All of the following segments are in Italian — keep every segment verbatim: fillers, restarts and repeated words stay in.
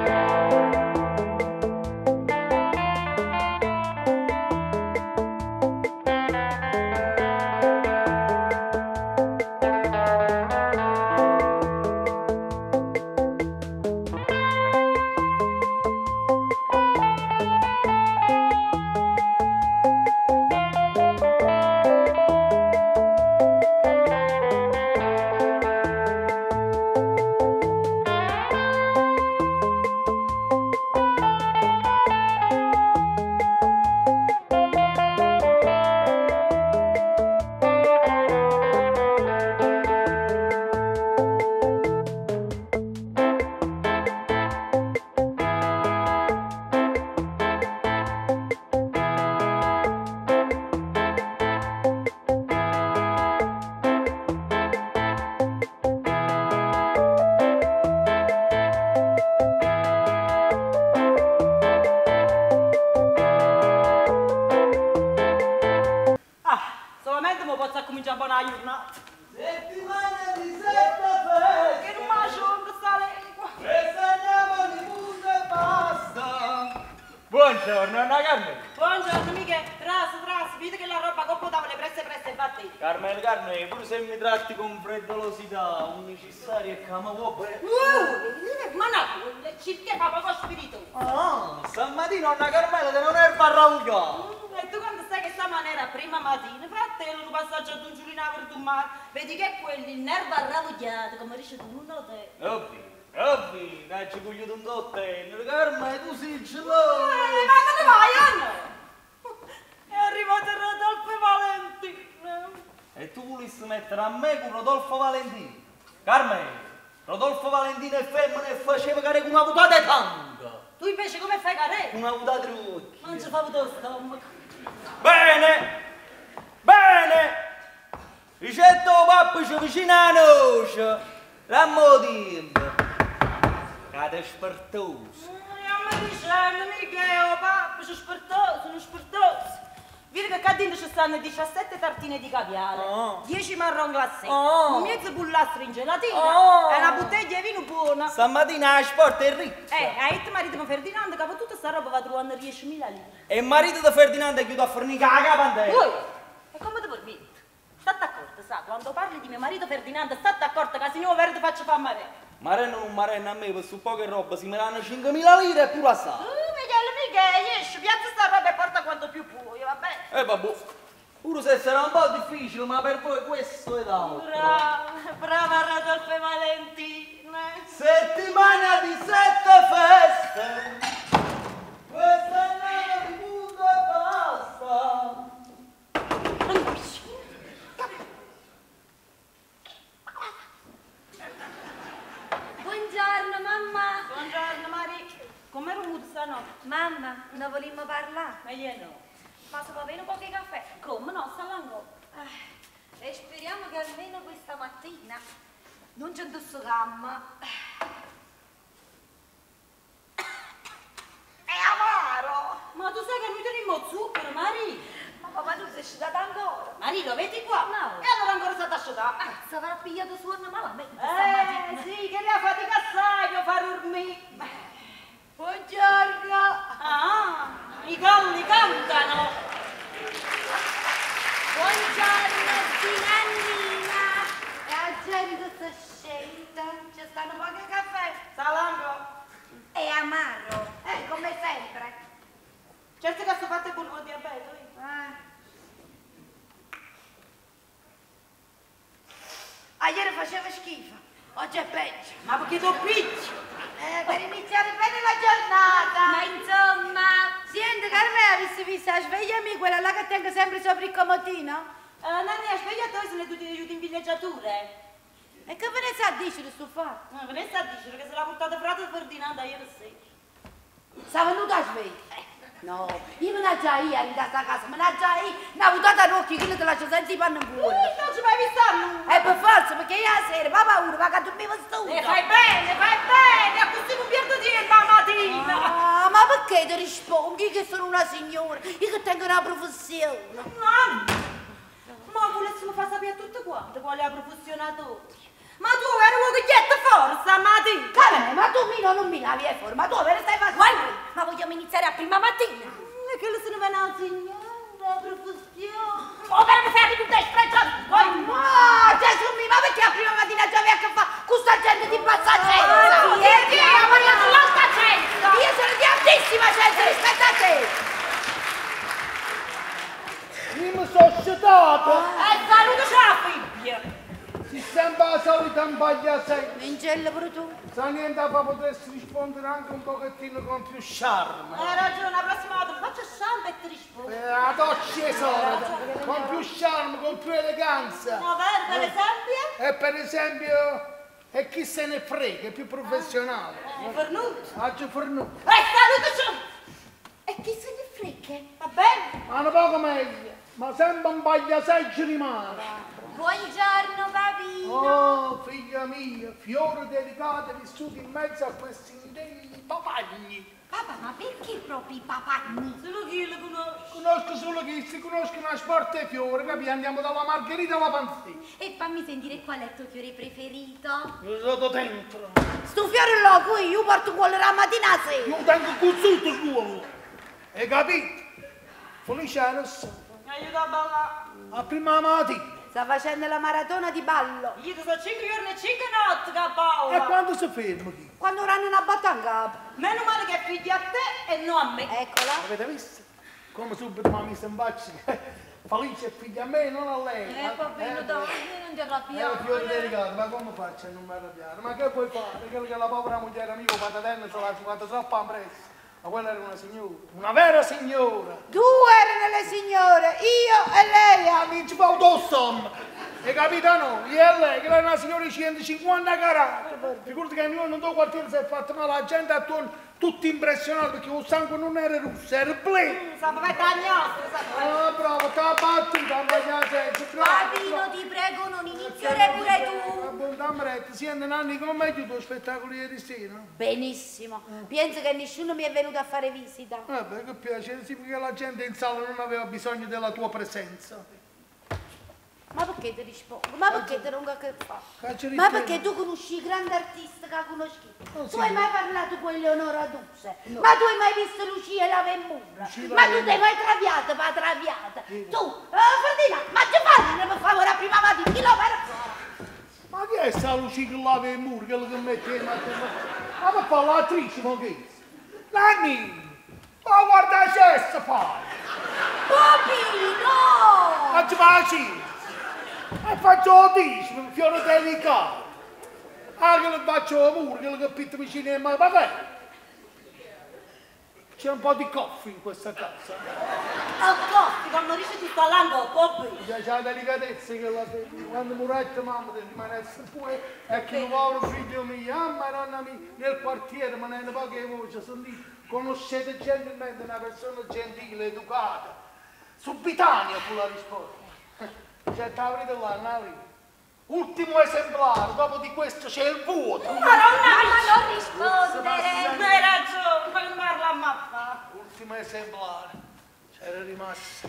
comincia a una giornata. Settimana di sette feste. Che non mangia questa lingua. E segniamo di punto e basta. Buongiorno, Anna Carmel. Buongiorno, mica. Tras, tras, vedi che la roba coppa tavole presse, presse e battiti. Carmel, Carmel, pure se mi tratti con freddolosità, un necessario e camavopere. Uh, ma no, circa fa poco spirito. Ah, stamattina Anna Carmela te non erba arraugata. E tu quando sai che stamane prima mattina, fratello, un passaggio ad un giurino per tu mare, vedi che quelli, il nervo arrabbiato, come dice tu, non lo te. Ovvi, ovvi, che ci voglio un dottene, Carmela, tu sei geloso. Eh, ma dove vai, Anna? È arrivato Rodolfo Valentino. E tu volessi mettere a me con Rodolfo Valentino? Carmela, Rodolfo Valentino è femmina e faceva care con una vutata di tanga. Tu invece come fai care? Una vutata di occhi. Non ci fa lo stomaco. Bene, bene, ricetto papà ci vicina a noce, rammo tempo, cade spartoso. Non mi dicendo mica, oh papà, sono spartoso, sono spartoso. Vedi che qua dentro ci stanno diciassette tartine di caviale, oh. dieci marron glacé, oh. un mezzo pullastro in gelatina oh. e una bottiglia di vino buona. Stamattina la sport è ricca. Eh, hai detto marito di Ferdinando che tutta sta roba va trovando diecimila lire. E il marito di Ferdinando è chiuso a fornicare la capandella. Poi, e come ti permetti? State accorto, sa, quando parli di mio marito Ferdinando, state accorto che se no verde faccio fare mare. Mareno non mareno a me, per su poche roba si me danno cinquemila lire e pure assai. Uh, Michele, mica, esci, piazza sta roba e porta quanto più puoi, va bene? Eh vabbè, pure se sarà un po' difficile, ma per voi questo è l'altro. Brava, brava Rodolfo Valentino. Settimana di sette feste, questa è nata di punto e basta. Buongiorno mamma. Buongiorno Mari, come venuto stanotte? Mamma, non volimmo parlare? Ma io no. Ma se va bene un po' di caffè? Come no, sta l'angolo. Eh, e speriamo che almeno questa mattina non c'è addosso gamma. È amaro! Ma tu sai che noi teniamo zucchero, Mari? Ma papà tu sei asciugata ancora? Mari, lo vedi qua? No. E allora ancora state asciugata? Eh, si avrà pigliato suono malamente Eh, stamattina. sì, che la fatica assai per fare dormire. Buongiorno. Ah, i galli cantano. Buongiorno, Sinannina. E a gente sta scelta. Ci stanno pochi caffè. Salango. È amaro, eh, come sempre. Certo che sto fatto con il diabete. Eh. Ah, ieri faceva schifo, oggi è peggio. Ma perché tu picci? Eh, per iniziare bene la giornata. Ma insomma, senti Carmela, avessi visto la sveglia mia, quella là che tengo sempre sopra il comodino? Eh, Nanni, a svegliatore sono tutti aiuti in villeggiature. E che ve ne sa dice di sto fatto? Ma ne sta a dire che se l'ha portata frate Ferdinando ieri sera. Sta venuta a sveglia? No, io me ne già io in questa casa, me ne già io, una buttata d'occhi che te lascio senza i panni in buona. Non ci mai visto a lui. E per forza, perché io la sera, papà paura, ma che dormivo stupido. E fai bene, fai bene, a così non perdo tempo la mattina. Ah, ma perché ti rispondi che sono una signora? Io che tengo una professione. Mamma, ma volessimo far sapere a tutti quanti qual è la professionatore. Ma tu eri un cucchietto forza, Mati! Come? Ma tu Mino non mi lavi e fuori, ma tu ve ne stai facendo? Guarda, ma vogliamo iniziare a prima mattina? E che le se ne va a signora, professione. Oh, per me serve tutte le spregiate! Ma Gesù mio, ma perché a prima mattina già vai a che fa con sta gente di bassa scienza? Ah, sì, sì, ma voglio sull'alta scienza! Io sono di altissima scienza rispetto a te! Io mi sono sciatato! E saluto la figlia! Si sembra la solita impaglia sempre! Mincello pure tu? Se niente fa potresti rispondere anche un pochettino con più charme! Hai ragione, la prossima volta faccio shampoo e ti rispondo. Eh, la doccia è solita! Con più charme, con più eleganza! Ma vero, per esempio? E per esempio, e chi se ne frega, è più professionale! Eh, Fornuto. Oggi fornuto! E saluto ciò! E chi se ne frega? Va bene? Ma un poco meglio! Ma sempre un pagliaseggio rimane! Buongiorno papino! Oh, figlia mia, fiore delicato vissuto in mezzo a questi indegni papagni! Papà, ma perché proprio i papagni? Solo chi lo conosce? Conosco solo chi si conoscono a sport e fiore, capi? Andiamo dalla Margherita alla Panzina. E fammi sentire qual è il tuo fiore preferito? Io sono dentro. Sto fiore là qui, io porto quello la mattina a sera. Io tengo cuzzuto suo. Hai capito? Feliciano, Mi aiuta a ballare. a prima mattina. Sta facendo la maratona di ballo. Io ti sono cinque giorni e cinque notti che Paola. E quando si ferma chi? Quando avranno una botta in capo. Meno male che è figlio a te e non a me. Eccola. Avete visto? Come subito mi ha messo in faccia. Felice è figlia a me, non a lei. Eh, papino, dai, non ti È un fiore arrabbiare. delicato, ma come faccio a non mi arrabbiare? Ma che vuoi fare? Quello che la povera moglie amico patatello se l'ha giocata troppo appresso. Ma quella era una signora, una vera signora. Due erano le signore, io e lei. Amici, fa autostom. E capitano, io e lei, che era una signora di centocinquanta caratti. Figurati che io non do quartiere si è fatto male, la gente attorno tutti impressionati perché il sangue non era russo, era blu. Sapete la nostra, sapete. Ah, bravo, ti ha battuto, ha sbagliato senso, bravo. Papino, ti prego, non iniziare pure tu. Buon Tambretta, siete nanni come mai tu spettacolo ieri sera? Benissimo. Penso che nessuno mi è venuto a fare visita. Vabbè, che piacere, sì, perché la gente in sala non aveva bisogno della tua presenza. Ma perché ti rispondo? Ma perché ti non che fa? Cacciari Ma te. perché tu conosci il grande artista che conosci? Oh, Tu sì. hai mai parlato con Eleonora Duzze? Ma tu hai mai visto Lucia Lavemura? Lucia Ma tu Lavemura. ti hai mai traviata, ma traviata? Tu, eh, Ferdina, ma ti fai per favore a prima mattina, chi lo per Ma chi è sta Lucia che lava il muro, quello che mette in mattina? Ma per fare l'attrice, ma che? Nanni! Ma guarda cesso fai! Papino! Ma ci faccio! E faccio lo dici, un fiore delicato! Ah, che lo faccio al muro, quello che pitto vicino ai mani, ma che? C'è un po' di coffee in questa casa. A costi, quando dice ti sta l'angolo, coppi. C'è la delicatezza che la quando murette mamma ti rimanesse pure e che il povero figlio mio, ah ma nonna mia, nel quartiere ma nelle poche voci, sentite, conoscete gentilmente una persona gentile, educata. Subitanea fu la risposta. C'è l'avrete là, Nali. Ultimo esemplare, dopo di questo c'è il vuoto. Ma non non rispondere! hai ragione, puoi farla a mappa. Ultimo esemplare. C'era rimasto.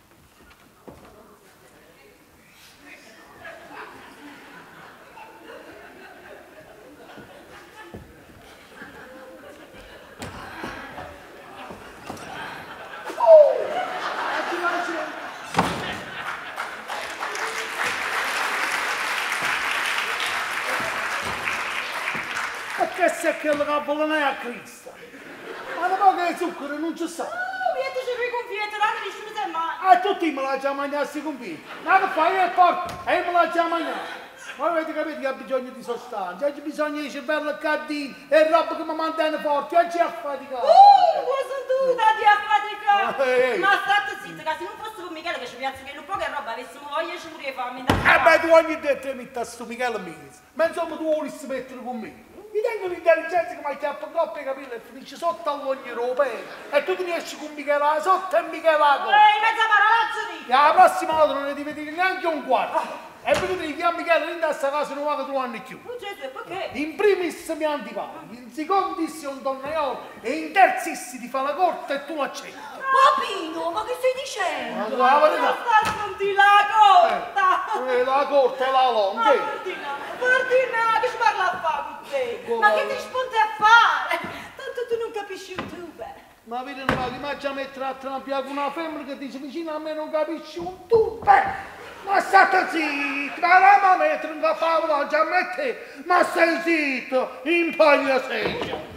Perché se quello che non è a Cristo? Ma da poco che zucchero non ci sta. Oh, viete, c'è qui confietto, non nessuno si è mai. Ah, tutti me la già mangiassi con piedi. Ma che fai? E porta, e me la già mangiare. Ma avete capito che ha bisogno di sostanza, ha bisogno di cervello cardino e roba che mi mantiene forte, e ci affaticato. Oh, cosa tu da ti affaticare? Ehi, ehi. Ma state zitta, che se non fosse con Michele che ci piazza che un po' che roba avessimo voglia ci pure fame. Eh beh, tu ogni detto mi sta sto Michele Mies. Ma insomma tu volessi mettere con me. Mi tengo l'intelligenza che mi acchiappa troppo i capelli e finisce sotto all'ogni europeo. E tu ti riesci con Michele sotto e Michele là. Ehi, mezza parolaccia di. E la prossima volta non ne devi dire neanche un quarto. E poi tu devi chiamare Michele in questa casa non va che tu anni più. Oh Gesù, e perché? In primis mi antipatico, in secondis è un donnaiolo e in terzis ti fa la corte e tu l'accetti. Papino, ma che stai dicendo? Ma la verità. Sta a sentire la corta. Eh, la corte e la longa. Ma Ferdinando, Ferdinando, che ci parla a fare con te? Come? Ma che ti rispondi a fare? Tanto tu non capisci un tubo. Ma vedi, ma ti mangia a mettere a trapiare con una femmina che dice vicino a me non capisci un tubo. Ma state zitto, ma la mamma mettere un capo oggi a me te. Ma stai zitto, impagna sei.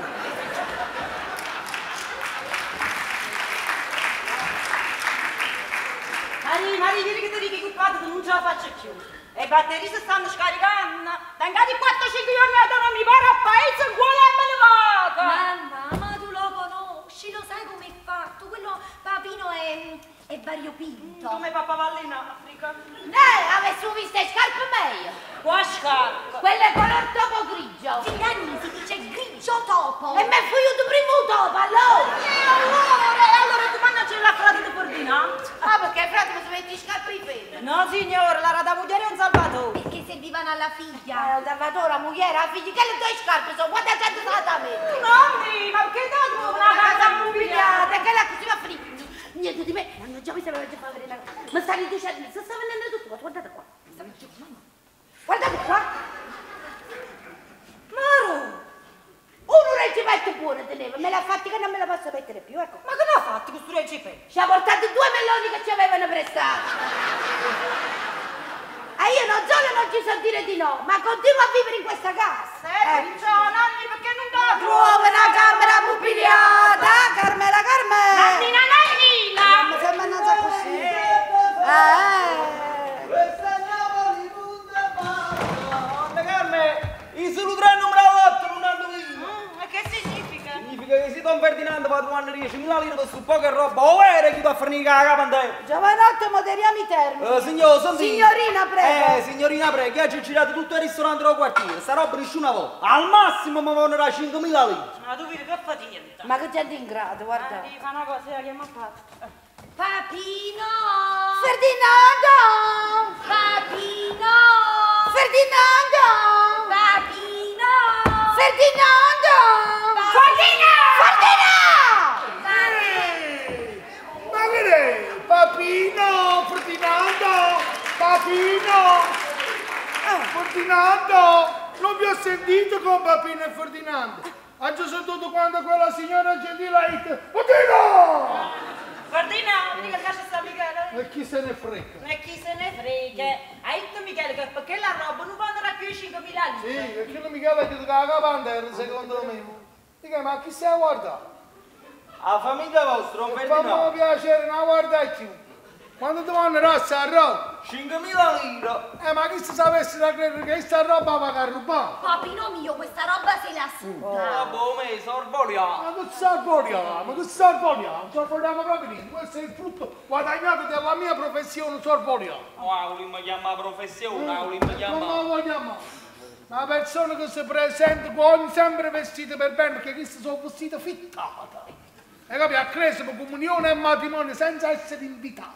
Mari, Mari, vieni che ti dico che qua non ce la faccio più. E i batterie si stanno scaricando. Tangati quattro cinque giorni a non mi pare a paese uguale a me ne vado. Mamma, ma tu lo conosci, lo sai come è fatto? Quello Papino è, è variopinto. Come papà Vallina, Africa. Eh, avessi visto le scarpe meglio. Qua scarpa. Quello è color topo grigio. Figani si dice grigio topo. E me fui io tu primo topo, allora. E allora, e allora tu mangi la frate di Ferdinando. Ah, perché frate mi si metti scarpe di femmina? No signore, la rada moglie è un salvatore. Perché servivano alla figlia. Eh, un salvatore, la moglie, la figlia, che le tue scarpe sono? Quanta gente sono stata a me? Nonni, ma che dato una casa mobiliata? Che la così va finita. Niente di me, hanno già visto la già fare la... Ma stai dicendo, se sta venendo tutto, guardate qua. Sta venendo giù, mamma. Guardate qua. Maro! Un reggimento buono teneva, me l'ha fatti che non me la posso mettere più, ecco. Ma che l'ha fatto questo reggimento? Ci ha portato due meloni che ci avevano prestato. E io non solo non ci so dire di no, ma continuo a vivere in questa casa. Eh, ciao Nanni, perché non dà? Trova una camera mobiliata, Carmela Carmela. Nannina, Nannina! Ma sembra una cosa così. Eh. Questa è Napoli, punta e basta. Carme, i solo tre numero otto non hanno vinto. Ma che significa? Significa che se Don Ferdinando va a trovare diecimila lire per su poca roba, o era chi va a fornire la capandella? Giovanotto, moderiamo i termini. Eh, signor, senti. Signorina, prego. Eh, signorina, prego, io ci ho girato tutto il ristorante del quartiere, sta roba nessuna volta. Al massimo mi vogliono cinquemila lire. Ma tu vedi che fatica. Ma che gente in grado, guarda. Nanni, fa una cosa, la chiamo a fatto. Papino! Ferdinando! Papino! Ferdinando! Papino! Ferdinando! Ferdinando! Ehi, ma che è? Papino, Ferdinando, Papino, Ferdinando, non vi ho sentito con Papino e Ferdinando. Ha già sentito quando quella signora gentile ha detto, Papino! Ferdinando, vedi che casa sta Michele? E chi se ne frega? E chi se ne frega? Hai detto Michele che perché la roba non andrà più cinquemila Sì, lire? perché non Michele ha detto che la capandella secondo me. Dica, ma chi stai a guardare? La famiglia vostra, Don Fammi Ferdinando. piacere, non guardare più. Quando ti vanno rassa a roba? cinquemila lire. Eh, ma chi si sapesse da credere che questa roba va a rubare? Papino mio, questa roba se la suda. Ah, boh, me, sorvoliamo. Ma che sorvoliamo, che sorvoliamo, sorvoliamo proprio niente, questo è il frutto guadagnato della mia professione, sorvoliamo. Wow, mi chiama professione, wow, mi Come chiama. la vogliamo? Una persona che si presenta con sempre vestita per bene, perché queste sono vestite fittate. E capi, a crescere comunione e matrimonio senza essere invitato.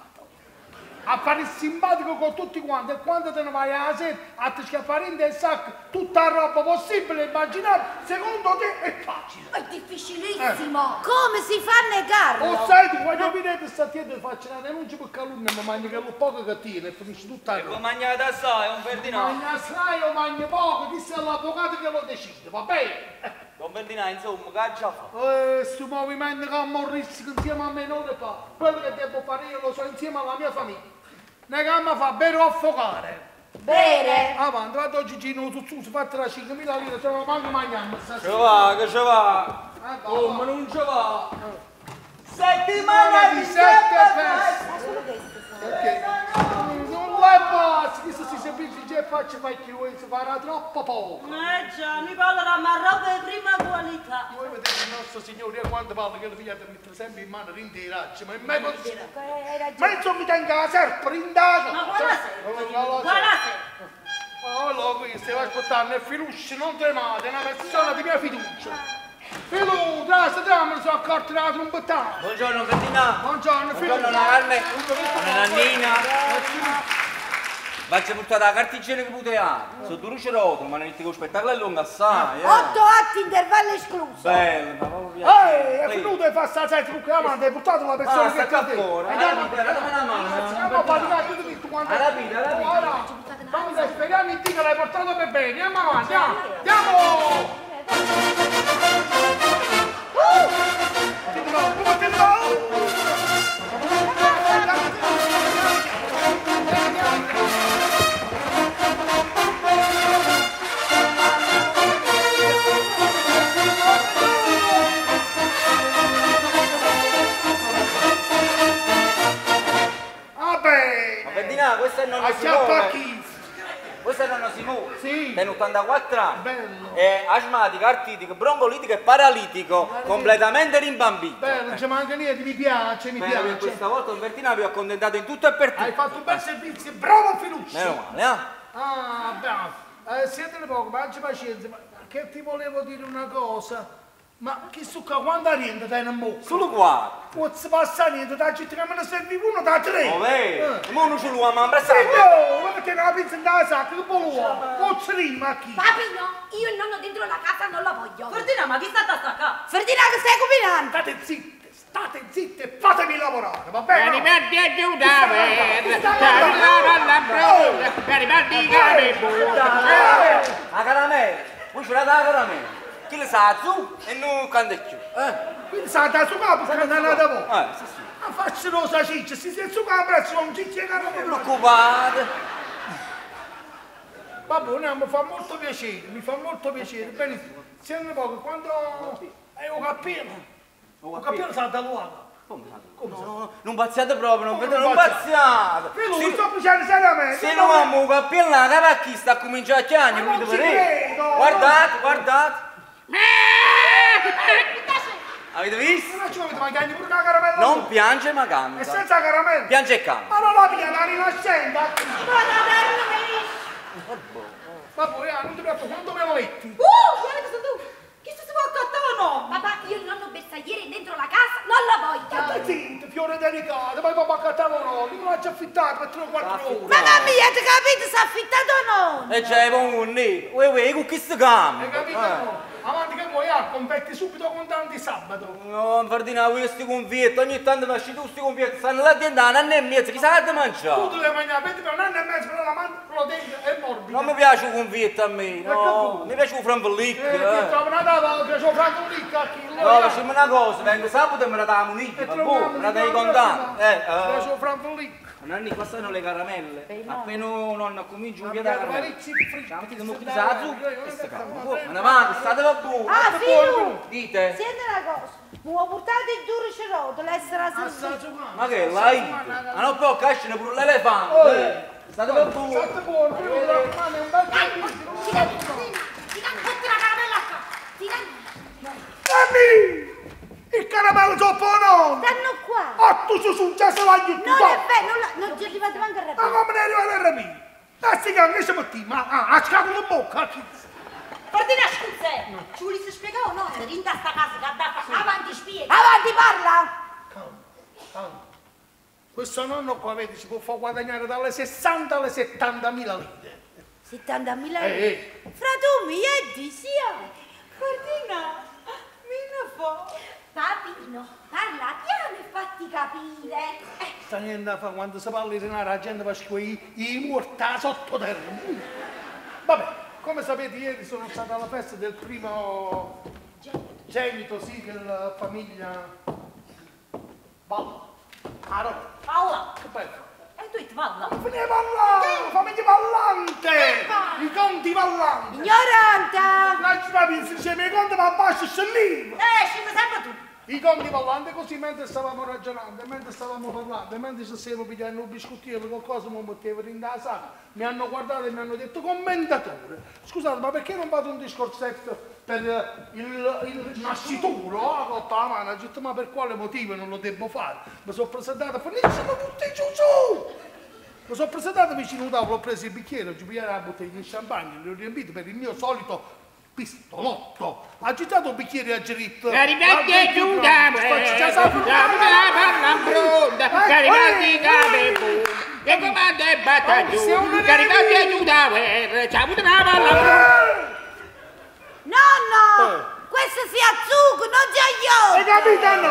A fare il simpatico con tutti quanti e quando te ne vai alla sera a te schiaffare in del sacco tutta la roba possibile immaginare, secondo te è facile. È difficilissimo. Come si fa a negarlo? O sai tu, quando vedete sta tienda faccio una denuncia per calunnia, ma mangi che lo poco che tiene e finisce tutta la E voi roba. mangiate assai, Don Ferdinando. Magna sai o magna poco, disse all'avvocato che lo decide, va bene? Don Ferdinando, insomma, che ha già fatto? Eh, sto movimento che ammorrisco insieme a me non le fa. Quello che devo fare io lo so insieme alla mia famiglia. Ne che mi fa bere o affogare. Bene. Avanti, vado oggi gino tu su, si fatta la cinquemila lire, se non manco mangiamo Ce stasera. va, che ce va. Eh, va, Oh, va. ma non ce va. Settimana di sette feste. Ma solo questo sono. Perché? Non le basta, che se si capisce già faccio vecchi voi, si farà troppo poco. Eh già, mi parlerà ma roba di prima qualità. Voi vedete il nostro Signore io quando parla che lo figliate mette sempre in mano rintiraccia, ma è mai possibile. Hai ragione. Ma insomma mi tenga la serpa rindata. Ma quale serpa? Quale serpa? Oh, allora qui stiamo aspettando il filuscio, non tremate, è una persona di mia fiducia. Filu, trasta, tra, me ne sono accorto della trombettata. Buongiorno, Ferdinando. Buongiorno, Filu. Buongiorno, Carme. Buongiorno, Nannina. Faccio portare la carta igienica puteata. Sono due luci rotolo, ma non ti lo spettacolo è lungo assai. eh. Otto atti, intervallo escluso. Bello, ma proprio Ehi, è piacere. venuto e fa sta sette bucche avanti, hai portato la persona Ah, che sta cade. ancora. Andiamo Andiamo, dammi una mano. Andiamo a faticare tutti tutto quanto. Alla vita, alla vita. Ora, fammi spiegare in che l'hai portato per bene. Andiamo avanti, andiamo. Andiamo! Ferdinando, questo è il nonno Acchiappa Simone. chi? Questo è il nonno Simone. Sì. Tiene ottantaquattro anni. Bello. È asmatico, artritico, broncolitico e paralitico. Completamente rimbambito. Bello, non ci manca niente, mi piace, mi Bene, per piace. questa volta Don Ferdinando vi ho accontentato in tutto e per tutto. Hai fatto un bel servizio, bravo Filuccio. Meno male, eh? Ah, bravo. Eh, siete poco, ma oggi pazienza, ma che ti volevo dire una cosa? Ma chi su qua quando rientra dai un mo? Solo qua. Non si passa niente, da città che me ne servi uno da tre. Oh, vedi? Eh. Ma non ce l'ho, ma Sì, no, ma perché la pizza in casa sacca, che buono. Non ci rima a chi? Papino, io il nonno dentro la casa non la voglio. Ferdinando, ma chi sta a staccare? Ferdinando, che stai combinando? State zitte, state zitte e fatemi lavorare, va bene? Garibaldi aiutami, arrivare alla pronta, Garibaldi Garibaldi. La caramella. Voi ce l'avete la caramella. Chi le sa su e non canticchio. Eh? Quindi sa da su capo, che non è da voi. Eh, sì, sì. Ma faccio rosa ciccia, si si su capo, adesso non ci chiede Non che preoccupate. Vabbè, no, mi fa molto piacere, mi fa molto piacere. Benissimo. Senti un po', quando hai un cappello, un cappello sa da luogo. Come? No, no, no, non pazziate proprio, non Come vedete, non non pazziate? pazziate. Io non Se- sto facendo seriamente. Se non abbiamo un cappello, la cavacchi sta a cominciare a chiamare, Ma mi non dovete ci vedere. credo, Guardate, guardate. Avete visto? Non ci volete mangiare pure la caramella? Non piange ma E canta. senza caramella? Piange e canta. Ma non la via, la rinascenda. Vabbè, eh, non ti preoccupare, quando me lo metti? Uh, guarda che sono tu! Chi si può accattare o no? Papà, io il nonno bersagliere dentro la casa non la voglio. State zitto, fiore delicato, poi papà accattavo no, mi faccio affittare per tre o quattro ore. Mamma mia, ti capite se ha affittato o no? E c'è un nero. Uè, uè, con chi si cambia? Hai capito? No? Avanti che vuoi, ah, competti subito con tanti sabato. No, Ferdinando, io sti convietti, ogni tanto mi esci tu sti convietti, stanno là dentro un anno e mezzo, chi sa che Tu mangiare? devi mangiare, vedi per un anno e mezzo, però la mano proteica è morbida. Non mi piace un convietto a me, che no, vuoi? mi piace un franvellicco, Eh, che eh. trovo una data, che c'ho fatto un ricco a chi. No, facciamo una cosa, vengo sabato e me la dà la munita, E va troviamo boh, me la di dai nuovo contante. Eh, Che eh. c'ho fatto un ricco. Nanni, qua stanno le caramelle. Appena nonno comincia un Ma piede a perché caramelle. parecchi fritti, Ciao, ti si devo dà- chiudere su. eh, Questa eh, calma. eh, Boh, eh, me ne avanti, state va buono. Ah, figlio! Dite. Senti una cosa, vuoi portare il duro ceroto, l'essere a Assaggio qua. Ma che l'hai? Ma non può cascine pure l'elefante. State va buono. State buono, però mi raccomando, è un bel Dai, servizio. ti dai, ti dai, ti dai, metti la caramella qua. Ti dai. Nanni! Il caramello troppo no! Stanno qua. Otto su su, già se la aiuto. Non è vero, non, la- non ci arrivate manco a Ma rapire. come ne è arrivato a rapire? Ah, si chiama, che siamo qui? Ma ah, ha scatola in bocca, chi? Ferdinando, scusa! Ci volessi spiegare o no? Eri in sta casa che ha dato avanti spiega! Avanti, parla. Calma, calma. Questo nonno qua, vedi, si può far guadagnare dalle sessanta alle settantamila lire. settantamila Eh, euro. eh. Fra tu mi è di sia. Ferdinando, mi ne fa! Papino, parla piano e fatti capire. Eh, Sta niente da fare, quando si parla di denaro la gente fa schifo, i, i morti sottoterra. Vabbè, come sapete ieri sono stato alla festa del primo genito, sì, della famiglia Balla. Ah, no, Paola! che bello. E tu ti parla? Famiglia Ballante, famiglia Ballante, i conti Ballanti. ignoranta. Lasci capire, se c'è i conti ma basta scellino. Eh, ci sei sempre tu! I conti Ballanti così mentre stavamo ragionando, mentre stavamo parlando, mentre ci stavamo pigliando un biscottino, qualcosa mi mettevano in la sala, mi hanno guardato e mi hanno detto commentatore, scusate ma perché non fate un discorsetto per il, il nascituro? Ah, cotta la mano, ho detto ma per quale motivo non lo devo fare? Mi sono presentato, finissimo tutti giù su! Mi sono presentato vicino a un tavolo, ho preso il bicchiere, ho pigliato la bottiglia di champagne, l'ho riempito per il mio solito pistolotto. Ha agitato un bicchiere a geritto. Garibaldi aiutami, Sto già la palla pronta, Garibaldi Garibaldi. e comando e battagiù, caricati aiuta a guerra, ci ha avuto una palla. Nonno, Eh. questo si azzucco, non si aiuta. Hai capito no?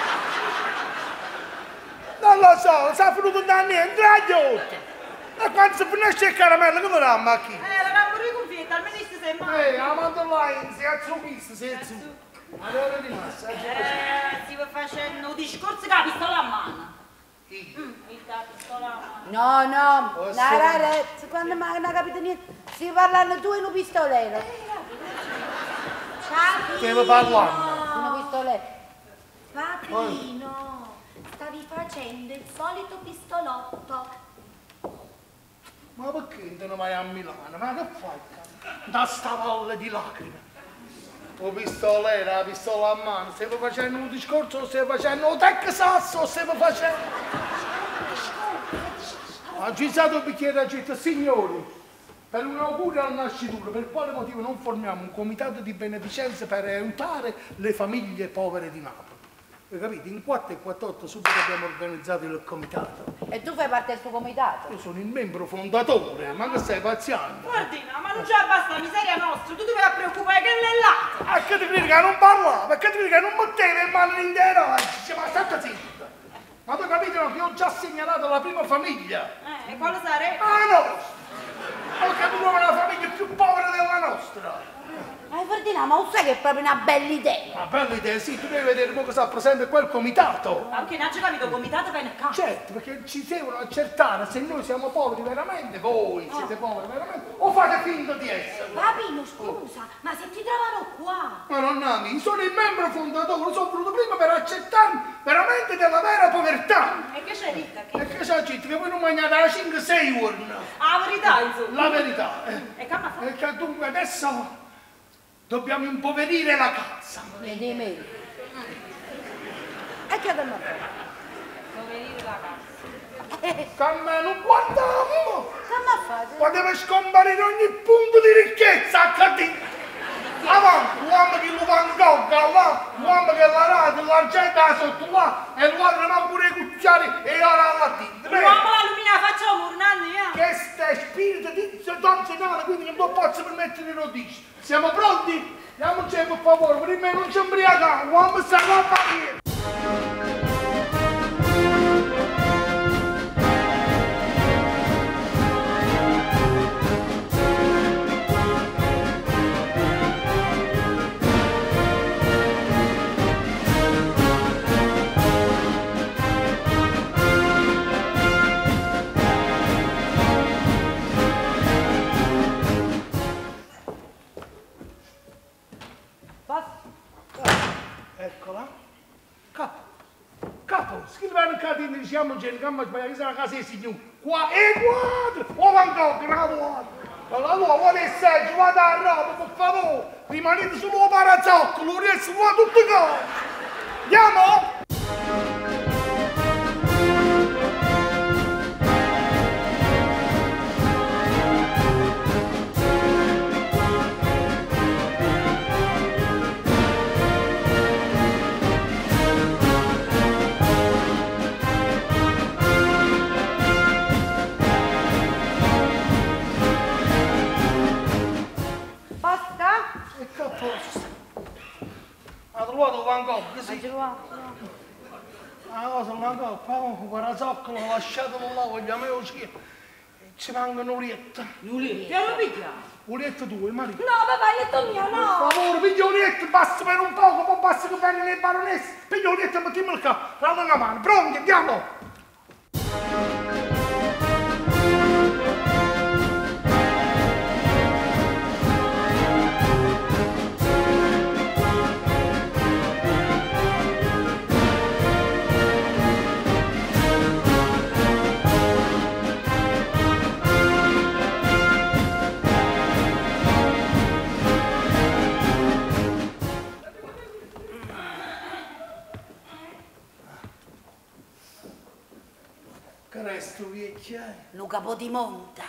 Non lo so, sa venuto da niente, aiuto. E quando si finisce il caramello, come la macchina? Eh, la cambio di confietta, almeno se sembra. Ehi, la mando là, si azzucchista, si azzucchista. Allora rimasta, Eh, si va facendo un discorso che ha pistola a mano. Mm, il da pistola a No, mano. no, Posso- la rarezza, quando non ha capito niente, si parlano tu in un pistolero. Stiamo parlando. Un pistolero. Papino, stavi facendo il solito pistolotto. Ma perché non vai a Milano? Ma che fai? Da sta valle di lacrime. O pistolera, la pistola a mano, stiamo facendo un discorso o stiamo facendo un Texas o stiamo facendo... Ha girato un bicchiere a gente, signori, per un augurio al nascituro, per quale motivo non formiamo un comitato di beneficenza per aiutare le famiglie povere di Napoli? Hai capito? In quattro e quattordici subito abbiamo organizzato il comitato. E tu fai parte del suo comitato? Io sono il membro fondatore, ma che stai pazziando? Guardina, ma non c'è basta la miseria nostra, tu ti vai a preoccupare che lei è là. A che ti credi che non parlava? Perché ti credi che non metteva il mano in intero? Ma state zitto! Ma tu capito che io ho già segnalato la prima famiglia? Eh, e quale sarebbe? Ah no! Perché tu vuoi una famiglia più povera della nostra? Ma Ferdinando, ma lo sai che è proprio una bella idea? Una bella idea, sì, tu devi vedere come sta presente quel comitato. Anche non c'è capito comitato per il caso. Certo, perché ci devono accertare se noi siamo poveri veramente, voi siete poveri veramente, o fate finta di essere. Papino, scusa, ma se ti trovano qua? Ma non ami, sono il membro fondatore, sono venuto prima per accettare veramente della vera povertà. E che c'è Rita? Che... E che c'è scritto? Che voi non mangiate da cinque sei giorni. Ah, la verità, insomma. La verità. eh. E che ha fatto? E che dunque adesso dobbiamo impoverire la casa. E di me. E che dobbiamo fare? Poverire la casa. Che a me non guardiamo. Come fate? Poteva scomparire ogni punto di ricchezza, accadì. Avanti, l'uomo che lo Van Gogh, là, l'uomo che la radio, l'argento sotto là, e l'uomo non ha pure i cucciari e ora alla tinta. L'uomo la lumina facciamo un anno, eh? Che stai spirito di donne nane, quindi non posso permettere di rodici. Siamo pronti? Andiamoci per favore, prima non ci imbriachiamo, l'uomo sta a partire. Eccola. Capo. Capo, scrivere in catena, diciamo che non sbagliare, questa è la casa dei signori. Qua e quadro. Oh, Van Gogh, una vuota. Allora, vuole il seggio, vada a roba, per favore. Rimanete sullo parazoccolo, riesco qua tutte cose. Andiamo? Ecco a posto. Ha trovato Van Gogh, Hai sì. trovato? Ah, cosa Van Gogh, qua con un parazoccolo, lasciatelo là, vogliamo io schifo. Ci mancano Urietta. Giulietta, che lo piglia? Urietta tua, Maria. No, papà, hai detto mio, no! Per favore, piglia Urietta, basta per un poco, poi basta che vengono le baronesse. Piglia Urietta e mettiamo il capo. Dalla una mano, pronti, andiamo. Che resto vecchia? Luca Podimonte.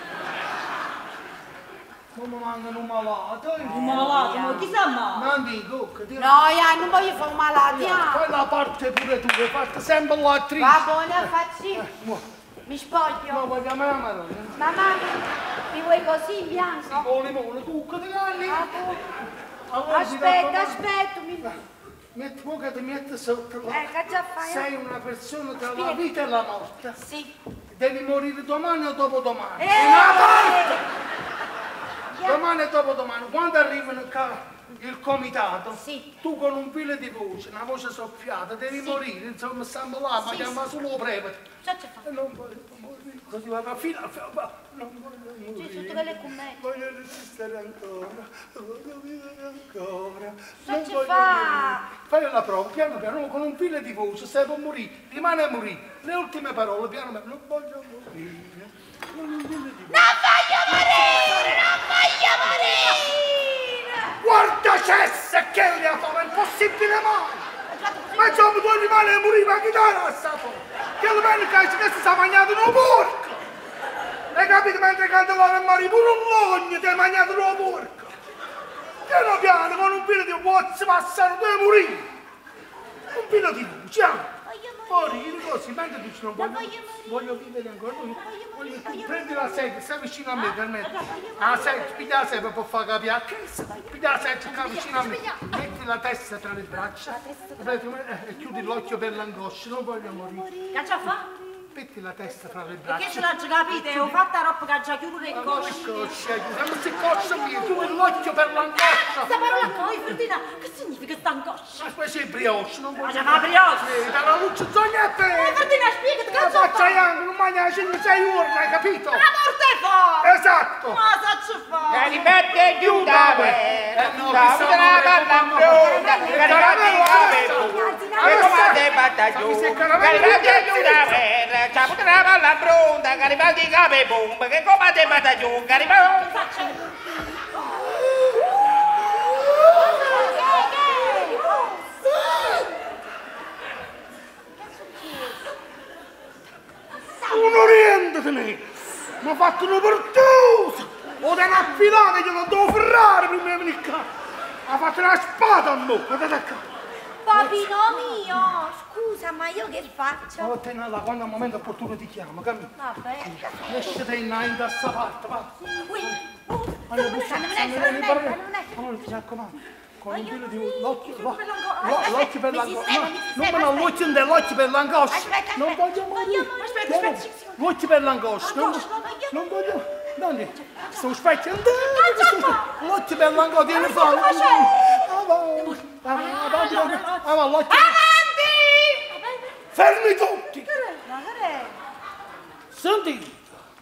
Come mancano malato? Un malato, ma chi sa mai? Non dico, che ti... No, io non voglio fare un malato. Fai la parte pure tu, hai fatto sempre l'attrice. Va buona, facci. Mo, Mi spoglio? No, vogliamo la Madonna. Mamma, mi vuoi così in bianco? Vuole, vuole, tu che ti anni? Ah, tu. Allora, Aspetta, aspetta, mi... Metti un po' che ti metti sotto. Eh, che già fai? Sei una persona tra la Spiega. vita e la morte. Sì. Devi morire domani o dopodomani. Eh! È una parte! Domani e dopodomani. Quando arrivano qua il comitato, Sì. tu con un filo di voce, una voce soffiata, devi Sì. morire. Insomma, stiamo là, ma Sì, chiama sì. solo prevede. Ciò c'è fatto. E non voglio morire. Così va fino a fino. Non voglio morire. Sì, sotto quelle commette. Voglio resistere ancora. Voglio vivere ancora. Ciò Non ci voglio fa? morire. Fai la prova, piano piano, con un filo di voce, stai per morire, rimane a morire. Le ultime parole, piano piano, non voglio morire. Con un filo di voce. Non voglio morire! Non voglio morire! Guarda Cessa, che le ha fatto, è impossibile mai! Ma insomma, tu rimani a morire, ma chi te l'ha stato? Che almeno che si sta mangiando un porco! Hai capito? Mentre cantavano a morire, pure un logno ti hai mangiato un porco! Piano piano, con un filo di voce passano, devi morire! Un filo di voce, ah! Morire così, mentre dici non voglio, voglio vivere ancora, voglio, voglio, tu prendi la sedia, stai vicino a me per me. Ah, senti, piglia la sedia per far capire a che piglia la sedia, qua vicino a me, metti la testa tra le braccia e chiudi l'occhio per l'angoscia, non voglio morire. Che già fa? Metti la testa tra le Che braccia. ce l'ha già capite? Ho fatto roba che ha già chiuso le Ma cosce. coscia, non si coscia via, chiudi l'occhio per l'angoscia. Questa parola poi, Ferdina, che significa sta angoscia? Ma poi sei brioche, non Ma voglio già fa brioche! morire. Dalla luce zognette! Ma Ferdina, spiegati che La già faccia fa! Young, non mangia cinque sei ore, hai capito? La morte fa! Esatto! Ma sa ci fa! Caripette giù da Eh, no, da chissà, una amore, balla come pronta, no. caricati Eh, cave eh, e eh, comate batta giù, eh, eh, caricati giù da terra, c'è una balla pronta, caricati cave bomba, che comate batta giù, caricati... un oriente di me! Mi ha fatto una pertusa! O da una filata che lo devo ferrare prima di venire qua! Ha fatto una spada a me! Guardate qua! Papino mio, scusa, ma io che faccio? Ma te là, quando al momento opportuno ti chiamo, cammino! Vabbè. Lasciate in là, in da sta parte, va! Ui, uh, Allora, non bussa, è, stanno non bene, è, parla- non è. Allora, ti raccomando, con un Voglio filo di morire, l'occhio, mi lo- si fa lo- l'angoscia. l'occhio per Mi si l'angoscia, stema, no, mi si non stema, me lo aspetta. l'occhio dell'occhio per l'angoscia, Aspetta, non aspetta, voglio voglio morire, morire. Aspetta, Piano, aspetta, aspetta. l'occhio per l'angoscia, non, Angoscia, voglio non voglio, non sto specchiando, l'occhio per l'angoscia, vieni fuori, avanti, avanti, avanti, l'occhio, fermi tutti, Ma che è? senti,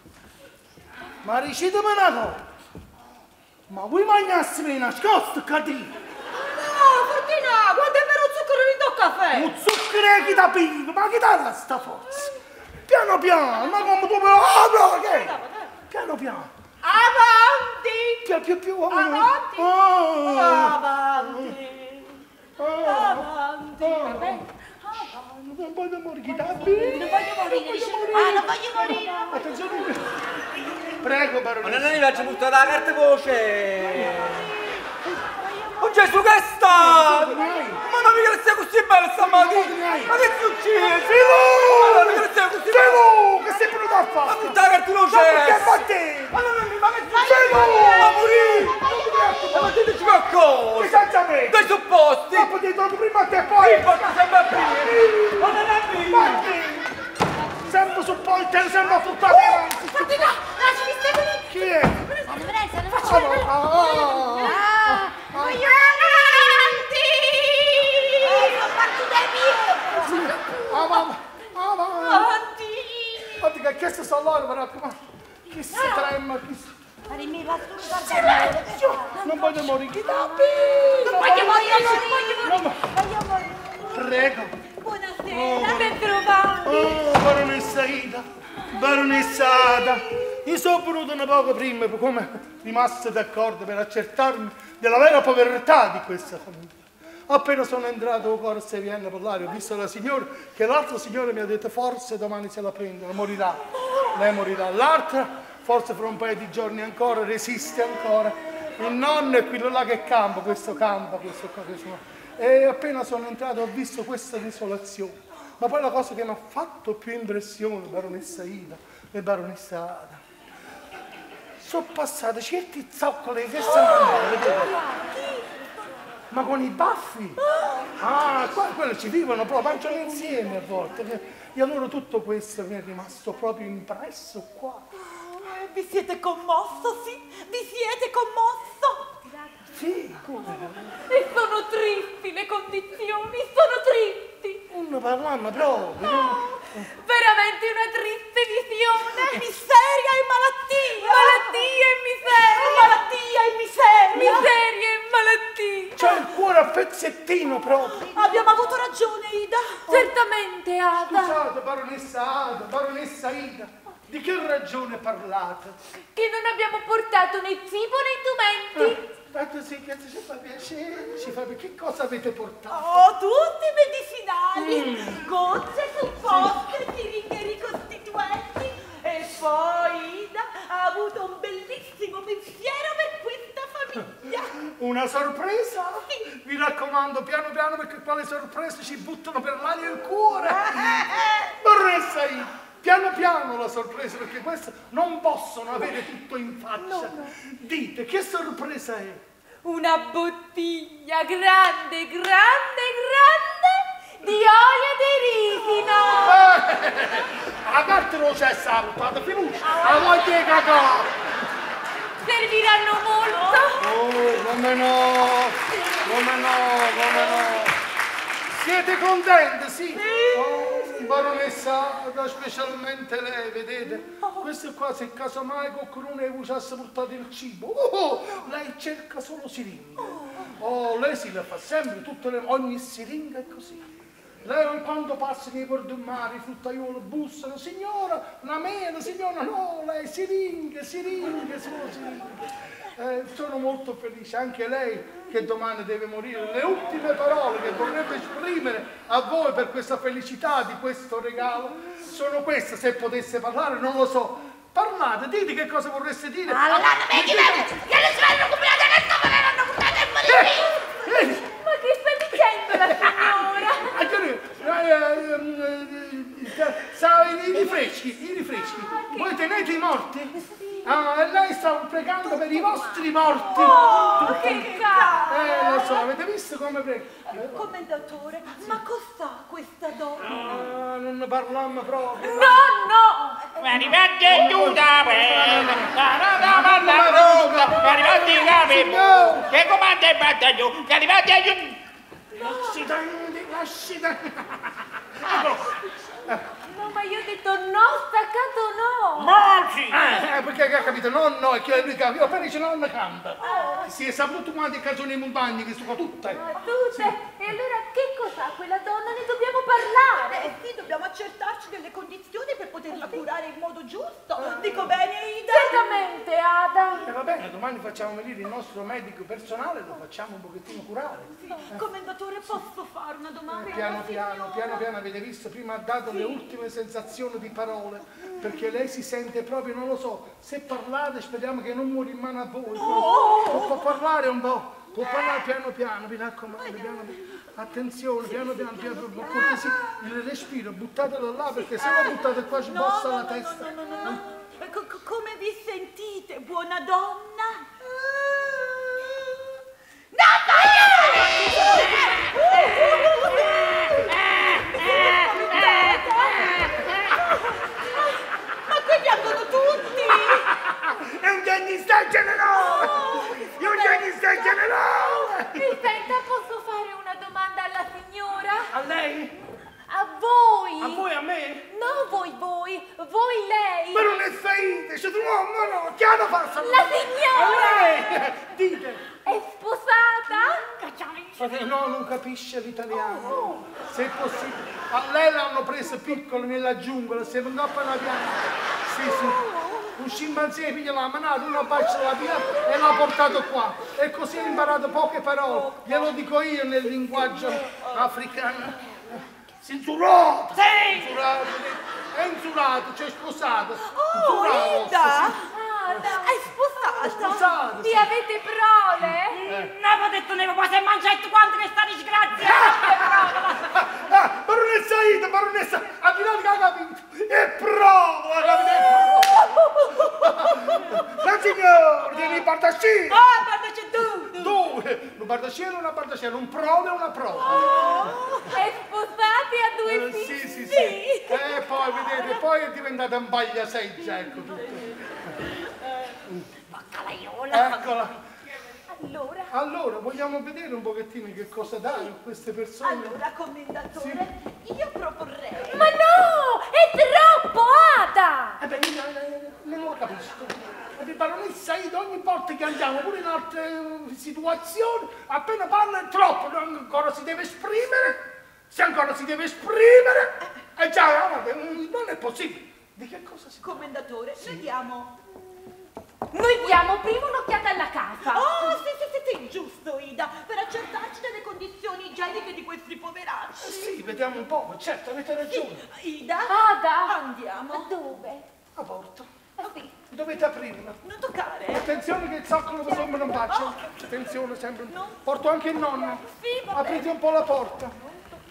ma ricitami una cosa, ma vuoi mangiarsi nascosto, cadino? No, Ferdina, quando è vero zucchero in do caffè? Un zucchero che da pino, ma che dà sta forza? Piano piano, ma come tu per... Ah, no, che? Piano piano. Avanti! Più più più. Avanti! Ah, Avanti! ah, Avanti! ah. Non voglio morire, da pino. Non voglio morire, dice. Ah, non voglio morire. Attenzione. Prego, Ma non baronessa. ne faccio buttare la carta voce! Oh Gesù che sta! Ma non mi che stai così bella stamattina! Ma che succede? Ma non mi che stai così bella! Felo, che sei venuto a Ma fare? tutta la carta Ma perché voce! fate? Ma non mi ma che Felo! succede? Ma morire! Ma diteci Che qualcosa! senza me? Dai supposti! Ma potete dire prima te poi. Sì, porta sempre a prima! Ma non è mio! Fatti! Sempre sul ponte, sempre a portare avanti. Ferdina, lasciami stare lì. Chi è? Lorenzo, non Ah, faccio ah, ah. Ah, voglio avanti! Ho fatto dei piedi! Ah, mamma, ah, mamma. Avanti! Guarda che questo sta là, mi raccomando. Chi si trema, chi si... Ma mi va tutto Non voglio morire. Chi da Non voglio morire, No, ma- voglio morire. Prego. Buonasera, ben trovati! Oh, baronessa Ida, baronessa Ada. Io sono venuto un poco prima, come rimasto d'accordo per accertarmi della vera povertà di questa famiglia. Appena sono entrato a corso e viene a parlare, ho visto la signora, che l'altro signore mi ha detto forse domani se la prendono, morirà. Lei morirà. L'altra, forse fra un paio di giorni ancora, resiste ancora. Il nonno è quello là che campa, questo campa, questo qua, questo qua. E appena sono entrato ho visto questa desolazione. Ma poi la cosa che mi ha fatto più impressione, baronessa Ida e baronessa Ada, sono passate certi zoccoli che stanno, vedete? Ma con i baffi? Ah, qua, quello ci vivono proprio, mangiano insieme a volte. E allora tutto questo mi è rimasto proprio impresso qua. Oh, vi siete commosso, sì? Vi siete commosso? Sì, come? E sono tristi le condizioni, sono tristi. Non parliamo proprio. No? Veramente una triste visione. Miseria e malattia. Malattia e miseria. Malattia e miseria. Miseria e malattia. C'è il cuore a pezzettino proprio. Abbiamo avuto ragione, Ida. Oh. Certamente, Ada. Scusate, baronessa Ada, baronessa Ida, di che ragione parlate? Che non abbiamo portato né cibo né indumenti. Eh. Tanto sì, che ci fa piacere, ci fa piacere. Che cosa avete portato? Oh, tutti medicinali, mm. gocce, supposte, siringhe ricostituenti. E poi Ida ha avuto un bellissimo pensiero per questa famiglia. Una sorpresa? Sì. Vi raccomando, piano piano, perché qua le sorprese ci buttano per l'aria il cuore. Baronessa Ida, piano piano la sorpresa, perché queste non possono avere tutto in faccia. No, no. Dite, che sorpresa è? Una bottiglia grande, grande, grande di olio di risino. Eh, a parte lo c'è salutato, fiducia. A voi che cacao. Serviranno molto. Oh, come no, come no, come no. Siete contenti, sì? Sì. Oh, baronessa Ada, specialmente lei, vedete? Oh. Questo qua, se casomai qualcuno ne usasse portato il cibo, oh, lei cerca solo siringhe. Oh, lei si le fa sempre, tutte le, ogni siringa è così. Lei quando passa nei cordonari, i fruttaioli bussano, signora, una mela, signora, no, lei siringhe, siringhe, solo siringhe. Eh, sono molto felice, anche lei che domani deve morire. Le ultime parole che vorrebbe esprimere a voi per questa felicità di questo regalo sono queste, se potesse parlare, non lo so. Parlate, dite che cosa vorreste dire. Allora, vedi, vedi, che le svelle combinate che sto venendo combinate e morire. Ma che sta dicendo la signora? Sa, i rifreschi, i rifreschi. Voi tenete i morti? Ah, e lei sta pregando per i vostri morti. Oh, che cazzo! Eh, lo so, avete visto come prega? Commendatore, ma cos'ha questa donna? Ah, non ne parliamo proprio. No, no! Arrivati aiuta, arrivati capi, che comanda il battaglio, che arrivati aiuta. Lasci dai, lasci dai. No, ma io ho detto no, staccato no! Morci! Eh, perché ha capito? No, no, è che lui cambia. Io appena dice no, non canta. Oh. Si è saputo quanti canzoni in montagne che sono tutte. Ah, tutte? Sì. E allora che cos'ha quella donna? Ne dobbiamo parlare? Eh sì, dobbiamo accertarci delle condizioni per poterla curare in modo giusto. Ah. Dico bene, Ida? Certamente, Ada. E eh, va bene, domani facciamo venire il nostro medico personale e lo facciamo un pochettino curare. Sì. Eh. Commendatore, posso fare una domanda? Eh, piano piano, piano piano, avete visto? Prima ha dato sì. le ultime sensazioni di parole, perché lei si sente proprio, non lo so, se parlate speriamo che non muori in mano a voi. No. Può, può parlare un po', può parlare piano piano, mi raccomando, piano piano. Attenzione, piano piano, piano piano, cortesia, il respiro, buttatelo là perché se lo buttate qua ci bossa no, la no, testa. No, no, no, no, no. Co come vi sentite, buona donna? Ma qui piangono tutti! È un pianista generale! È un pianista generale! Mi senta, posso fare una domanda alla signora? A lei? A voi! A voi, a me? No, voi, voi! Voi, lei! Ma non è feita! C'è un uomo, no! Chi ha da fare? La signora! A lei! Dite! È sposata? No, non capisce l'italiano. Oh. Se è possibile. A lei l'hanno presa piccola nella giungla, si è venuta appena piano. Sì, sì. Un scimpanzé piglia la manata, una bacia la via e l'ha portato qua. E così ha imparato poche parole. Glielo dico io nel linguaggio africano. Censurato! Sì! Censurato! È insurato, cioè sposato. Oh, Ida! È sposata? Sposato, Vi sì. avete prole? Eh. Non avevo detto nevo quasi mangiato quanto che sta disgraziata! Ah, baronessa Ida, baronessa bardasciere! Ah, partaci tu! Due! Un bardasciere e una bardasciera, un prove e una prova. Oh, e sposati a due Eh, figli? sì, sì, sì. E poi, vedete, poi è diventata un pagliaseggia, ecco tutto. Baccalaiola! Eccola. Allora? Allora, vogliamo vedere un pochettino che cosa dare a queste persone? Allora, commendatore, io proporrei... Ma no! È troppo, Ada! Eh beh, io eh, non lo capisco. La baronessa Ida ogni volta che andiamo, pure in altre eh, situazioni, appena parla è troppo, non ancora si deve esprimere, se ancora si deve esprimere, e già, vabbè, non è possibile. Di che cosa si... Commendatore, noi diamo... Noi diamo prima un'occhiata alla casa. Oh, sì, sì, sì, sì, giusto, Ida, per accertarci delle condizioni igieniche di questi poveracci. Sì, vediamo un po', certo, avete ragione. Sì, Ida? Ada! Andiamo. Dove? La porta. Sì. Dovete aprirla. Non toccare. Attenzione che il zoccolo vi sembra un bacio. Attenzione, sempre. Porto anche il nonno. Sì, va bene. Aprite un po' la porta.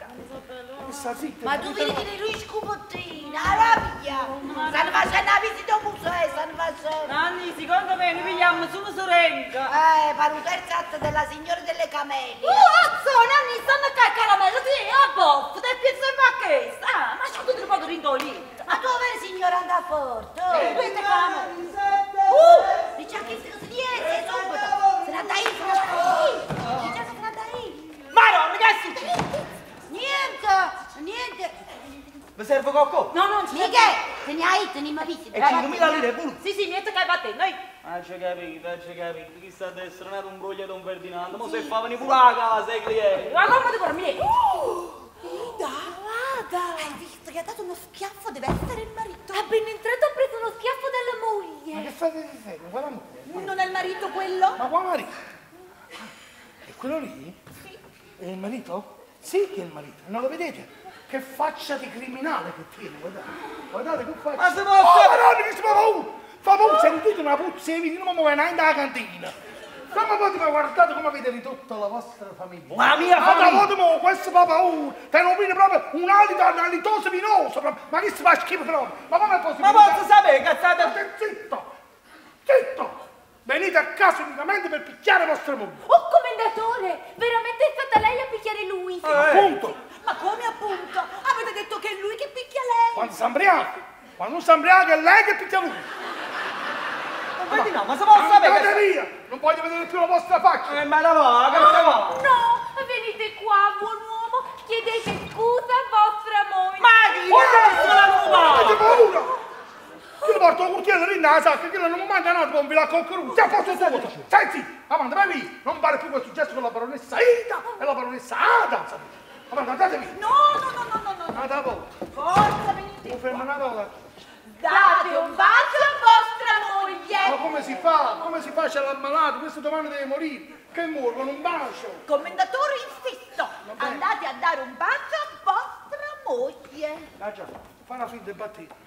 Sta zitta. Ma tu vedi che lui scupottina, rabbia! Stanno facendo la visita a un museo, stanno facendo... Nanni, secondo me noi pigliamo solo Sorenga. Eh, pare un terzo atto della signora delle camelie. Cazzo, Nanni, stanno a cacca caramella, sì, a boff, del pizzo in bacchetta. Ah, ma c'è tutto il modo ringolito. Ma tu vedi signora andare forte? Eh, queste caramelle. Uh, dice anche se si riesce subito. Se ne andai, se ne andai. Dice che se ne andai. Maronna, che è successo? Niente, niente. Vi serve qualcosa? No, non c'è. Miche, te ne hai, te ne hai visti. E cinquemila lire pure? Sì, sì, niente che va a te, noi... Ah, c'è capito, ah, c'è capito. Chi sta a destra non è un broglio Don Ferdinando, ma se fa venire pure a casa i clienti. Ma come ti parli? Ida! Ada! Hai visto che ha dato uno schiaffo, deve essere il marito. Appena entrato ho preso uno schiaffo dalla Ma moglie. che fate di fare? Quale amore? Non è il marito quello? Ma quale marito? E quello lì? Sì. È il marito? Sì che è il marito, non lo vedete? Che faccia di criminale che tiene, guardate. Guardate che faccia. Ma se può Oh, fare- Madonna, che si fa paura! Fa paura, sentite una puzza di vino, non mi viene neanche alla cantina. Come potete guardate come avete ridotto la vostra famiglia? La mia Ma famiglia! da mo, questo fa paura! Te non viene proprio un alito analitoso vinoso, proprio. Ma che si fa schifo proprio? Ma come è possibile? Ma posso sapere, cazzate? State zitto! Zitto! Venite a casa unicamente per picchiare vostra moglie. Oh, commendatore! Veramente è stata lei a picchiare lui? Eh. Appunto! Ma come appunto? Avete detto che è lui che picchia lei? Quando si ambriaca, quando si ambriaca è lei che picchia lui. Don Ferdinando, ma se può sapere Andate che... via! Non voglio vedere più la vostra faccia! Eh, ma la va, che se va? No! Venite qua, buon uomo! Chiedete scusa a vostra moglie! Ma chi è la Avete nuova? paura! Io lo porto un cucchiaio lì nella sacca, che non mi manca nato con la coccheruta. Ti ha posto subito! Stai zitto! Avanti, vai via! Non fare più questo gesto con la baronessa Ida e la baronessa Ada! Avanti, andate via! No, no, no, no, no, no. Andate a volta! Forza, venite. Non fermo una volta! Date un bacio a vostra Ma moglie. come si fa? Come si fa? C'è l'ammalato, questo domani deve morire! Che muore con un bacio! Commendatore, insisto. bene. Andate a dare un bacio a vostra moglie. Ah già, fa una finta di battita.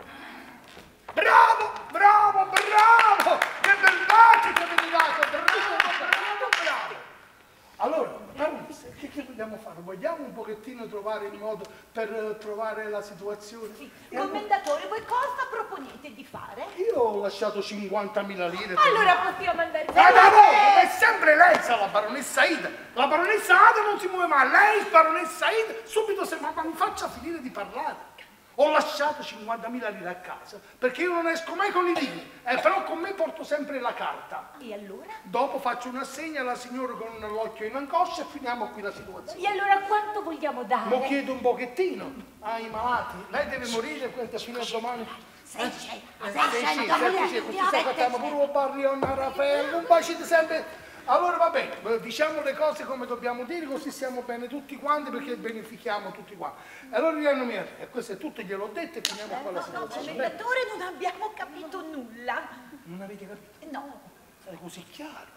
Bravo, bravo, bravo! Che bel bacio che avete dato! Bravo, bravo, bravo! Allora, baronessa, che, che vogliamo fare? Vogliamo un pochettino trovare il modo per eh, trovare la situazione? E allora- Commendatore, voi cosa proponete di fare? Io ho lasciato cinquantamila lire. per- Allora possiamo andare Ma da voi, è sempre lei, sa la baronessa Ida. La baronessa Ada non si muove mai. Lei, baronessa Ida, subito se ma, ma mi faccia finire di parlare. Ho lasciato cinquantamila lire a casa perché io non esco mai con i libri, eh, però con me porto sempre la carta. E allora? Dopo faccio una segna alla signora con l'occhio in angoscia e finiamo qui la situazione. E allora quanto vogliamo dare? Mo chiedo un pochettino ai malati. Lei deve morire questa fino a domani. seicento, Eh, sì, sì, seicento, sì, sì, così sta facciamo pure un barrione a Raffaele, un bacino sempre. Allora va bene, eh, diciamo le cose come dobbiamo dire, così stiamo bene tutti quanti perché beneficiamo tutti quanti. Allora io mi e questo è tutto, gliel'ho detto e finiamo qua la No, situazione. Bene? commendatore, non abbiamo capito nulla. Non avete capito? No, È così chiaro.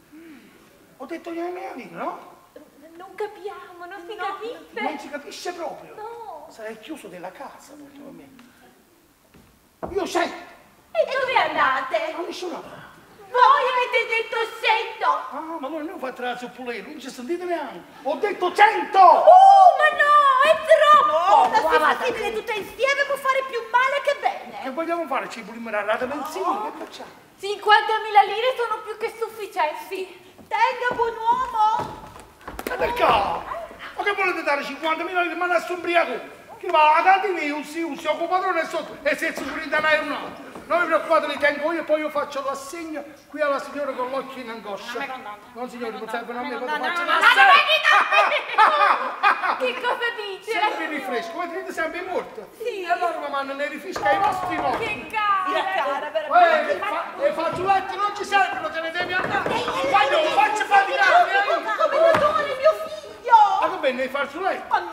Ho detto gliene mia vita, no? Non capiamo, non si No, capisce. Non si capisce proprio. No. Sarei chiuso della casa, naturalmente. Io sei, E dove andate? non nessuno. Voi avete detto cento! Ah, ma allora non fate la zuppolera, non ci sentite neanche. Ho detto cento! Oh, ma no, è troppo! no, da sostenere tutte insieme può fare più male che bene. Che vogliamo fare? Ci vogliamo la rata benzina? Che facciamo? cinquantamila lire sono più che sufficienti. Tenga, buon uomo. Ma perché? Ma che volete dare cinquantamila lire? Ma non è ubriaco. Che va a casa mia, usi, usi, ho padrone sotto e se si pure danare un altro. Non vi preoccupate, li tengo io e poi io faccio l'assegno qui alla signora con l'occhio in angoscia. Non signori, non serve a me, quando faccio l'assegno. Che cosa dice? Sempre rifresco, voi dite sempre morto? Sì. E allora mamma non ne rifresca i vostri morti. Che cara! Cara, veramente. Eh, fa, e fazzoletti non ci servono, te ne devi andare. Quando faccio faticare. Come dottore, mio figlio. Ma che bene, i fazzoletti? Ma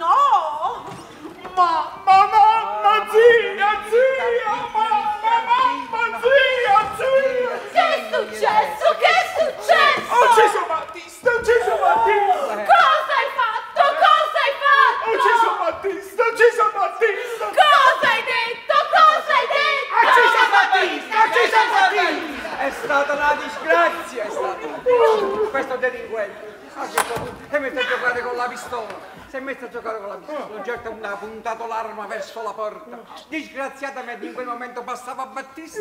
no. Ma, ma mamma, zia, zia, mamma, mamma, zia, zia! Che è successo? Che è successo? Ho ucciso Battista, ho ucciso Battista! Cosa hai fatto? Cosa hai fatto? Ho ucciso Battista, ho ucciso Battista! Cosa hai detto? Cosa hai detto? Ho ucciso Battista, ho ucciso Battista! È stata una disgrazia, è stata. Questo delinquente ha detto, si è messo a giocare con la pistola. Si è messo a giocare con la pistola, certo ha puntato l'arma verso la porta. Disgraziatamente in quel momento passava Battista.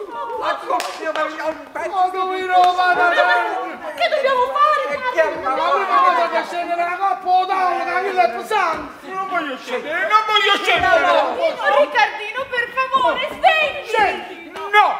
La coppia aveva un pezzo. Ma dove no, vada, Che dobbiamo fare? E che ma prima che scendere la coppa o da una villa è pesante! Non voglio scendere, non voglio scendere! Riccardino, per favore, senti! Scendi! No!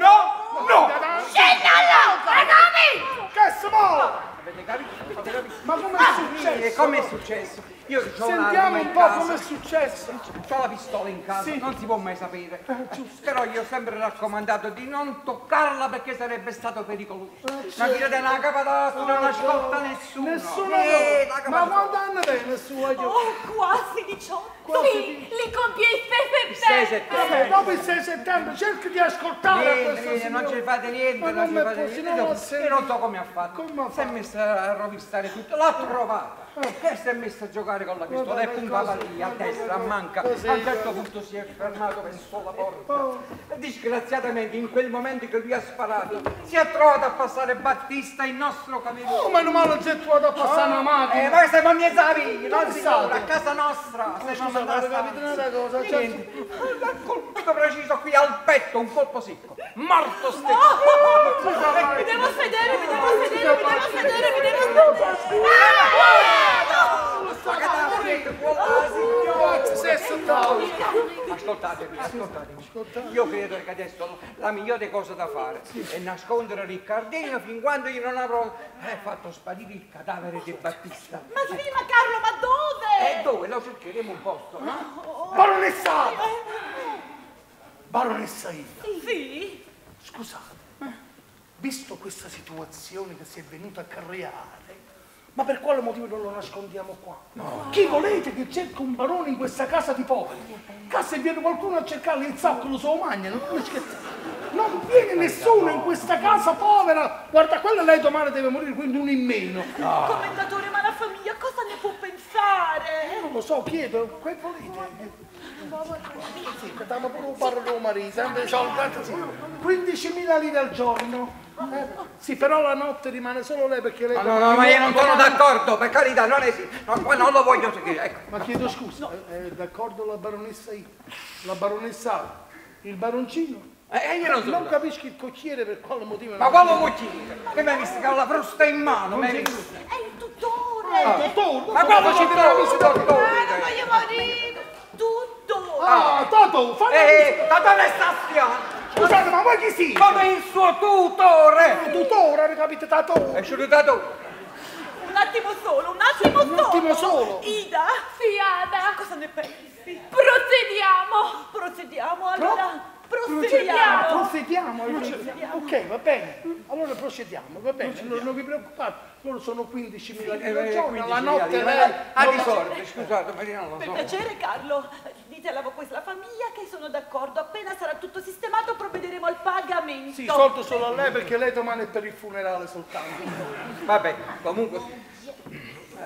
No! No! Scendi all'auto, ragazzi! Che si muove! Avete capito? Avete capito? Ma come è successo? E come è successo? Io ho Sentiamo un po' come è successo. C'ho la pistola in casa, Sì. non si può mai sapere. Però io ho sempre raccomandato di non toccarla perché sarebbe stato pericoloso. Ma tirate una capatastra, non ascolta nessuno. Nessuno Eh, no. la Ma capatastra. quanti anni te nessuno? Oh, quasi diciotto. Sì, li compie il sei sei settembre! settembre. Dopo il sei settembre cerchi di ascoltare Niente, questo niente, non signore. ci fate niente, Ma non non ci mi fate posso- niente. non Io, ho sentito. io non so come ha fatto. Come ha Si è fatto? messo a rovistare tutto, l'ha trovata. E si è messo a giocare con la pistola e Vabbè, puntava così, lì a destra, a manca. così, A un certo così. punto si è fermato verso la porta. Oh. E disgraziatamente in quel momento che lui ha sparato si è trovato a passare Battista il nostro cameriere. Oh, meno male che tu vado a passare una Eh, macchina. ma siamo miei savi, non Dove signora, state? a casa nostra. Se non Scusa, andare avete capito una cosa? Cioè, niente, l'ha colpito preciso qui al petto, un colpo secco. Morto stesso. Mi devo sedere, mi devo sedere, mi devo sedere, mi devo Ascoltatemi, ascoltatemi. Io credo che adesso la migliore cosa da fare è nascondere Riccardino fin quando io non avrò eh, fatto sparire il cadavere di Battista. Ma sì, ma Carlo, ma dove? E dove? Lo cercheremo un posto, no? Baronessa! Baronessa Ida, Sì? scusate, visto questa situazione che si è venuta a creare, ma per quale motivo non lo nascondiamo qua? No. Chi volete che cerca un barone in questa casa di poveri? Che se viene qualcuno a cercarli il zoccolo se lo mangiano, non scherzate. Non viene nessuno in questa casa povera. Guarda, quella lei domani deve morire, quindi uno in meno. Commendatore, ma la famiglia cosa ne può pensare? Non lo so, chiedo, che volete? Sì, diamo pure un parlo tuo marito, sempre quindicimila lire al giorno. Eh, sì, però la notte rimane solo lei perché lei... Ma no, no, ma io non sono d'accordo, per carità, non esiste. No, poi non lo voglio seguire, ecco. Ma chiedo scusa, è, è d'accordo la baronessa io? La baronessa A? Il baroncino? Eh, io non sono Non d'accordo. capisci il cocchiere per quale motivo... Ma quale cucina? Che mi hai visto che ho la frusta in mano, mi hai visto? È il tuttore! Ah, dottore, Ma quale facete dottore? la visita? Dottore? Ah, voglio morire! Tuttore! Ah, Toto, fai... Eh, da dove sta stiando? Scusate, ma voi chi siete? Come il suo tutore! Tutore, avete capito, Tato? È sciolutato. Un attimo solo, un attimo solo! Un attimo solo. Ida, Sì, Ada, cosa ne pensi? procediamo! Procediamo allora! Procediamo. Procediamo! Procediamo. Ok, va bene. Allora procediamo, va bene. Non, non vi preoccupate, loro sono quindicimila lire al giorno, la notte lei... A non- disordine, scusate, ma io non lo Per so. piacere, Carlo, dite alla questa famiglia che sono d'accordo. Appena sarà tutto sistemato provvederemo al pagamento. Sì, solto solo a lei perché lei domani è per il funerale soltanto. Vabbè, comunque,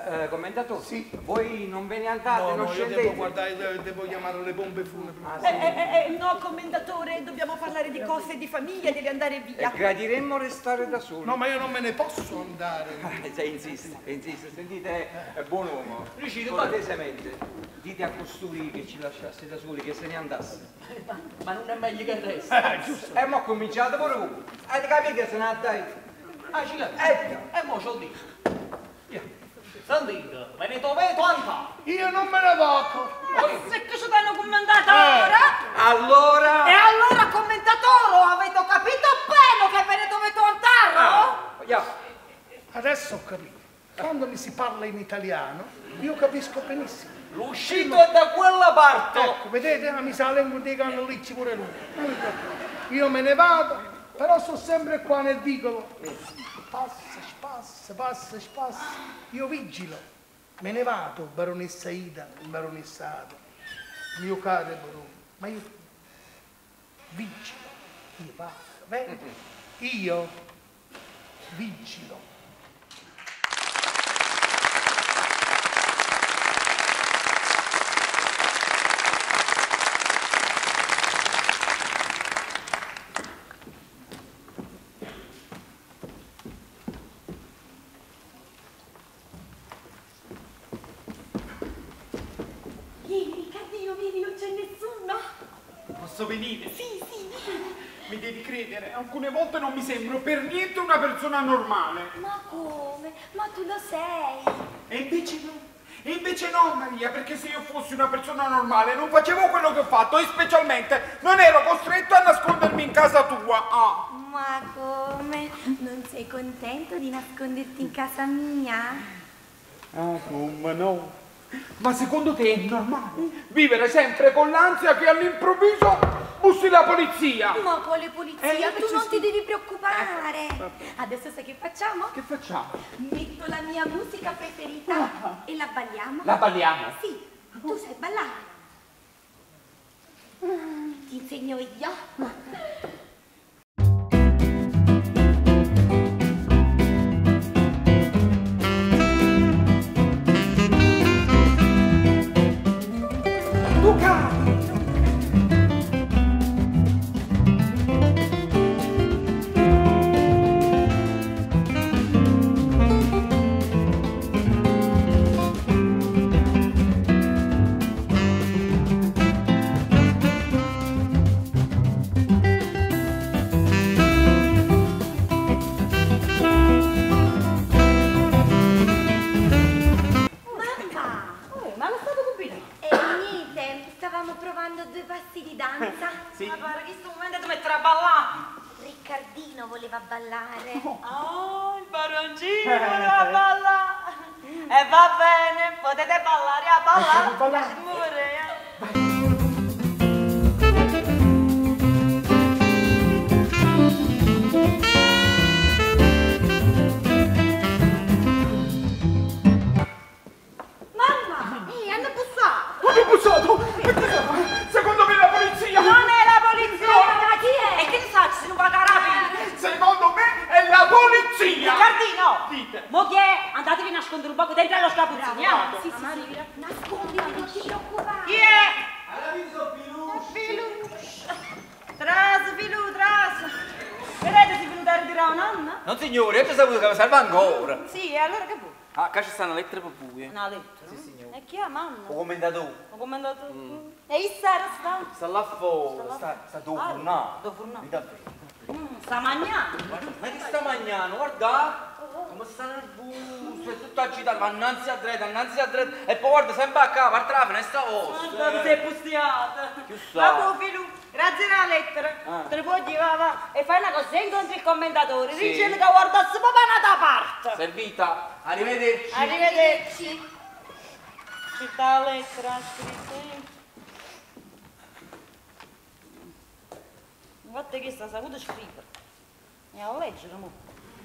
Eh, commentatore, sì. Voi non ve ne andate, No, non no, io scendete? devo guardare, devo chiamare le pompe funebri. Ah, Eh, eh, eh, no, commendatore, dobbiamo parlare di cose di famiglia, devi andare via. E gradiremmo restare da soli. No, ma io non me ne posso andare. Eh, se insiste, insiste, sentite, è buon uomo. Riuscite cortesemente, dite a costui che ci lasciasse da soli, che se ne andasse. Ma non è meglio che resta. Eh, giusto. E mo' cominciate pure voi. Avete capito che se ne andai? Ah, ci la Eh, E mo c'ho dico. Sentite, venite vedo andare. Io non me ne tocco. Se che ci danno commendatore? allora... E allora commentatore, avete capito bene che ve ne dovete andare? Ah, yeah. Adesso ho capito. Quando mi si parla in italiano, io capisco benissimo. L'uscito è da quella parte. Ecco, vedete? Ah, mi sa la lingua dei cannolicci pure lui. Non mi preoccupate. Io me ne vado, però sto sempre qua nel vicolo. Passa, spassa, passa, spassa. Io vigilo. Me ne vado, baronessa Ida, baronessa Ada. Mio caro barone. Ma io vigilo. Io vado, vedi? Io vigilo. Posso venire? Sì, sì, mi devi credere, alcune volte non mi sembro per niente una persona normale. Ma come? Ma tu lo sei. E invece no, e invece no Maria, perché se io fossi una persona normale non facevo quello che ho fatto e specialmente non ero costretto a nascondermi in casa tua. Ah. Ma come? Non sei contento di nasconderti in casa mia? Ah, come no? Ma secondo te è normale vivere sempre con l'ansia che all'improvviso bussi la polizia? Ma quale polizia? Eh, tu sì, non sì. ti devi preoccupare. Adesso sai che facciamo? Che facciamo? Metto la mia musica preferita e la balliamo. La balliamo? Sì, tu sai ballare. Ti insegno io. Sì. Ma pare che in questo momento ti metterà a ballare. Riccardino voleva ballare. Oh, il baroncino voleva ballare. E va bene, potete ballare a ballare. ballare. Pure, eh. Mamma! Ehi, hanno bussato. Hanno bussato? E cosa fa? Secondo me la polizia! Non è la polizia! No. Ma chi è? E che ne sai se non va carabinieri? Secondo me è la polizia! Riccardino! Dite! Mo chi è? Andatevi a nascondere un poco dentro allo scapuzzino. Andiamo. Sì, sì, sì. Nasconditi, non ti preoccupare. Chi è? Filush. Tras, Filu, tras. Vedete si venuta a ritirare una nonna? Non signore, io ho saputo che mi serve ancora. Sì, e allora che vuoi? Ah, qua ci sta una lettera per voi. Una lettera? Sì, signore. E chi è mamma? Ho commentato. Ho commentato. E il sera sta? Sta là fuori, sta, sta dopo Ah, no. dopo no. Mi davvero. Mm, sta mangiando. Ma che sta mangiando? Guarda! Come sta nel busto, è tutto agitato, va innanzi a dritta, innanzi a dritta. E poi guarda sempre a capo, parte la finestra vostra. Quanto sei pustiata. Chi sa? Vabbè, Filu, grazie alla lettera. Ah. Te ne puoi dire, va, va. E fai una cosa, incontri il commentatore. Sì. Dici che guardassi proprio un'altra parte. Servita, arrivederci. Arrivederci. Ci sta la lettera scritta. Infatti che sta saputo scrivere. E a leggere, mo.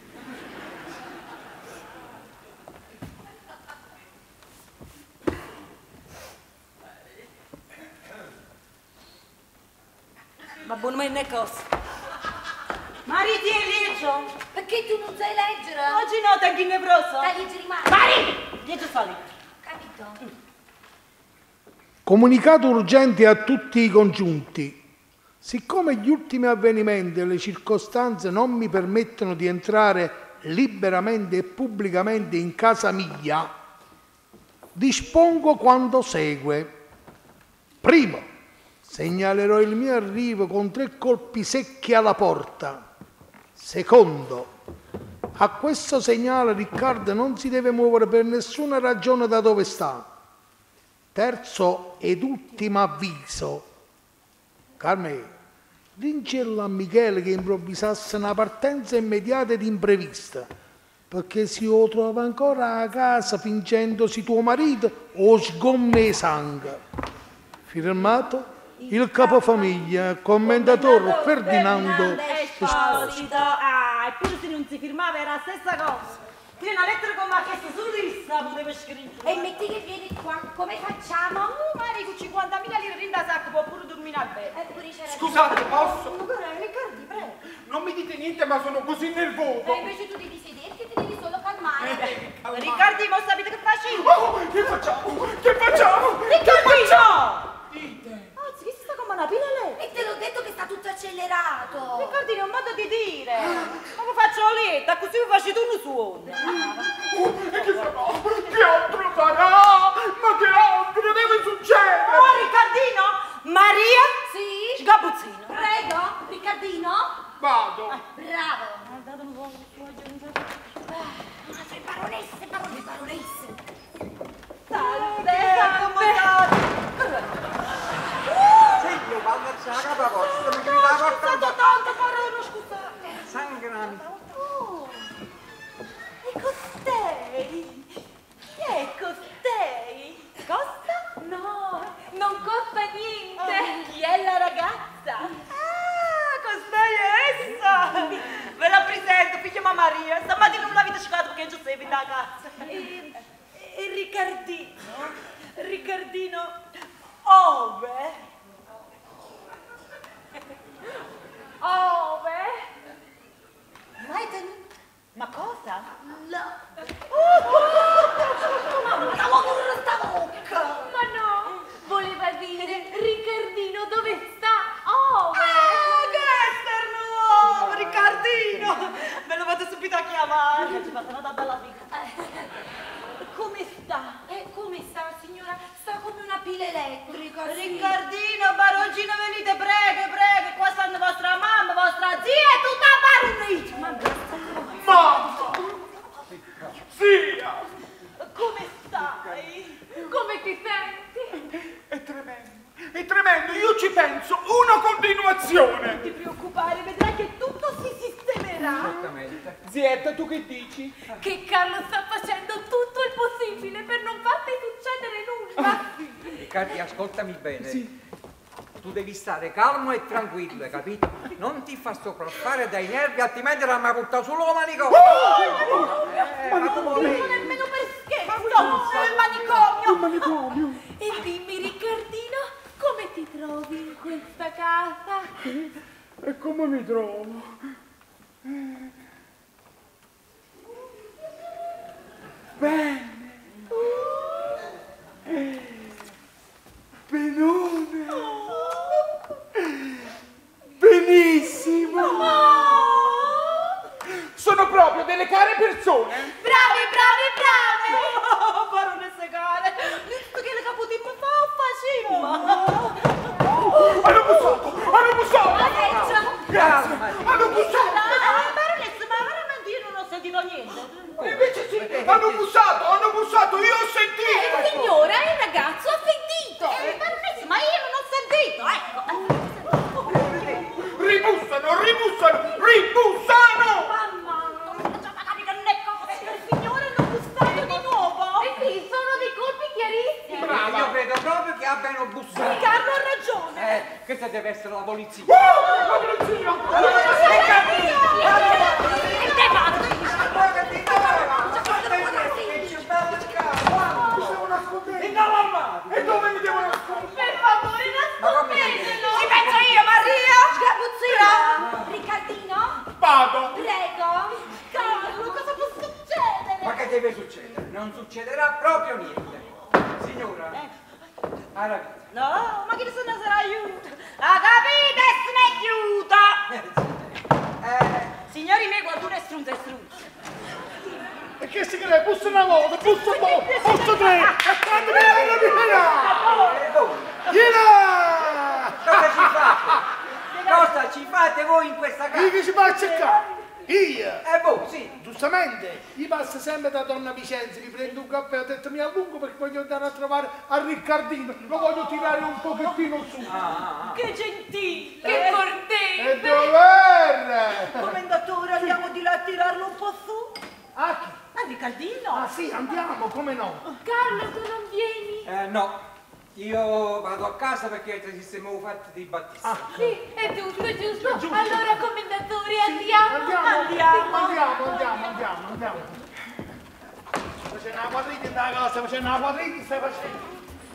Ma buon me ne cosa? Mari, ti leggo. Perché tu non sai leggere? Oggi no, te chi ne proso? Dai, leggere i mani. Mari! dieci soldi. Capito? Comunicato urgente a tutti i congiunti. Siccome gli ultimi avvenimenti e le circostanze non mi permettono di entrare liberamente e pubblicamente in casa mia, dispongo quanto segue. Primo, segnalerò il mio arrivo con tre colpi secchi alla porta. Secondo, a questo segnale Riccardo non si deve muovere per nessuna ragione da dove sta. Terzo ed ultimo avviso. Carmelo, dincella a Michele che improvvisasse una partenza immediata ed imprevista, perché si lo trova ancora a casa fingendosi tuo marito o sgomme sangue. Firmato il capofamiglia, commendatore Ferdinando Esposito. Ah, e pure se non si firmava era la stessa cosa. Qui una lettera che mi ha chiesto solo di vista poteva scrivere. E metti che vieni qua, come facciamo? Oh, Mari, con cinquantamila lire in da sacco può pure dormire bene. Eh, pure c'era- Scusate, posso? Ma guarda, Riccardi, prego. Non mi dite niente, ma sono così nervoso. E invece tu devi sederti e ti devi solo calmare. Riccardi, ma sapete che faccio? Oh, che facciamo? Che facciamo? Riccardino! Dite. Anzi, che si sta come una pila lei? E te l'ho detto che sta tutto accelerato. Riccardi, è un modo di dire. Ma che faccio la letta, così mi faccio tu un suono. Oh, e che sarà? Che altro sarà? Ma che altro deve succedere? Oh, Riccardino! Maria? Sì? Sgabuzzino. Prego, Riccardino? Vado. Bravo. Ah, sei baronesse, baronesse, baronesse. Salve, accomodate. Senti, quando c'è la capa vostra, mi gridava È stato tanto, parola, scusate. sangrami. Oh, e costei? Chi è costei? Costa? No, non costa niente. Oh, chi è la ragazza? Ah, costei è essa! Ve la presento, figlia mia Maria. Stamattina non l'avete scioccato perché già sei venuta a casa. E, e Riccardino? Riccardino, ove? Ove? Mai tenuto? Ma cosa? No. Mamma, la vuoi sta bocca! Ma no, voleva dire Riccardino dove sta? Ove? Ah, che esterno! Riccardino! Me lo vado subito a chiamare. Ci fa una bella figa. Come sta? E come sta, signora? Sta come una pila elettrica. sì. Riccardino, baroncino, venite, prego, prego. Qua stanno vostra mamma, vostra zia e tutta la baronetta. Mamma! Zia! Come stai? Come ti senti? È tremendo, è tremendo, io ci penso, una continuazione. Non ti preoccupare, vedrai che tutto si sistemerà. Esattamente. Zietta, tu che dici? Che Carlo sta facendo tutto il possibile per non farti succedere nulla. Riccardi, ascoltami bene. Tu devi stare calmo e tranquillo, hai capito? Non ti fa sopraffare dai nervi, altrimenti la mi buttare solo la manicomio. Eh, ma tu Non volevi. nemmeno per scherzo, il manicomio. Il manicomio. E dimmi, Riccardino, come ti trovi in questa casa? E come mi trovo? Bene. Benone. Benissimo. Sono proprio delle care persone. Bravi, bravi, bravi. Oh, baronessa care, visto che le caputi mi fa facimma. Hanno bussato, hanno bussato. Calma. Hanno bussato. Ah, baronessa, ma veramente io non ho sentito niente. Invece sì, hanno bussato, hanno bussato, io ho sentito. Signora, il ragazzo ha sentito. Eh, baronessa, ma io non ho sentito, ecco. Ribussano, ribussano, ribussano. Mamma, magari che ne cose. Il signore hanno bussato di nuovo. Eh sì, sono dei colpi chiarissimi. Brava. Io credo proprio che abbiano bussato. Carlo ha ragione. Eh, questa deve essere la polizia. Oh, la polizia. E te vado. E dove mi devo nascondere? Per favore, nascondetelo. Ci penso io, Maria. Sgabuzzino. Riccardino? Vado. Prego. Carlo, cosa può succedere? Ma che deve succedere? Non succederà Ha rapito. No, ma chi se ne sarà aiuto? La capite e se ne aiuta! Eh, Signori miei, qualcuno è strunzo, è strunzo. E che si crede? Bussa una volta, bussa un po', bussa tre! E quando viene la viene! Viene! cosa ci fate? Cosa ci fate voi in questa casa? Io che ci va a cercare? Io! Eh, boh, sì. Giustamente, io passo sempre da donna Vicenza, mi prendo un caffè, ho detto mi allungo perché voglio andare a trovare a Riccardino, lo voglio tirare un pochettino su. Ah, Che gentile, che E cortese. dov'è? Commendatore, andiamo di là a tirarlo un po' su? Ah, chi? A Ricardino? Ah sì, andiamo, come no? Carlo, tu non vieni? eh, no. Io vado a casa perché ci siamo fatti di battista. Ah, Sì, è giusto, è giusto. È giusto. Allora, commendatore, andiamo. Andiamo, Andiamo. andiamo, andiamo, andiamo, andiamo. Facendo una quadrita in casa, facendo una quadrita, stai facendo.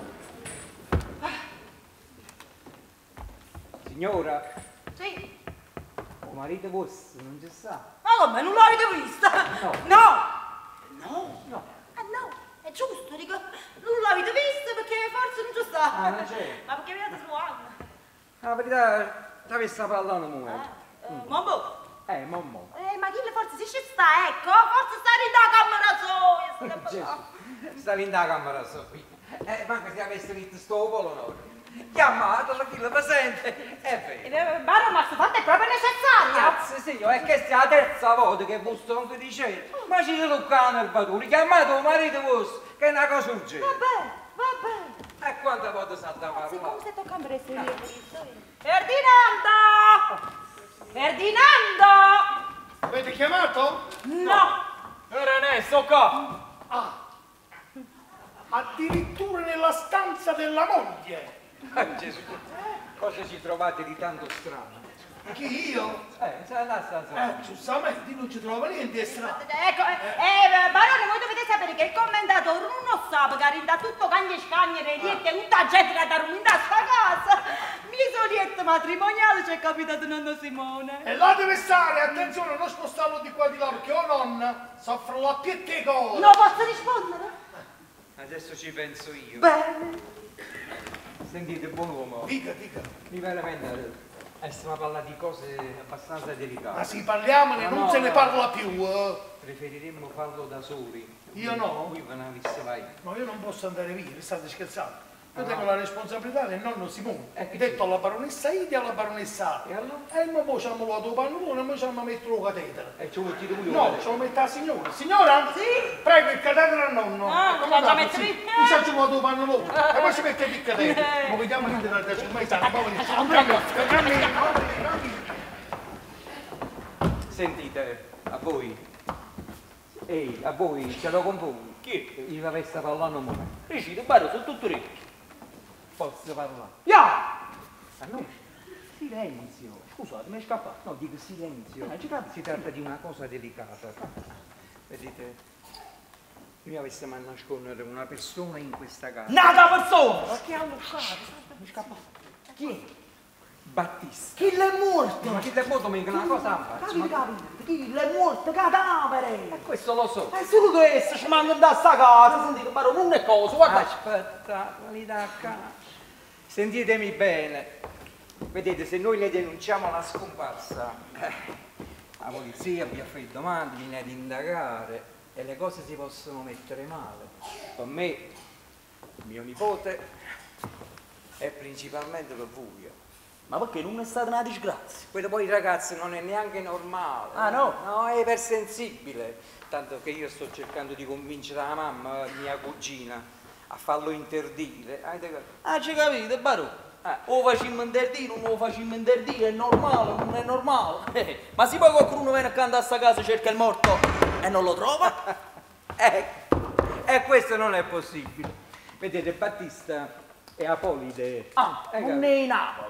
Signora, Sì. oh, marito vostro non ci sta. Ma come, non l'avete vista? No. No! No? No. Ah no, è giusto, dico, non l'avete vista perché forse non ci sta. Ah, non c'è. Ma perché mi date su Anna? La verità, ti avessi parlato un Eh, momento. eh, mamma. Eh, mamma. Eh, ma chi le forse si ci sta, ecco, forse sta in da camera sua. Gesù, sta lì in da camera Sofia. Eh, manca se avessi detto sto volo, no. Chiamato, la figlia presente, è vero. Eh, Baro, ma sto fatto è proprio necessario. Grazie signore, è che sia la terza volta che vi sto anche dicendo. Ma ci sono qua nel batore, chiamate il marito vostro, che è una cosa urgente. Vabbè, vabbè. E quante volte salta Sì, come parlare? stai toccando le serie? Ferdinando! Ferdinando! Avete chiamato? No! Ernesto, qua! Ah, addirittura nella stanza della moglie. Ah, Gesù, cosa ci trovate di tanto strano? Chi io? Eh, sai la stanza. Eh, giustamente, non ci trova niente di strano. Ecco, eh, Barone, voi dovete sapere che il commendatore non sa che rinda tutto cagni e scagnere e niente, tutta gente che da ruminare a sta casa. Mio solietto matrimoniale ci è capitato nonno Simone. E là deve stare, attenzione, non spostarlo di qua e di là, perché o non soffro la piette cosa. Non posso rispondere? Adesso ci penso io. Bene. Sentite, buon uomo. Dica, dica. Mi veramente eh, stiamo a parlare di cose abbastanza delicate. Ma sì, parliamone, No, non no, se ne no. parla più. eh. Preferiremmo farlo da soli. Io no. Qui ve ne avesse vai. No, io non posso andare via, vi state scherzando. Io Ah. tengo la responsabilità del nonno Simone. Eh, che detto alla baronessa Idi e alla baronessa A. E allora? E noi poi ci hanno lavato il pannolone e noi ci hanno messo lo catetere. E ci vuoi dire lui? No, ce lo mette la signora. Signora? Sì? Prego, il catetere al nonno. Ah, Come lo già andate? messo Sì. lì? Mi ci ha giocato il pannolone. E poi ci mette il catetere. Ma vediamo niente da adesso, ormai stanno, ma venite. Cammino, cammino, cammino. Sentite, a voi. Ehi, a voi, ce lo confondo. Chi? Io avessi parlato un momento. Dici, Baro, sono tutto ricco. Posso parlare? Ya! Ah no? Silenzio. Scusate, mi è scappato. No, dico silenzio. Eh, ci capisco. Si tratta di una cosa delicata. Vedete, io avessi a nascondere una persona in questa casa. Nata persona! Ma che hanno fatto? Mi è scappato. Chi è? Battista. Chi l'è morto? Ma chi ti è morto mica una cosa a farci? Capite, capite? Chi l'è morto? Cadavere! E questo lo so. E solo questo ci manda da sta casa, sentite, Baro, non è cosa, guarda. Aspetta, li dà a casa. Sentitemi bene. Vedete, se noi le denunciamo la scomparsa, eh, la polizia vi fa i domande, viene ad indagare e le cose si possono mettere male. Per me, mio nipote e principalmente per voi. Ma perché non è stata una disgrazia? Quello poi ragazzi non è neanche normale. Ah, no? No, è ipersensibile. Tanto che io sto cercando di convincere la mamma, mia cugina, a farlo interdire. Avete capito? Ah, ci capite, Baro? Eh. O facciamo interdire, non lo facciamo interdire, è normale, non è normale. Eh, ma se poi qualcuno viene accanto a sta casa, cerca il morto e non lo trova? Ecco, e questo non è possibile. Vedete, Battista e Apolide. Ah, eh, non è in Napoli.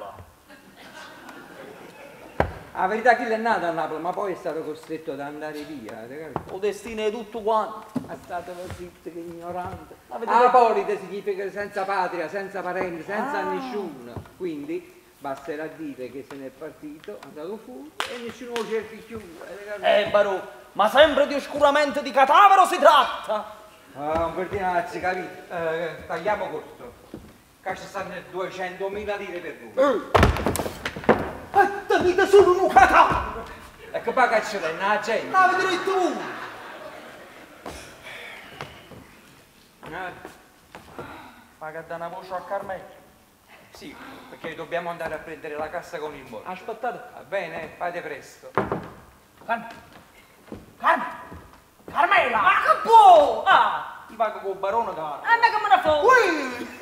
La verità che è nato a Napoli, ma poi è stato costretto ad andare via. avete capito? O destino è tutto quanto. È stato così che ignorante. Avete Apolide significa senza patria, senza parenti, senza Ah. nessuno. Quindi basterà dire che se n'è partito, è andato fuori e nessuno lo cerchi più. avete capito? Eh, Baro, ma sempre di oscuramento di cadavere si tratta? Ah, un Bertinazzi, capito? Eh, tagliamo corto. che ci stanno duecentomila lire per lui. E te mi dai solo un catalogo! E che poi che ce l'hai, una gente? Ma vedrai tu! Eh, Paga da una voce a Carmelo. sì, perché dobbiamo andare a prendere la cassa con il morto. Aspettate. Va bene? Fate presto. Carmelo! Carmelo! Carmela! Ma che può? Ah! Ti pago con il barone, caro. A me che me ne fa? Ui!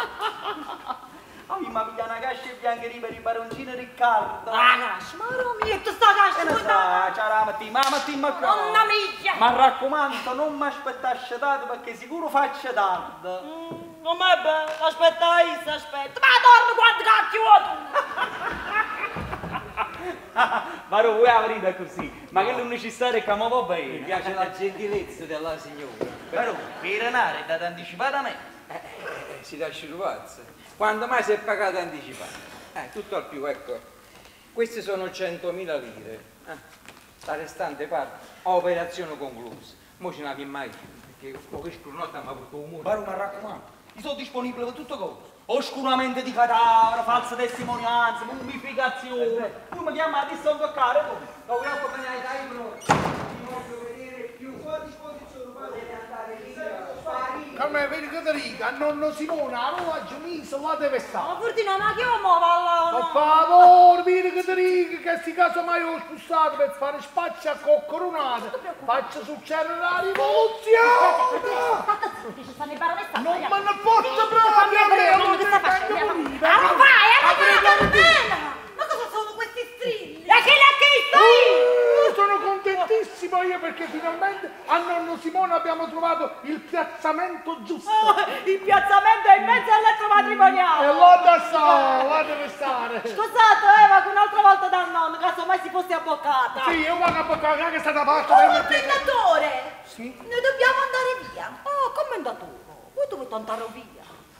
Oh, ma piglia una cascia bianca per il baroncino Riccardo. Ah, cascia, ma romietto sta cascia, Che ne sa, c'era la mattina, ma la mattina qua. Nonna mia! Ma raccomando, non mi aspettasce tanto perché sicuro faccio tardi. Mm, non è bene, aspetta, Is, aspetta. Ma dormi quanto cacchio! Varo, vuoi la verità così? Ma che non necessario che mi va bene. Mi piace la gentilezza della signora. Varo, per renare è dato anticipatamente. Eh, eh, eh, si lasci rubazza. Quando mai si è pagato anticipato? Eh, tutto al più, ecco. Queste sono centomila lire. Eh, la restante parte a operazione conclusa. Mo ce n'abbiamo mai più, perché poche scrunotte mi ha avuto un muro. Varo, ma raccomando, io sono disponibile per tutte cose. Oscuramento di cadavere, false testimonianze, mummificazione. Io mi chiamo a distante toccare come. Lo vogliamo accompagnare dai pronti. Ti voglio vedere più a disposizione, potete andare via. Come vedi Caterina, a nonno Simone, a Rovaggio Miso, là deve stare. Ma Fortino, ma che mo va Per là? favore, vieni Caterina, che sti caso mai ho spossato per fare spaccia a coccoronate. Faccio succedere la rivoluzione! State zitti, ci stanno i baronessa. Non me ne posso proprio, Gabriele, non che mi sta vengo facendo? morire. Ah, vai, è Apri la la Carmela! Ma cosa sono questi strilli? E che l'ha chiesto io? Eh, Sono contentissimo io perché finalmente a nonno Simone abbiamo trovato il piazzamento giusto. Oh, il piazzamento è in mezzo al letto E matrimoniale. là da sta, là deve stare. Scusate, eh, ma che un'altra volta dal nonno, caso mai si fosse abboccata. Sì, io vado a boccare, che è stata parte Oh, per me. commendatore! Sì? Noi dobbiamo andare via. Oh, commendatore, voi dovete andare via.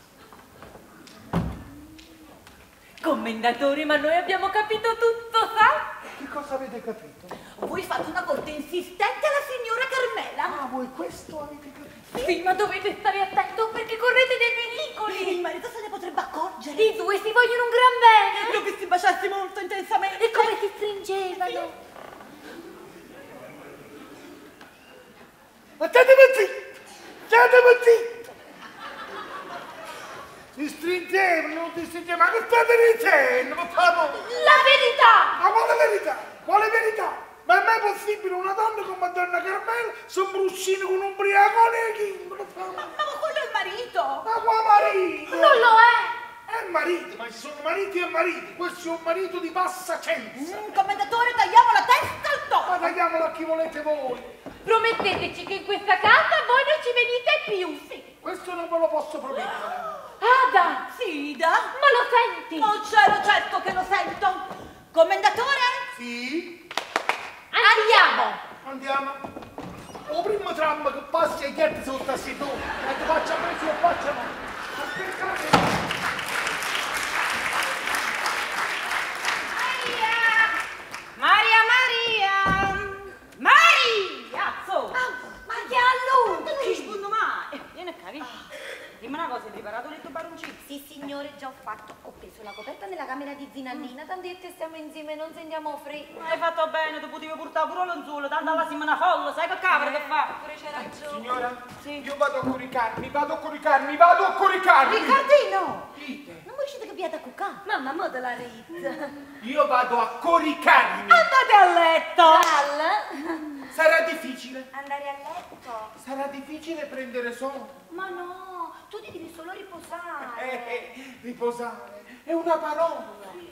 Commendatore, ma noi abbiamo capito tutto, sa? Che cosa avete capito? Voi fate una corte insistente alla signora Carmela. Ah, voi questo avete capito? Sì, ma dovete stare attento perché correte dei pericoli. Il marito se ne potrebbe accorgere. I due si vogliono un gran bene. Li ho visti baciarsi molto intensamente. E come si stringevano. Ma state zitti! State zitti! Si stringevano, non ti stringevano, ma che state dicendo? Per favore! La verità! Ma quale verità? Quale verità? Ma è mai possibile una donna come Madonna Carmela si imbruscina con un ubriacone e chi? Per favore! Ma, ma quello è il marito. Ma qua marito! Non lo è! È marito, ma ci sono mariti e mariti, questo è un marito di passacenza. Mm, commendatore, tagliamo la testa al Ma topo. tagliamola a chi volete voi. Prometteteci che in questa casa voi non ci venite più. Sì. Questo non ve lo posso promettere. Ada! Sida? Ma lo senti? Oh cielo, certo che lo sento. Commendatore? Sì? Andiamo! Andiamo. O primo tram che passi ai ghetti sotto a Sidone. E ti faccia preso e faccia no. Aspetta. Maria, Maria! Maria! So! Ma che a lui? Non ti rispondo mai! Eh, vieni qua, vieni. Dimmi una cosa, hai preparato il tuo baroncino? Sì, signore, già ho fatto. Ho preso la coperta nella camera di Zinannina, tanto io e te stiamo insieme, non sentiamo freddo. Hai fatto bene, tu potevi portare pure l'onzuolo, tanto alla una folla, sai che cavolo che fa? Pure c'è ragione. Signora, Sì. io vado a coricarmi, vado a coricarmi, vado a coricarmi. Riccardino! Dite, Non riuscite che piate a cucà? Mamma, mo te la rizza. io vado a coricarmi. Andate a letto! Al? Sarà difficile. Andare a letto? Sarà difficile prendere sonno. Ma no, tu ti devi solo riposare. Eh, eh, riposare è una parola.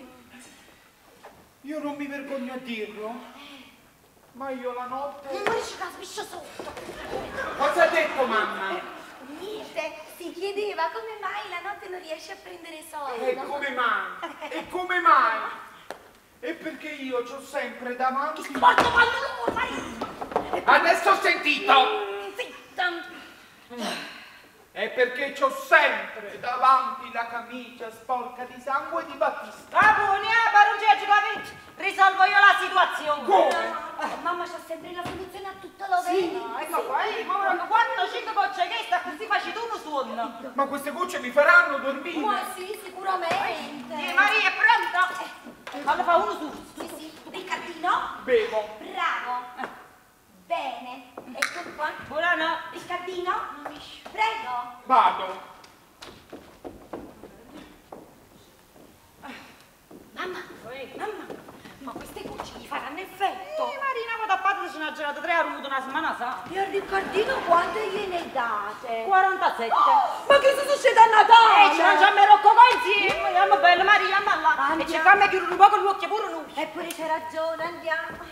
Io non mi vergogno a dirlo, ma io la notte... Non riesci a sbiscio sotto. Cosa ha detto mamma? Niente, si chiedeva come mai la notte non riesce a prendere sonno. E come mai? E come mai? E perché io c'ho sempre davanti... Porto pannolone, Maria! Adesso ho sentito! Zitta! È perché c'ho sempre davanti la camicia sporca di sangue di Battista. Ah, buoni, ah, baroncello, capito? Risolvo io la situazione. Come? Eh, mamma c'ha sempre la soluzione a tutto, lo vedi? No, ecco qua, eh, ma ora quattro cinque gocce che sta così facci tu uno suono. Ma queste gocce mi faranno dormire. Ma sì, sicuramente. Sì, Maria, è pronta? Fallo fa uno su. Sì, sì. Riccardino? Bevo. Bravo. Bene. E tu qua? Buonanotte. Riccardino? Prego. Vado. Mamma, mamma, ma queste gocce gli faranno effetto. Sì, Marina, vado a parte, ce n'ha girato tre, ha avuto una settimana sa. E a Riccardino quante gliene date? quarantasette. Ma che si succede a Natale? Eh, ci mangiamo me rocco insieme. Andiamo bene, Maria, andiamo là. E Andiamo. cercamo di chiudere un po' con gli occhi pure noi. Eppure c'è ragione, andiamo.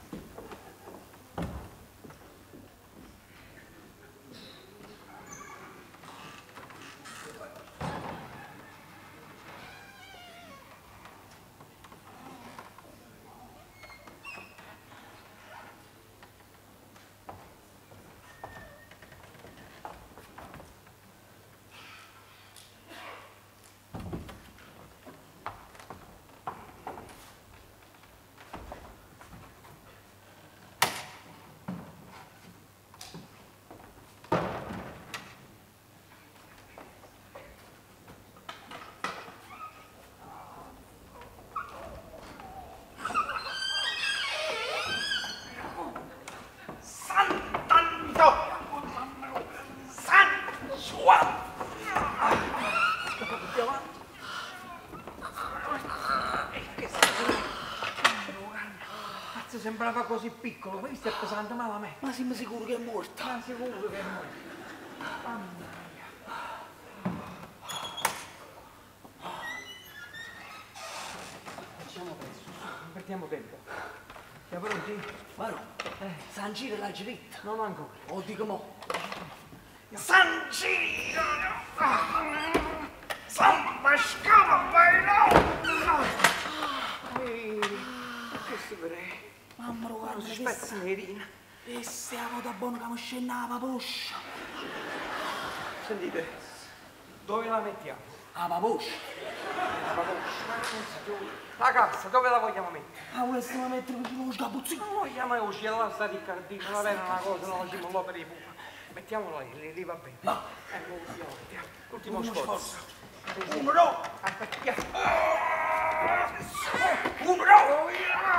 Sembrava così piccolo, questo è pesante male a me. Ma siamo sicuri che è morta? Ma sicuro che è morto. Mamma mia. Facciamo presto, non perdiamo tempo. Siamo pronti? Varo, Eh, San Giro e la giretta. non ancora. O dico mo. San Giro! San Pasquale Bailo! Ehi, che si vede? Mamma, guarda, Non si spezza, Nerina. e siamo da buono che mi scendava la poscia. Sentite, dove la mettiamo? Ah, ma poscia? La cassa, dove la vogliamo mettere? Ah, volessimo mettere vicino uno sgabuzzino? Non vogliamo uscire là, sta Riccardino, la vera una cosa, non facciamo là per i pupa. Mettiamola lì, lì va bene. Va. Ecco, mettiamo, mettiamo. L'ultimo Uno sforzo. sforzo. Uno, no! Aspettiamo. Uno, no!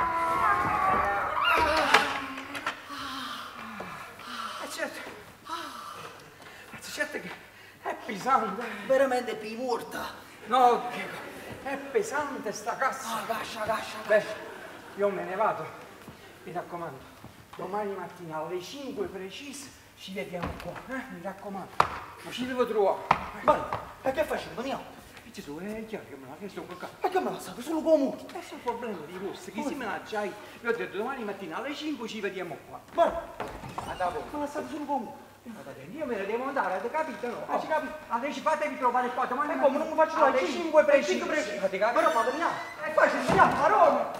Eh certo. Anzi, certo che è pesante. Veramente più morta. No, Diego, è pesante sta cassa. Ah, cascia, cascia. Beh, io me ne vado. Mi raccomando, domani mattina alle cinque precise ci vediamo qua, eh? Mi raccomando. Ma ci devo trovare. Ma e che facciamo? Veniamo. E Gesù, è chiaro che me l'ha chiesto quel caso. E che me la sa? Solo come morto. Questo è il problema di vostri, chi si menaccia? Io ho detto domani mattina alle cinque ci vediamo qua. Guarda, A dopo. me la sa solo come morto. Io me ne devo andare, avete capito? No? Avete capito? Allora ci fatevi trovare qua domani. E come non mi faccio la alle cinque precise. Avete capito? Però ma veniamo. E poi ci vediamo a Roma.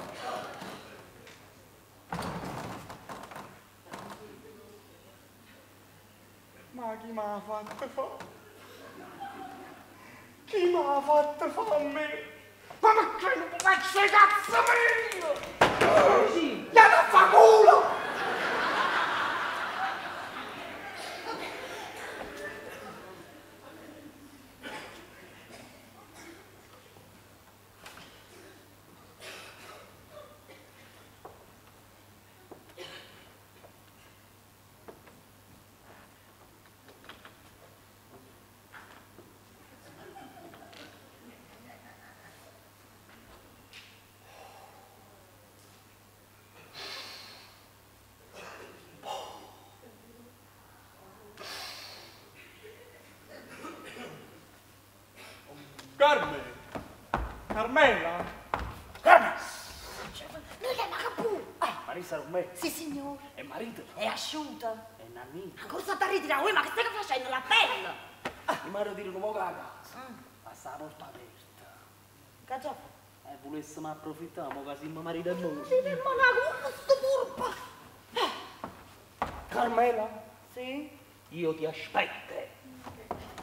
Ma chi mi ha fatto fare? Chi mi ha fatto fare a me? Ma perché non mi faccio i cazzo mio? Sì. Gli hanno fa culo! Carmen! Carmela! Carmen! Noi chiama Capù. Marisa con me. Sì, signore. E marito. È asciutta. E Nannino. Ma cosa sta ritirando? Uè, ma che stai facendo? La pelle? Mi mare dire un po' che a casa. Ma sta la porta aperta. Che già? E volessimo approfittare, mo che siamo marito e noi. Sì, per monaco, sto burpa. Carmela, Sì? io ti aspetto.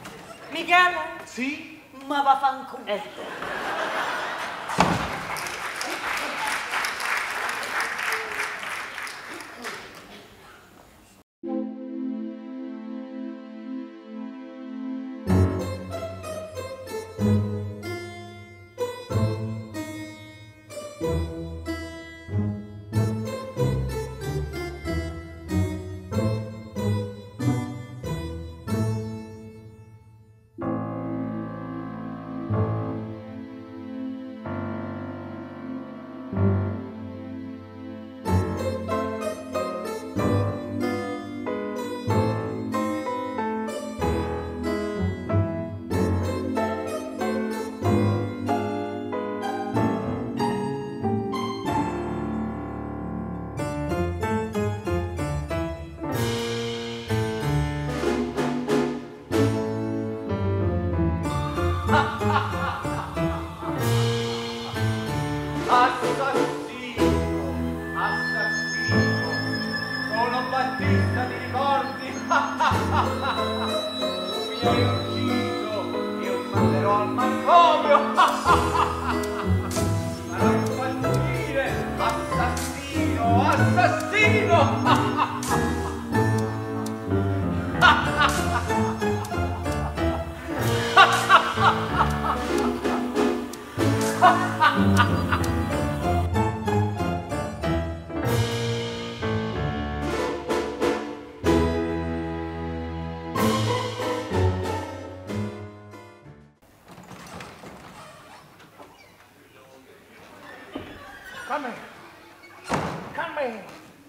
Michele? Sì? Ma vaffanculo. Carmen! Carmen!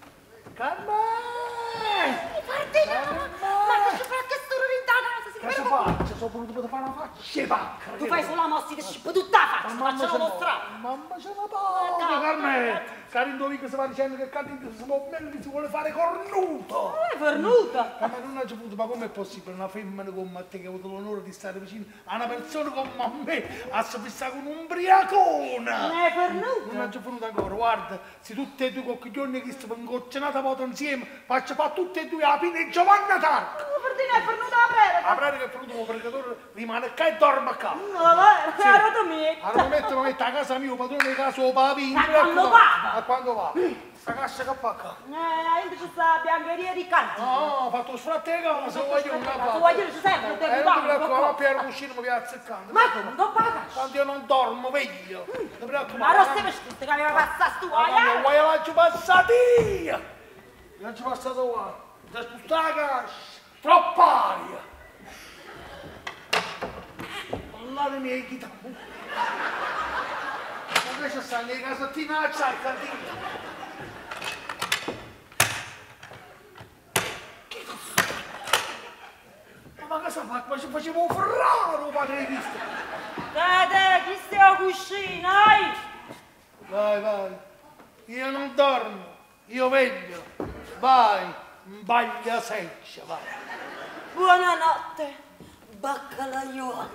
Carmen! Partiamo! Ma non ci fa che sto ridando! Che si faccia? Sono voluto fare una faccia pacca! Tu fai solo la mossa di scippo tutta la faccia, Mamma facciamo ce n'ho- mostrare. Mamma ce la paga, Carmen! Carino Vico si va dicendo che Carino si può meglio, si vuole fare cornuto! È cornuta. Ma non ha saputo, ma com'è possibile una femmina come te che ha avuto l'onore di stare vicino a una persona come a me a si fissare con un ubriacona? È cornuta. Non ha già venuto ancora, guarda, se tutti e due cocchiglioni che stanno ingoccianata volta insieme, faccio fare tutti e due la Pina e Giovanna Tarca! Per dire è cornuta la prega. La pratica è venuto come predicatore, rimane qua e dorme qua. No, va, è la rotometta. Allora metto, mi metto a casa mia, padrone di casa, o pavi, Ma quando va? a quando va? Sta cassa che fa qua? Eh, invece sta biancheria di carta. No, ho fatto sfratto di casa, se voglio una Tu fa. vuoi dire ci serve, non Eh, devi non ti fare. preoccupare, ma Piero Cuscino mi piace azzeccando. Ma come, non paga? Quando io non dormo, veglio. Non ti preoccupare. Ma non stai vestito che aveva passato tu, Ma quando eh? vuoi la faccio passare via. La faccio passare qua. Da spostare la cascia. Troppa aria. Parlate miei chitarri. Ma invece stanno le casettine a ciarca, ma cosa fa? Ma ci facevo ferraro, padre Cristo! Dai, dai, chi stai a cucina, dai? Vai, vai. Io non dormo, io veglio. Vai, baglia seccia, vai. Buonanotte, baccalaiolo.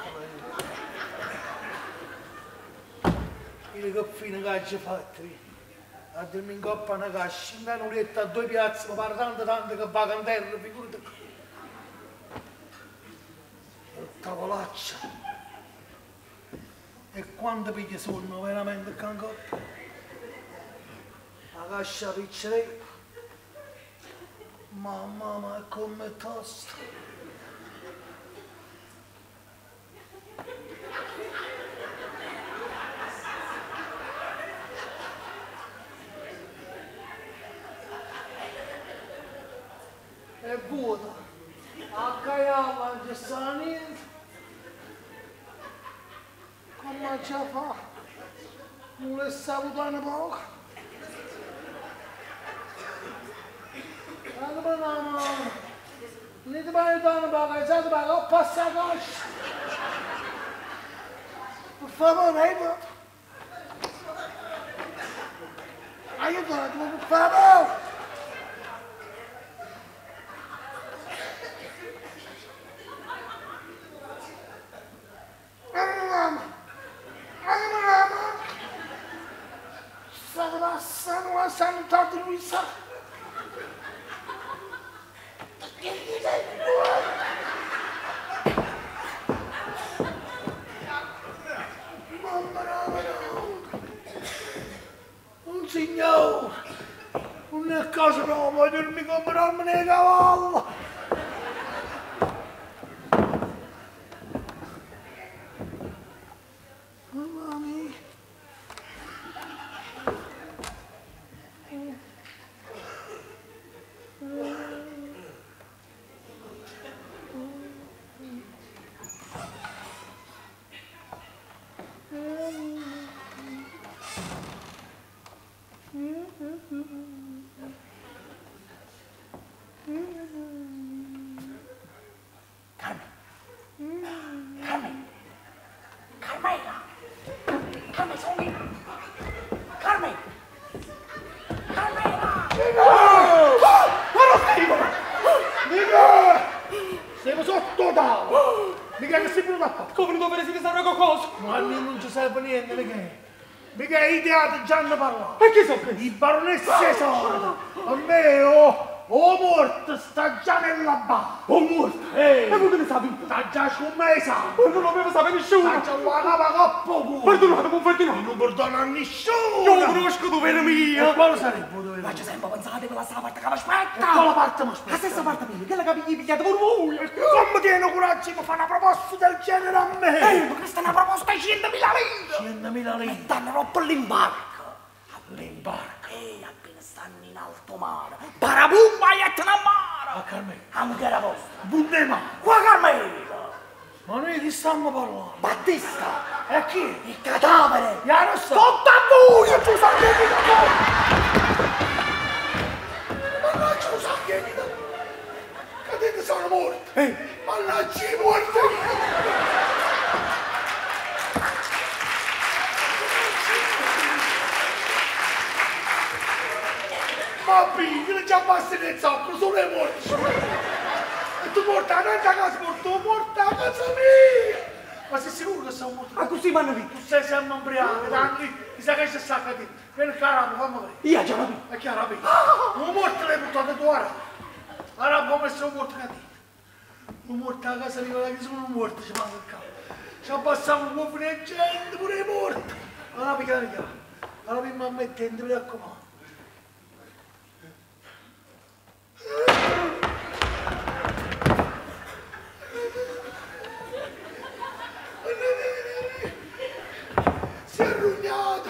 Il coffino che hai fatto, a dirmi in coppa una cascia, in una letta a due piazze, mi pare tanto tanto che va a terra, figurati. Tavolaccia. E quando pigli sonno veramente cancotto? La cascia picceretta. Mamma, ma è come tosta. È vuota. A Caialla non ci sta niente. Come ce la fa? Non le stavo dando poco. Allora, no, no. Non ti vai dando poco, è stato poco, ho passato la cascia. Per favore, aiuto. Aiutatemi, per favore. State passando la Santa Luisa. Che gli sei nel caso no, voglio dormire comprarmi nei cavalli. Mamma mia. Siamo sotto tavola! Mica che sei venuto a qua! Come non dovete sapere qualcosa? Ma a me non ci serve niente, mica! Mica i teatri già hanno parlato! E chi sono questi? I baronesse esordi! A me, oh! Oh morto, sta già nella barra! Oh morto! Ehi! E voi che ne sapete? Sta già con me, sa! Oh, non lo aveva saputo nessuno! Sta già la capa coppa pure! Perdonate, non perdonate! Non perdono a nessuno! Io lo conosco dovere E mio! quale sarebbe dovere? Ma c'è sempre pensato quella stessa parte che mi E aspetta! quale parte mi La aspetta? stessa parte mia, che la capigli pigliate per voi! Come tiene coraggio di fare una proposta del genere a me? Eh, ma questa è una proposta di centomila lire! centomila lire! E danno troppo all'imbarco! All'imbarco? Eh, appena stanno in alto mare! Barabumba e a mare! A Carmelo! Anche la vostra! Bundema! Qua Carmelo! Ma noi chi stiamo parlando? Battista! E chi? Il cadavere! Chiaro sta! Sotto a voi! Io ci so che vi Mannaggia lo sangue! Cadete sono morti! Eh! Mannaggia i morti! Ma pigli, già passi nel zoccolo, sono i morti! E tu morta, non da casa morto, morta a casa mia! Ma sei sicuro che sono morto? Ma così mi hanno detto! Tu sei sempre ubriaco, tanti, mi sa che c'è stacca di. Vieni carapo, fammi vedere. Io già capito! E chi ha rapito? Un morto l'hai portato tu ora. Ora abbiamo messo un morto a te. Un morto a casa mia, che sono un morto, ci manca il capo. Ci abbassiamo un po' di gente, pure i morti. Allora pigliare chiaro. Allora mi ammettente, mi raccomando. Si è arrugnato!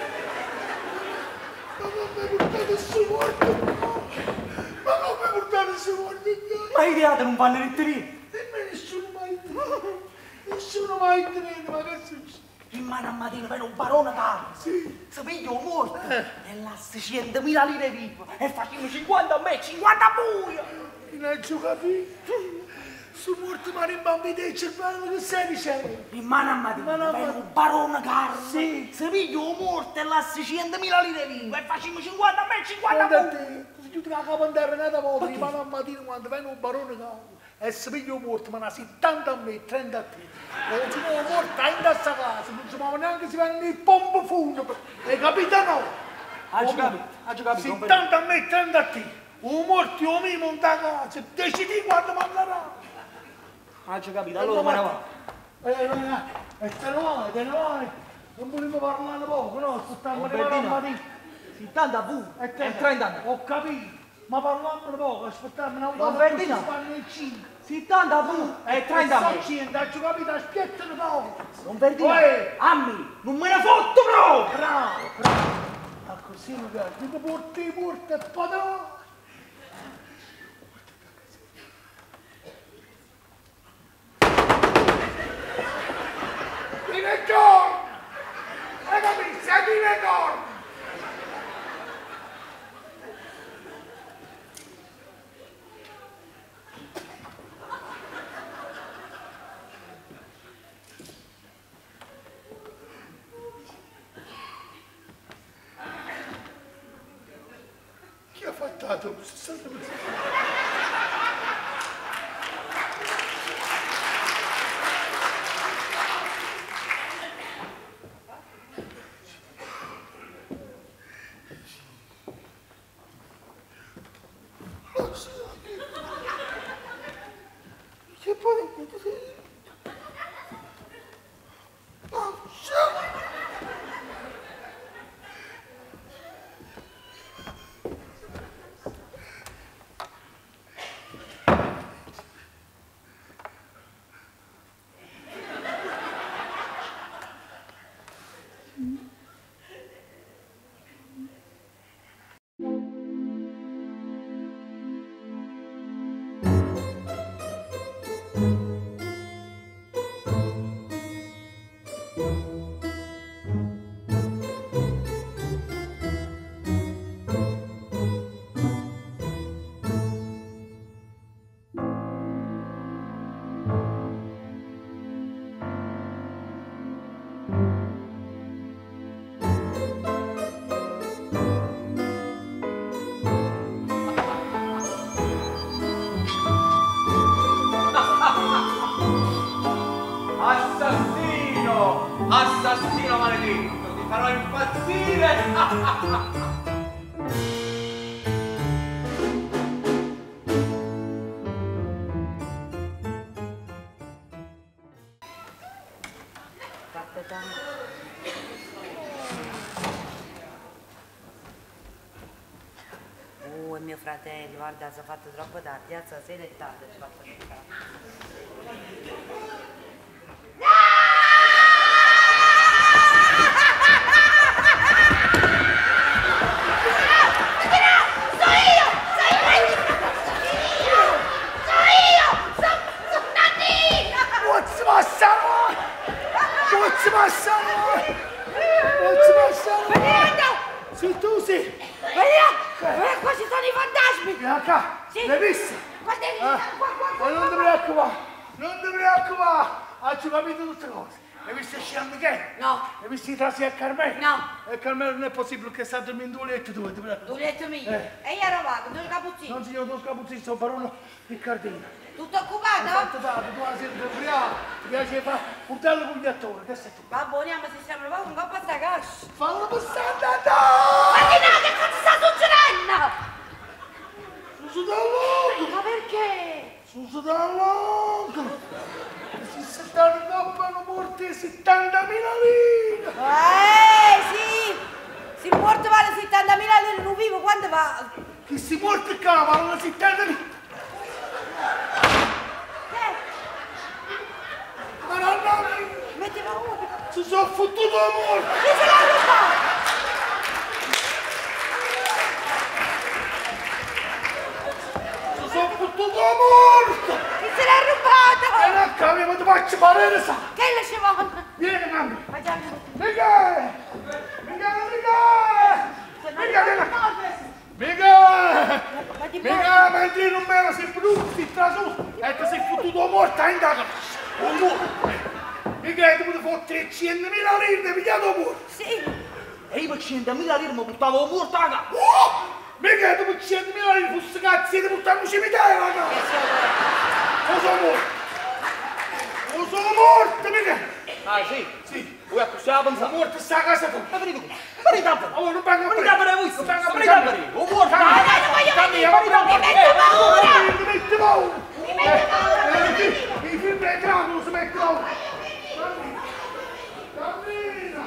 Ma come hai portato su morto? Ma come hai portato su morto? Ma i teatri non vanno in teoria! E me nessuno mai tenuto! Nessuno mai tenuto, ma che succede? In mano a mattina viene un barone caro! Sì. Si piglia un morto! E lascia centomila lire vivo! E facciamo cinquanta a me, cinquanta a voi! Non hai già capito? Su morto ma rimbambito il cervello che sei dicendo? In mano a mattina Mano a viene mattina. un barone caro! Sì. Si piglia un morto e lascia centomila lire vivo! E facciamo cinquanta a me, cinquanta a Guarda voi! te, si chiude la capa in terra un'altra volta, di mano a mattina quando viene un barone caro e si piglia un morto, ma ne ha settanta a me e trenta a te. E non si muove morto in questa casa, non si muove neanche si vende il pompo funebre. Hai capito no? Ha già capito, ha già capito. non settanta a me e trenta a te. Un morto io mi monta a casa, decidi quando manderà. Ha già capito, allora me ne va. Eh, eh, e te ne vai, te ne vai. Non volevo parlare poco, no? Stanno di mano a mattina. settanta a voi E te- e trenta a me. Ho capito, ma parlammo poco, aspettiamo una Non volta perdi così no. fanno il cinque. settanta a voi e trenta a me. Saccente, hai capito, aspetta un po'. Non perdi Uè. niente. Ammi, non me ne fotto proprio! Bravo, bravo. Ma così mi piace, tu ti porti i porti e poi te ne vai. Fine giorno! Hai capito? Sei fine giorno! Chi ha fattato? Che poi... Oh, assassino maledetto, ti farò impazzire! Oh, è mio fratello, guarda, si è fatto troppo tardi, alza la sera e tardi, si è fatto cercare. What's my son? What's my son? What's my son? Sei tu, sì. Vedi, qua ci sono i fantasmi. Vieni qua, Sì. l'hai visto? Guarda, Eh? qua, qua, qua. Ma non ti preoccupare, non ti preoccupare. Hai capito tutte cose. Hai visto il Scian che? No. Hai visto i trasi a Carmelo? No. E Carmelo non è possibile che sta dormendo in due letti due, ti prego. Tu letto mio. Eh. E io ero vago, due capuzzini. Non signor Don Scapuzzini, sono barone Riccardino. Tutto occupato? Fatto tanto, tu la sera ubriaco, ti piace fare portarlo con gli attori, che sei tu? Va buoni, ma se siamo proprio un po' a sta cascia. Fallo passare da Ma che no, che cosa sta succedendo? Suso da lungo! Ma perché? Suso da lungo! Si stanno coppano morti settantamila lire! Eh, sì! Se morto vale settantamila lire, non vivo, quanto va? Chi si morti qua valgono settantamila! Eh, Ma non no! metti paura. Si sono fottuto a morte! Chi se l'ha rubato? Si sono fottuto a morte! Chi se l'ha rubato? E non capiamo, ti faccio parere, sa! Che le ci vanno? Vieni, mamma! Facciamo. Michele! Michele, Michele! Michele! Michele! Ma ti Mica, mentre non me la sei brutti, trasuto, e ti sei fottuto morta in casa. Un morto. Mica, ti potevo fottere centomila lire, ti pigliato morto. Sì. E io per centomila lire mi buttavo morto a casa! Oh! Mica, ti per centomila lire, fosse cazzi, ti buttavo in cimitero, raga. Non sono morto. Non sono morto, mica. Ah sì? Sì. Vuoi accusare la Sono pensata? morto in sta casa tu. Ma venite qui! Venite a vedere! Oh, non vengo a Venite a vedere voi! Non vengo a Venite a vedere! Un morto! No, no, non voglio venire! Venite a Mi vedere! metto paura! Mi metti paura. Mi metto paura! Eh, I film del Dracula si mettono paura. Cammina.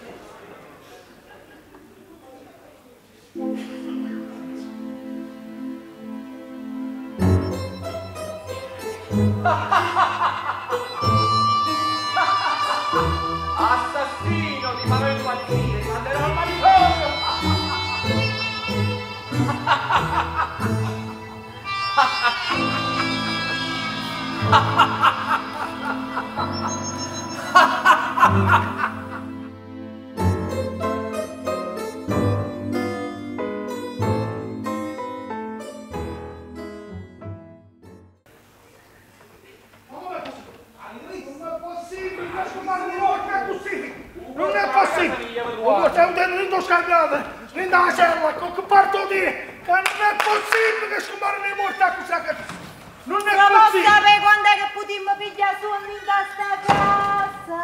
Assassino, ti farò impazzire, ti manderò al manicomio! Non è possibile! Oh, stiamo tenendo scambiate! Nella cella, con che parto di... Che non è possibile che scomparono i morti a questa casa! Non è Non posso possibile! sapere quando è che potremmo pigliare su in questa casa!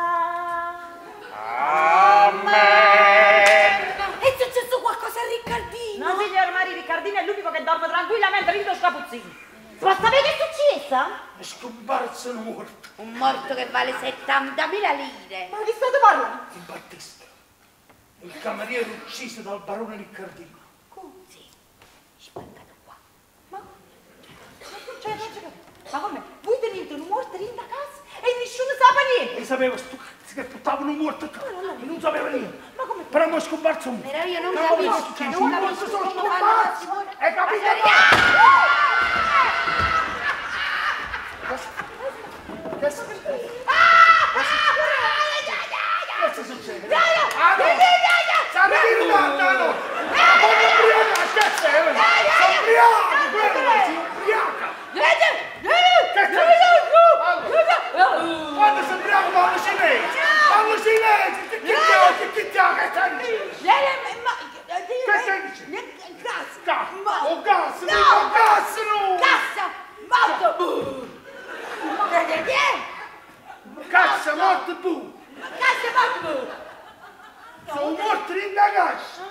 Amen. È successo qualcosa a Riccardino? No, signor Mario Riccardino è l'unico che dorme tranquillamente dentro scapuzzini. Ma sapete che è successo? È scomparso un morto! Un morto che vale settantamila lire. Ma di che state parlando? Il Battista! Il cameriere ucciso dal barone Riccardino! Sì, spancato qua. Ma, cioè, non c'è capito. Ma come? Voi tenete un morto in casa e nessuno sa niente? E sapevo sto cazzo che portavano un morto qua! E non sapeva niente! Ma come? Però mi è scomparso un morto! Però io non No, capisco, no, successo, non un morto capisco sono come fanno scomparso! questi morti. Hai capito? Ma Che succede? Cosa succede? Ah, no! Stai guardando! Ma non ubriaca, che sei? Sei ubriaco, quello si ubriaca! Che sei? Quando sei ubriaco parlo cinese! Parlo cinese! Che ti ha, che ti ha, che stai dicendo? Che stai dicendo? Gas! Oh, gas! Oh, gas, no! Cassa! Morto! Sono morti in da cassa.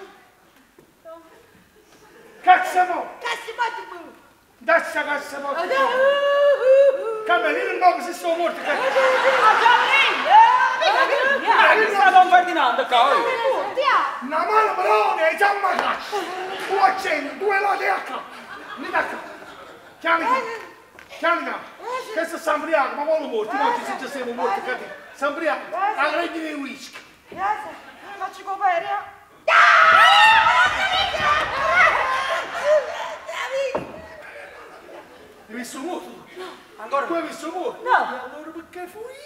Cazzo morto. Cazzo morto. Dassa cazzo morto. Cammelino un po' se sono morti. Ma che sta Don Ferdinando, cavolo? Una mano brone e già una cassa. Tu accendi, due lati a capo. Mi da capo. Chiami Chiami che se sta ubriaco, ma vuole morti, oggi se ci siamo morti, capito? Sta ubriaco, la grande di whisky. Faccio copere. Hai visto morto? No. Ancora? Tu hai visto morto? No. Allora perché fui?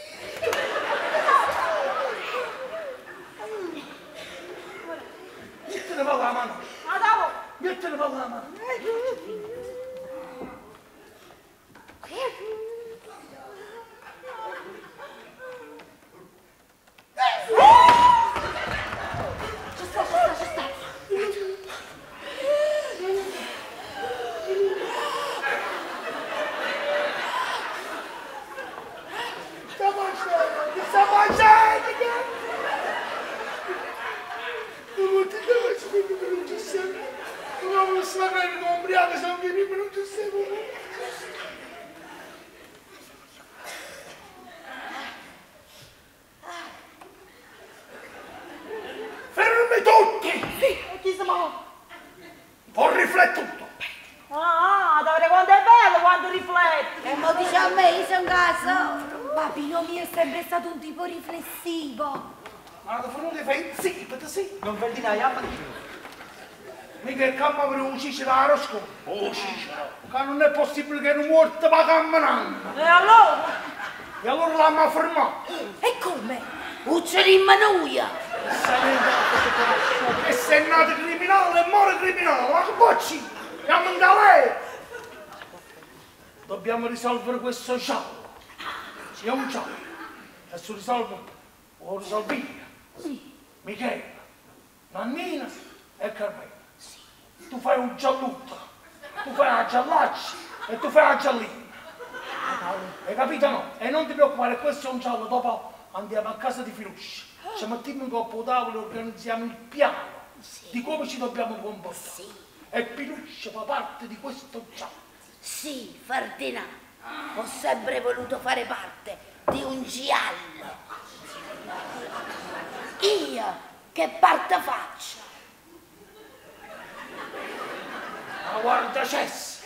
Mettene la mano. Andiamo. Mettene la mano. Ci sta, ci sta, ci sta. Sta mangiando, ti sta mangiando! Non ti devo sapere, non ci siamo. Non lo so, non mi ubriaco, sono venuto, non ci siamo. Fermi tutti! Sì, e chi siamo? Ho riflettuto. Ah, da vedere quanto è bello quando rifletti. E mo dice a me, io sono caso. Papino mio è sempre stato un tipo riflessivo. Ma da fuori di fai sì. Don Ferdinando, ammattino. Mica il campo per un cicero a rosco. Oh, cicero. Che non è possibile che non morto ma camminando. E allora? E allora l'hanno fermato. E come? Uccerimma noia. E se è nato criminale e muore criminale, ma che bocci? Siamo in galera. Dobbiamo risolvere questo giallo. Sì, è un giallo. E se risolve, lo risolvi. Sì. Michela, Nannina e Carmela. Tu fai un giallutto, tu fai una giallaccia e tu fai una giallina. Hai capito no? E non ti preoccupare, questo è un giallo, dopo andiamo a casa di Filuscia. Ci mettiamo in coppa tavolo e organizziamo il piano di come ci dobbiamo comportare. Sì. E Filuscia fa parte di questo giallo. Sì, Ferdinando. Ho sempre voluto fare parte di un giallo. Io che parte faccio? Ma guarda Cessa,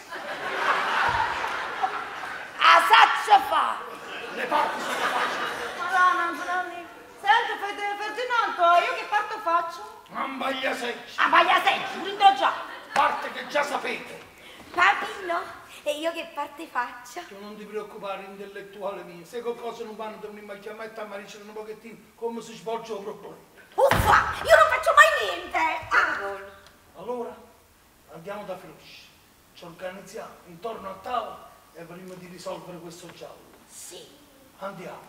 A saccia fa! le parti sono facili. Madonna, Antonelli. Senti, Fed- Ferdinando, io che parte faccio? Non voglia seccia, Ah, vai a secco, grido già. parte che già sapete. Papino, e io che parte faccio? Tu non ti preoccupare, intellettuale mio, se qualcosa non va, non devi mai chiamare e ammaricere un pochettino come si svolge il problema. Uffa, io non faccio mai niente! Ah. Allora, andiamo da Filuscia, ci organizziamo intorno a tavola e prima di risolvere questo giallo. Sì. Andiamo.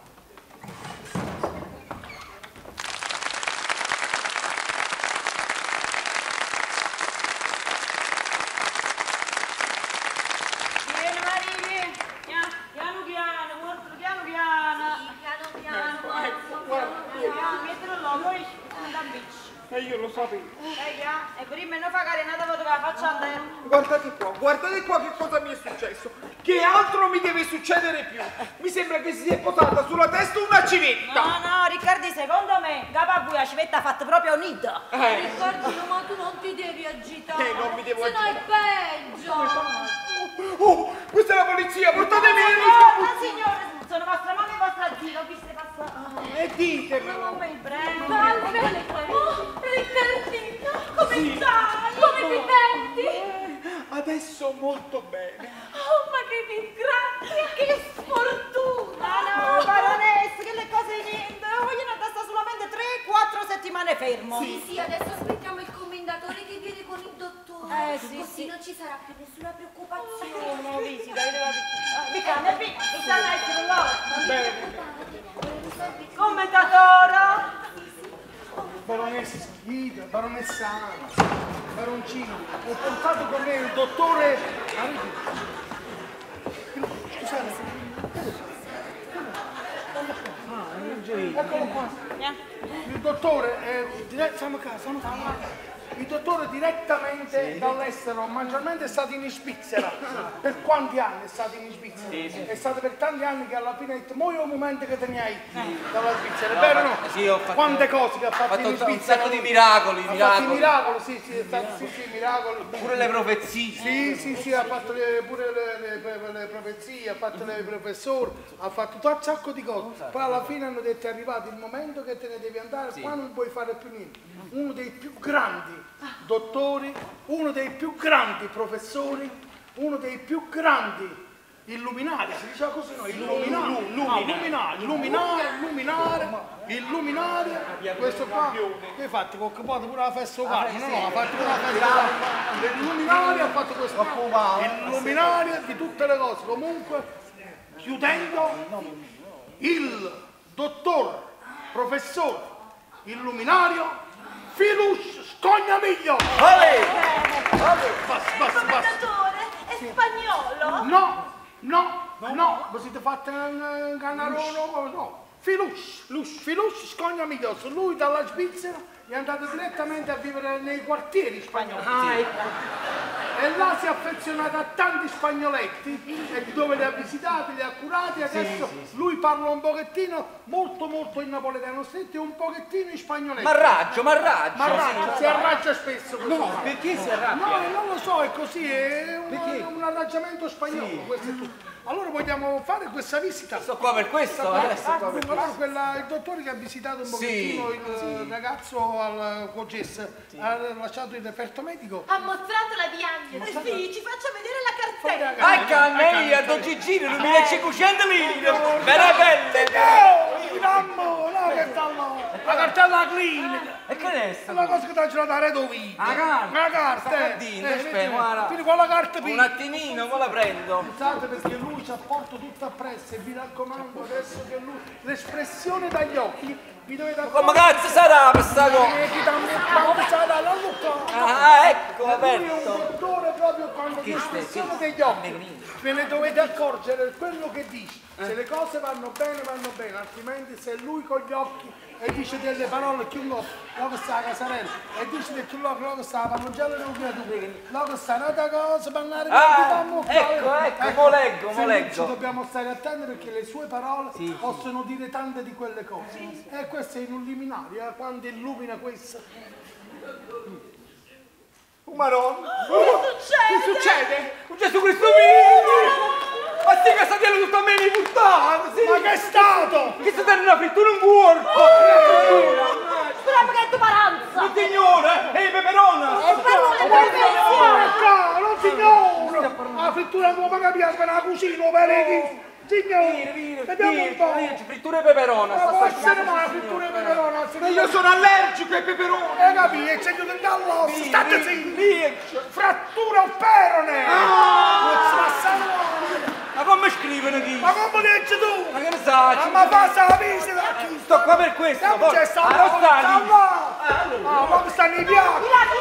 Vieni, Maria, piano, piano, piano, guarda, piano, piano. Piano piano, Piano, mettilo là, poi anda a bici. E io lo sapevo. Eh, già, e prima non fa carenata dove la faccia andare. Guardate qua, guardate qua che cosa mi è successo. Che altro mi deve succedere più? Mi sembra che si sia posata sulla testa una civetta. No, no, Riccardi, secondo me, capo la civetta ha fatto proprio un nido. Eh, Riccardino, ma tu non ti devi agitare. Eh, non mi devo Se no è peggio. oh, questa è la polizia, portatemi No, in no, signore, sono vostra mamma e vostra zia, ho visto passare. E ditemi. Non mi prendo. Salve! Oh, Riccardino, come stai? Come ti senti? Adesso molto bene. Oh, ma che disgrazia, che sfortuna! Ah no, baronessa, che le cose niente. Vogliono andare solamente tre quattro settimane fermo. Sì, sì, adesso aspettiamo il commendatore che viene con il dottore. Eh, sì, Così sì. non ci sarà più nessuna preoccupazione. Una visita, vedeva di cane, mi sta a essere là. Bene. Commentatore. Baronessa Schida, baronessa Ana, baroncino, ho portato con me il dottore. Scusate. Ah, non c'è. Eccolo qua. Il dottore, eh, dire- siamo qua, siamo qua. Il dottore direttamente dall'estero, maggiormente è stato in Svizzera. Per quanti anni è stato in Svizzera? Sì, sì. È stato per tanti anni che alla fine ha detto, mo è un momento che te ne hai dalla Svizzera, è vero o no? Sì, ho fatto- Quante cose che ha fatto, fatto in un sa- un Svizzera. sacco di miracoli, Ha fatto i miracoli. miracoli, sì, sì, è stato, sì, sì, miracoli. Pure le profezie. Sì, sì, sì, ha fatto le- pure le, le- le- le profezie, ha fatto le professori, ha fatto tutto un sacco di cose. Poi alla fine hanno detto è arrivato il momento che te ne devi andare, qua non puoi fare più niente. Uno dei più grandi dottori, uno dei più grandi professori, uno dei più grandi illuminati, si diceva così, no? Illuminati, illuminati, illuminare, illuminare, illuminare, questo qua, che hai fatto? Con capote pure la festa locale, no, no, ha fatto pure la festa locale. Illuminare ha fatto questo qua, illuminare di tutte le cose, comunque, chiudendo, il dottor, professor, illuminario, Filus Scognamiglio. Basta, basta, basta. Commendatore, è spagnolo? No, no, no, vi siete fatti un canarone, no. Filus, Filus Scognamiglio, lui dalla Svizzera è andato direttamente a vivere nei quartieri spagnoli. E là si è affezionato a tanti spagnoletti e dove li ha visitati, li ha curati. Adesso lui parla un pochettino, molto molto in napoletano stretto e un pochettino in spagnoletto. Marraggio, marraggio. Ma arraggia, si arraggia spesso. questo No, qua. perché si arrabbia? No, non lo so, è così, è un, un arrangiamento spagnolo, questo è tutto. Allora vogliamo fare questa visita. Sto qua per questo, adesso qua per Allora, quella- il dottore che ha visitato un pochettino il ragazzo al Coges ha lasciato il referto medico. Ha mostrato la diagnosi. Sì, ci faccia vedere la cartella. Ai canneia, Don Gigino, duemilacinquecento lire. Bella belle. Oh, mamma, no, che sta là? La cartella clinica. E che ne È una cosa che ti ha girato a Redo Vita. La carta? La carta, eh. Stamattina, Eh, aspetta, vedi, guarda. Fini con la carta Un piccola. attimino, mo la prendo. Pensate perché lui ci ha portato tutto appresso e vi raccomando adesso che lui, l'espressione dagli occhi, vi dovete Come cazzo sarà questa cosa? Eh, chi t'ha messo la lucca? Ah, ecco, Lui è aperto. un dottore proprio quando l'espressione degli occhi, ve ne dovete accorgere quello che dice. Se le cose vanno bene, vanno bene, altrimenti se lui con gli occhi e dice delle parole più loco, loco sta a casarella, e dice del più loco, loco sta a parmigiano di un creatura, loco sta un'altra cosa, parlare Ah, di ecco, ecco, mo leggo, mo se leggo. Ci dobbiamo stare attenti perché le sue parole possono dire tante di quelle cose. E questo è in un liminario, eh, quando illumina questo. Oh, Madonna. Che succede? Che succede? Oh, Gesù Cristo mio! Ma sti casatiello tutto a me mi puttana! Ma che è stato? Che si danno una frittura in cuorpo! Speriamo che è tu paranza. Non signore! Ehi, peperona! E parole per pensione. No, non signore! La frittura nuova che abbiamo appena cucino, vedi? Signore, vediamo un po'. Frittura e peperona! Ma sta può sta- essere mai la frittura di peperone? Ma io sono allergico ai peperoni. Eh, capi, è segno del dall'osso, state zitti! Rieccio. Frattura al perone! Non si passa nulla! Ma come scrivono chi? Ma come leggi tu? Ma che ne sai? Ah, ma passa la visita! Sto qua per questo! Siamo c'è sta Ah, non sta lì! là! Ah, ma stanno i piatti!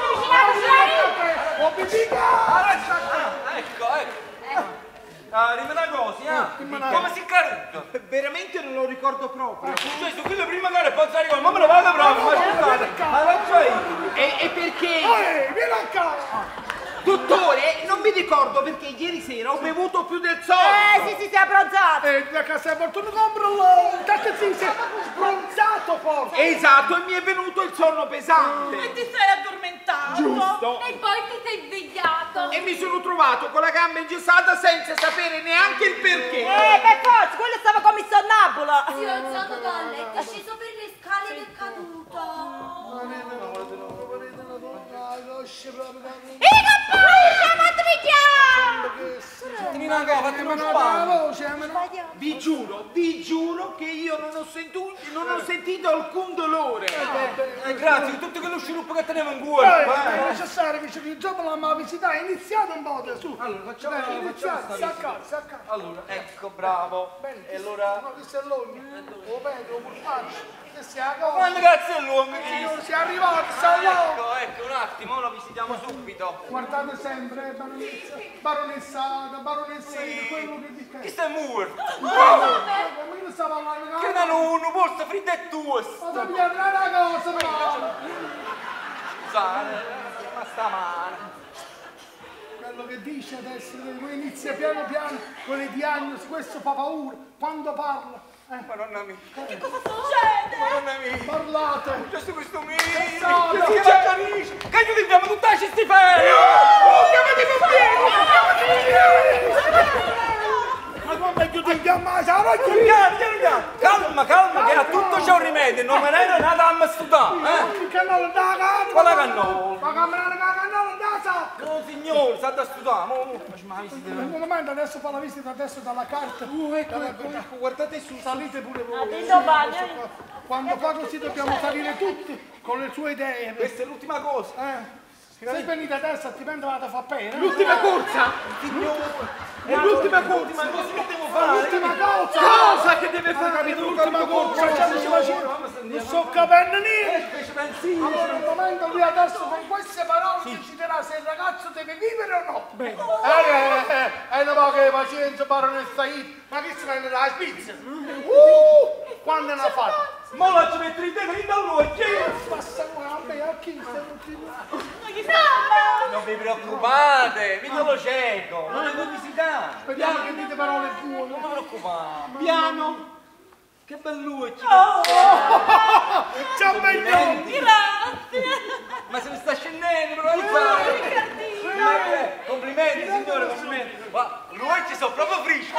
Ho pipicca! Ecco, ecco! Ah, dimmi una cosa, eh? Come si caruta? Veramente non lo ricordo proprio. Cioè, su quello prima che poi si arriva, ma me lo vado proprio, ma scusate! Ma non c'è io! E, e perché? Ehi, vieni a casa! Dottore, non mi ricordo perché ieri sera ho bevuto più del Eh, solito. sì, sì, si è abbronzato. E la casa è portato compra là! State zitti, sei sbronzato forse! Esatto, e mi è venuto il sonno pesante. E ti sei addormentato. Giusto. E poi ti sei svegliato. E mi sono trovato con la gamba ingessata senza sapere neanche il perché. Eh, per forza, quello stava come sonnambulo. Si è alzato dal letto, è sceso per le scale ed è caduto. I cappelli, siamo Dimmi una cosa, fatemi un La spazio! voce, ma- Vi giuro, vi giuro che io non ho sentito, non ho sentito alcun dolore. Eh, grazie, tutto quello sviluppo che tenevo in Eh, cuore! è necessario che il giorno la mia visita è iniziata un po' su. Allora, facciamo, Dai, facciamo iniziate, sta sacca, sacca. Allora, ecco, bravo! Bene, E allora... no, questo è l'ogno. O Pedro, o faccio. Che sia cosa. Quando cazzo è l'uomo? Signore, si è arrivato, sta là. Ecco, ecco, un attimo, lo visitiamo subito! Guardate sempre, eh, baronessa, baronessa, da baronessa, Sì, quello che di te. Chi stai morto? Ma io stavo parlando. Che non uno, posto fritto è tuo. Ma tu mi hai una cosa, ma. Scusate, ma sta male. Quello che dice adesso, lui inizia piano piano con le diagnosi, questo fa paura, quando parla. Eh. Madonna mia. Che cosa succede? Madonna mia. Parlate. Gesù Cristo mio. Che Che sono? si capisce? Che aiutiamo tutta la cistiferia. Oh, chiamati i pompieri. Ma quando aiutiamo a sa Calma, calma, che a tutto c'è un rimedio. Non me ne era nata a studiare. Eh? il cannolo da casa. Quale cannolo? Ma camera da cannolo da sa. Oh signore, sta da studiare. Ma Non manda adesso fa la visita adesso dalla carta. Uh, ecco, ecco, ecco, guardate su. Salite pure voi. Adesso bagno. Quando fa così dobbiamo salire tutti con le sue idee. Questa è l'ultima cosa. Eh. Se venite adesso altrimenti vado a far pena. L'ultima corsa? Signore. È l'ultima corsa, ma cosa che devo fare? L'ultima cosa! Cosa che deve fare? Capito, l'ultima corsa, facciamoci facendo. Non so capendo niente. Allora, al momento lui adesso con queste parole deciderà se il ragazzo deve vivere o no. Bene. Eh, eh, eh, una poca pazienza, baronessa Ida. Ma che si prende dalla Svizzera? Uh, quando ne ha fatto? Ma la ci metto in te, da lui, Passa qua a me, a chi non vi preoccupate, mica lo cieco, non è visitare. Vediamo che dite parole buone. Non vi preoccupate. Piano. Che belluccio. Ciao bello. Grazie. Ma se mi sta scendendo, però non fare. Complimenti, signore, complimenti. Ma lui ci sono proprio frischi.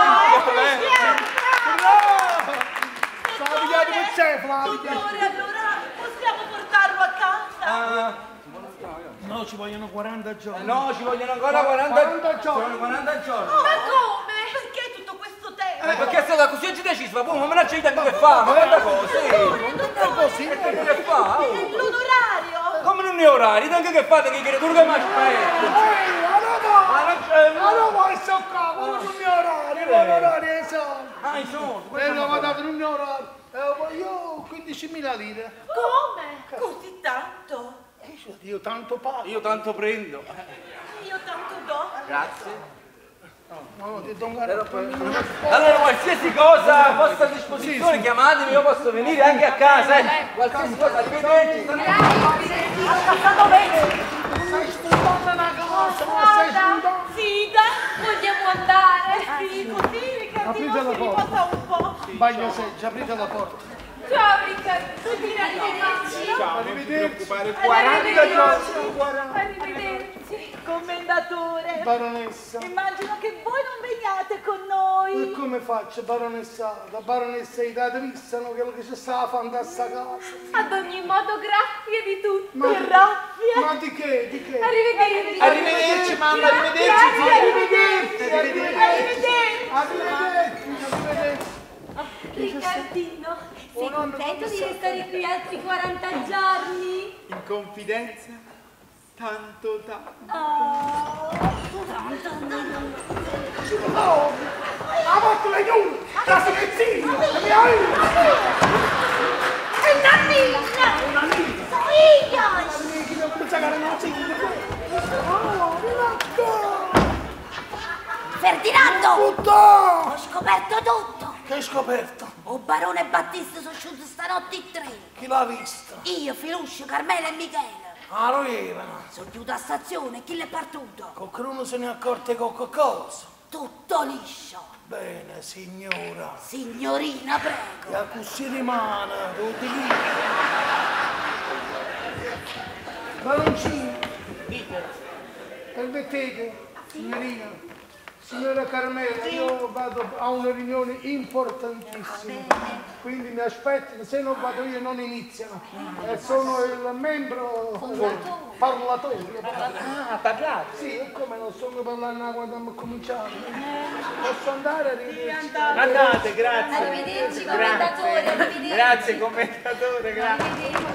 Stavo pigliando per sé, Flavio. Dottore, allora possiamo portarlo a casa? No, ci vogliono quaranta giorni. No, ci vogliono ancora quaranta, quaranta giorni. Ci vogliono quaranta giorni. Ma come? Perché tutto questo tempo? Eh, perché è stata così oggi decisa, ma poi me la c'è tempo che fa, ma guarda cosa, È così. che tempo che fa, oh. L'onorario? Come non è orario, anche che fate che creatura che mi aspetta. Ehi, allora Ma non c'è, ma non vuoi soccare, quello non è orario, l'orario è soldi. ah, i soldi, E l'ho dato non è orario. Eh, io quindicimila lire. Come? Così tanto? Io tanto pago. io tanto prendo. Io tanto do? Grazie. No, ti do un caro. Allora, qualsiasi cosa a vostra disposizione, chiamatemi, io posso venire anche a casa, eh. Qualsiasi cosa, arrivederci. Sei stupenda una cosa, ma sei stupenda. Sida? Vogliamo andare? Sì, così Riccardino Aprite la si porta. riposa un po'. Bagno seggia, aprite la porta. Ciao Riccardo, arrivederci. Ciao, non ti preoccupare. Arrivederci. Arrivederci. Commendatore, Baronessa. immagino che voi non veniate con E noi. come faccio, baronessa? La baronessa i dati vissano quello che ci stava a fare in questa casa. Ad ogni modo, grazie di tutto. Ma, Grazie. ma di che? Di che? Arrivederci. Arrivederci, mamma, arrivederci. Grazie, Arrivederci, arrivederci. arrivederci. Arrivederci, arrivederci. Riccardino, sei Oh, nonno, contento come di sta? restare qui altri quaranta giorni? In confidenza, tanto tanto. Oh. Oh, ha fatto le giù! La silenzzina! Mi hai! È nannina! Figlia! Non sa che non si Oh, rilacco! Ferdinando! Puttana! Ho scoperto tutto! Che hai scoperto? O barone Battista sono usciti stanotte in tre. Chi l'ha vista? Io, Filuscio, Carmela e Michele. Ah, lo avevano. Sono chiusa a stazione, chi l'è partuto? Qualcuno se ne è accorto di qualcosa. Tutto liscio. Bene, signora. Signorina, prego. E a così rimane, lo utilizzo. Baroncino. Permettete, signorina. Signora Carmela, io vado a una riunione importantissima, quindi mi aspettano, se non vado io non iniziano. E sono il membro parlatore. Ah, parlate. Sì, e come non sono parlando quando abbiamo cominciato. Posso andare? Arrivederci. Andate, grazie. Arrivederci, commendatore, arrivederci. Grazie, commentatore, grazie.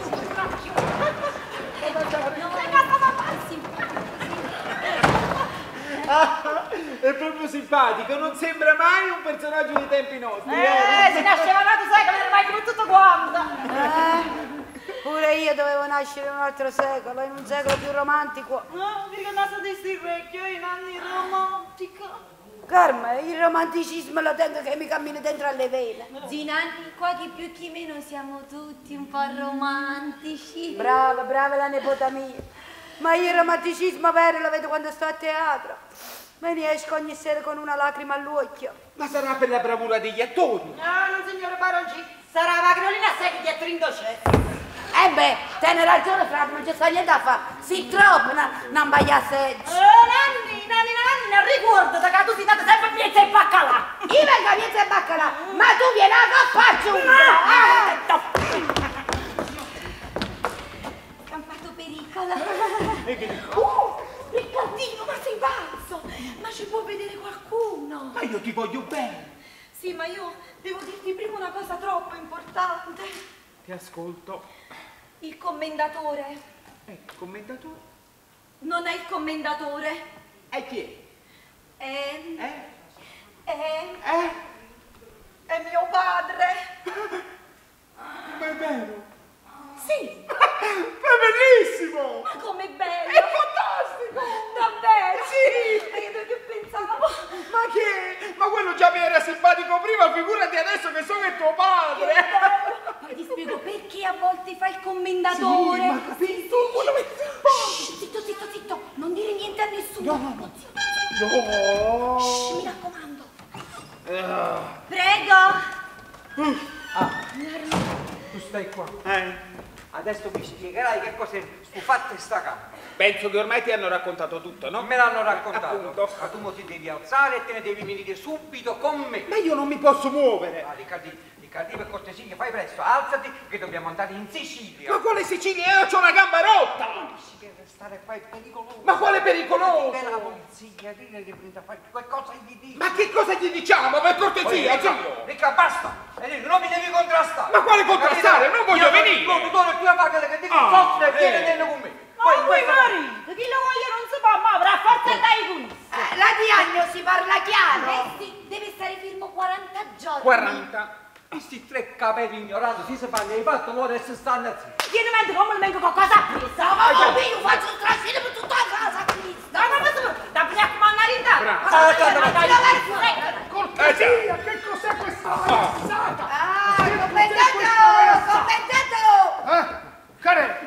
Ah, è proprio simpatico, non sembra mai un personaggio dei tempi nostri. Eh, si nasceva nato secolo, non è mai tutto quanto. Eh, pure io dovevo nascere in un altro secolo, in un secolo più romantico. No, perché non so di sti vecchio, in anni romantica. Carme, il romanticismo lo tengo che mi cammina dentro alle vene. Zinanni, qua chi più chi meno siamo tutti un po' romantici. Brava, brava la nipota mia. Ma io il romanticismo vero lo vedo quando sto a teatro. Me ne esco ogni sera con una lacrima all'occhio. Ma sarà per la bravura degli attori? No, non signore Baronci, sarà la Carolina Secchi di attringo c'è. Eh beh, te ne ragione, frate, non c'è sta niente da fare. Si troppo, non vai a seggio. Oh, nanni, nanni, nanni, non ricordo che tu sei stata sempre miezza e baccalà. Io vengo a miezza e baccalà, ma tu vieni a cappaccio. Campato pericolo. Oh, Riccardino, ma sei pazzo? Ma ci può vedere qualcuno? Ma io ti voglio bene. Sì, ma io devo dirti prima una cosa troppo importante. Ti ascolto. Il commendatore. Eh, commentatore? Non è il commendatore. E chi È... è? Eh? È... Eh? È mio padre. Ma è vero? Sì. È bellissimo! Ma com'è bello. È fantastico! Davvero? Sì! Ma io perché pensavo... Ma che? Ma quello già mi era simpatico prima, figurati adesso che so che è tuo padre! Poi ti spiego perché a volte fa il commendatore. Sì, ma capito? Shh, zitto, zitto, zitto, non dire niente a nessuno. No, no, no. Shh, mi raccomando. Prego. Ah, tu stai qua. Eh? Adesso mi spiegherai che cosa è fatta sta camera. Penso che ormai ti hanno raccontato tutto, no? Non me l'hanno raccontato. Appunto. Ma tu mo ti devi alzare e te ne devi venire subito con me. Ma io non mi posso muovere! Ah, Riccardi, Riccardi, per cortesia, fai presto, alzati che dobbiamo andare in Sicilia. Ma quale Sicilia? Io ho una gamba rotta! Dici che restare qua è pericoloso. Ma quale pericoloso? Deve la polizia, dire che prenda a fare qualcosa gli dici. Ma che cosa gli diciamo? Per cortesia, Ricca, zio! Ricca, basta! E dici, non mi devi contrastare! Ma quale contrastare? Non voglio Io venire! Non tu non più pagare che devi Ah, soffrire e eh. vieni dentro con me! Ma Poi voi questo- marito, chi lo voglia non si può muovere, a forza dai guizzi. Eh, la diagnosi parla chiaro. Eh sì, deve stare fermo quaranta giorni. quaranta. Questi tre capelli ignoranti, si fanno, hai fatto ora adesso stanno zitti. Tieni mente come vengo con cosa a presa. Ma ma io faccio un trascino per tutta la casa, Cristo. Ma come posso? Da prima come andare in Bravo. Ma Ah, dai, guarda, dai, guarda, dai, guarda. Cortesia, che cos'è questa ragazzata? Ah, commentatelo, commentatelo. Eh? Care,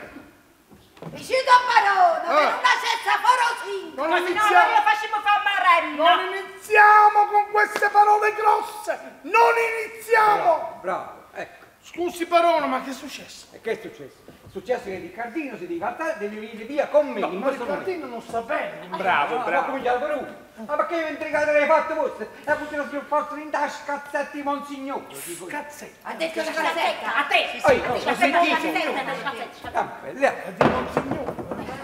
Vicino a Barone, Ah. per una cessa forosinga. non Ma se no noi iniziamo, lo facciamo fare marrenna. non iniziamo con queste parole grosse. Non iniziamo. Bravo, ecco. Scusi Barone, ma che è successo? E che è successo? È successo che Riccardino si deve alzare, devi venire via con me No, in ma questo momento. Riccardino non sta bene. Bravo, Ma bravo. cominciare per uno. Ma perché vi intrigate le fatte vostre? E potete più forza in tasca cazzetti monsignore. dico io. Cazzetto. Ha detto la cassetta. A te. Ehi, no, A te, lo a te, sentite? a te, a te, a te. Ah, bella. Di monsignore.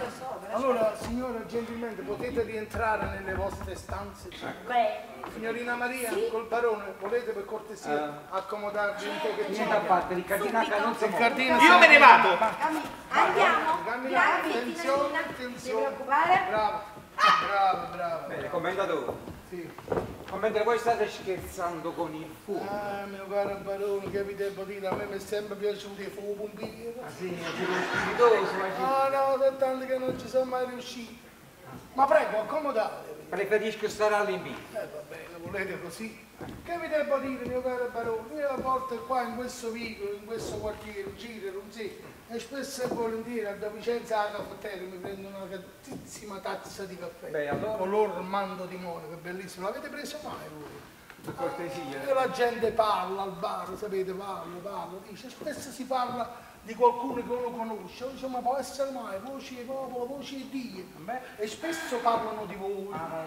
Allora, signora, gentilmente, potete rientrare nelle vostre stanze? Beh, Signorina Maria, col barone, volete per cortesia accomodarvi un Niente a pochettino? parte, Riccardino H non si muove. Riccardino, Io me ne vado! Andiamo. Cammina, Grazie, attenzione, signorina. Non ti attenzione. preoccupare. Brava, brava, brava. Bene, commentatore. Sì. Commentatore, voi state scherzando con il fuoco. Ah, mio caro barone, che vi devo dire, a me mi è sempre piaciuto il fuoco pompiere. Ah sì, è tipo spiritoso, ma ci... Ah no, soltanto che non ci sono mai riuscito. Ma prego, accomodatevi. Preferisco stare all'invito. Eh va bene, volete così? Che vi devo dire, mio caro barone? Io a volte qua in questo vicolo, in questo quartiere, giro, non si, e spesso e volentieri da Vicenza alla caffetteria mi prendo una cattivissima tazza di caffè. Beh, allora? Color mando di Monaco, bellissimo. L'avete preso mai voi? Per cortesia. E la gente parla al bar, sapete, parla, parla, dice, spesso si parla di qualcuno che uno conosce, dice, ma può essere mai, voce di popolo, voce di Dio, e spesso parlano di voi,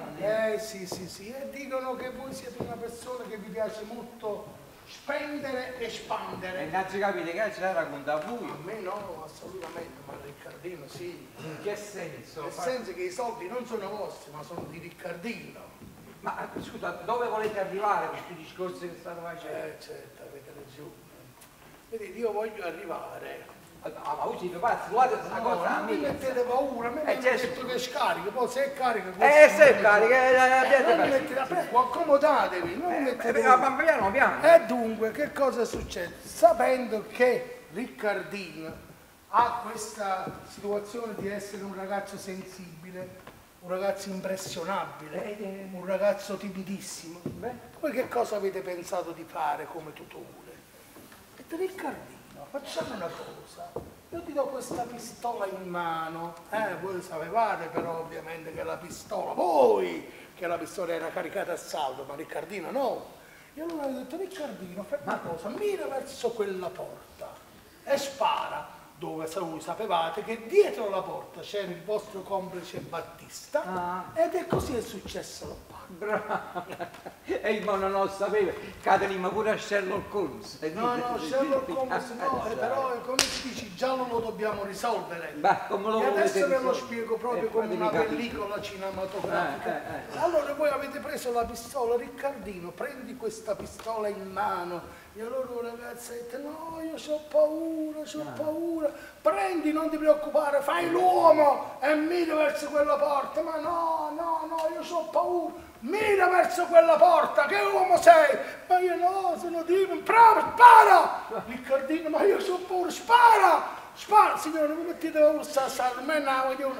eh sì sì sì, e dicono che voi siete una persona che vi piace molto spendere e E spandere. innanzi capite che ce la racconta a A voi. me no, assolutamente, ma Riccardino sì, In che senso? nel senso che i soldi non sono vostri, ma sono di Riccardino. Ma scusa, dove volete arrivare con questi discorsi che state facendo? Eh certo, avete ragione. Vedete, io voglio arrivare. Ah, ma voi siete pazzi, guardate questa No, cosa a non mi me. mettete paura, a me mi Eh, hanno certo. detto che è scarico, poi se è carico... Eh, se è carica, eh, eh, non mi eh, mettete, prego, accomodatevi, non mi eh, mettete eh, paura. ma piano piano. E dunque, che cosa succede? Sapendo che Riccardino ha questa situazione di essere un ragazzo sensibile, un ragazzo impressionabile, un ragazzo timidissimo. Voi che cosa avete pensato di fare come tutore? E te Riccardino, facciamo una cosa. Io ti do questa pistola in mano. Eh, voi sapevate però ovviamente che la pistola, voi che la pistola era caricata a saldo, ma Riccardino no. E allora ho detto, Riccardino, fai una cosa, mira verso quella porta e spara. Dove voi sapevate che dietro la porta c'era il vostro complice Battista ah. ed è così è successo la parte. Bravo! E il mono non lo sapeva, catenimo pure a Sherlock Holmes. No, no, Sherlock Holmes no, eh, però come si dice, già lo dobbiamo risolvere. Ma come lo e adesso ve lo risolvere? spiego proprio eh, come una capire. pellicola cinematografica. Eh, eh, eh. Allora voi avete preso la pistola, Riccardino, prendi questa pistola in mano. E allora un ragazzo ha detto, no, io ho paura, ho ah. paura. Prendi, non ti preoccupare, fai l'uomo e mira verso quella porta. Ma no, no, no, io ho paura. Mira verso quella porta, che uomo sei? Ma io no, sono Dimon, bravo, spara! Riccardino, ma io ho paura, spara! Spara, signore, non mi mettete paura, sta, sta, almeno la voglio.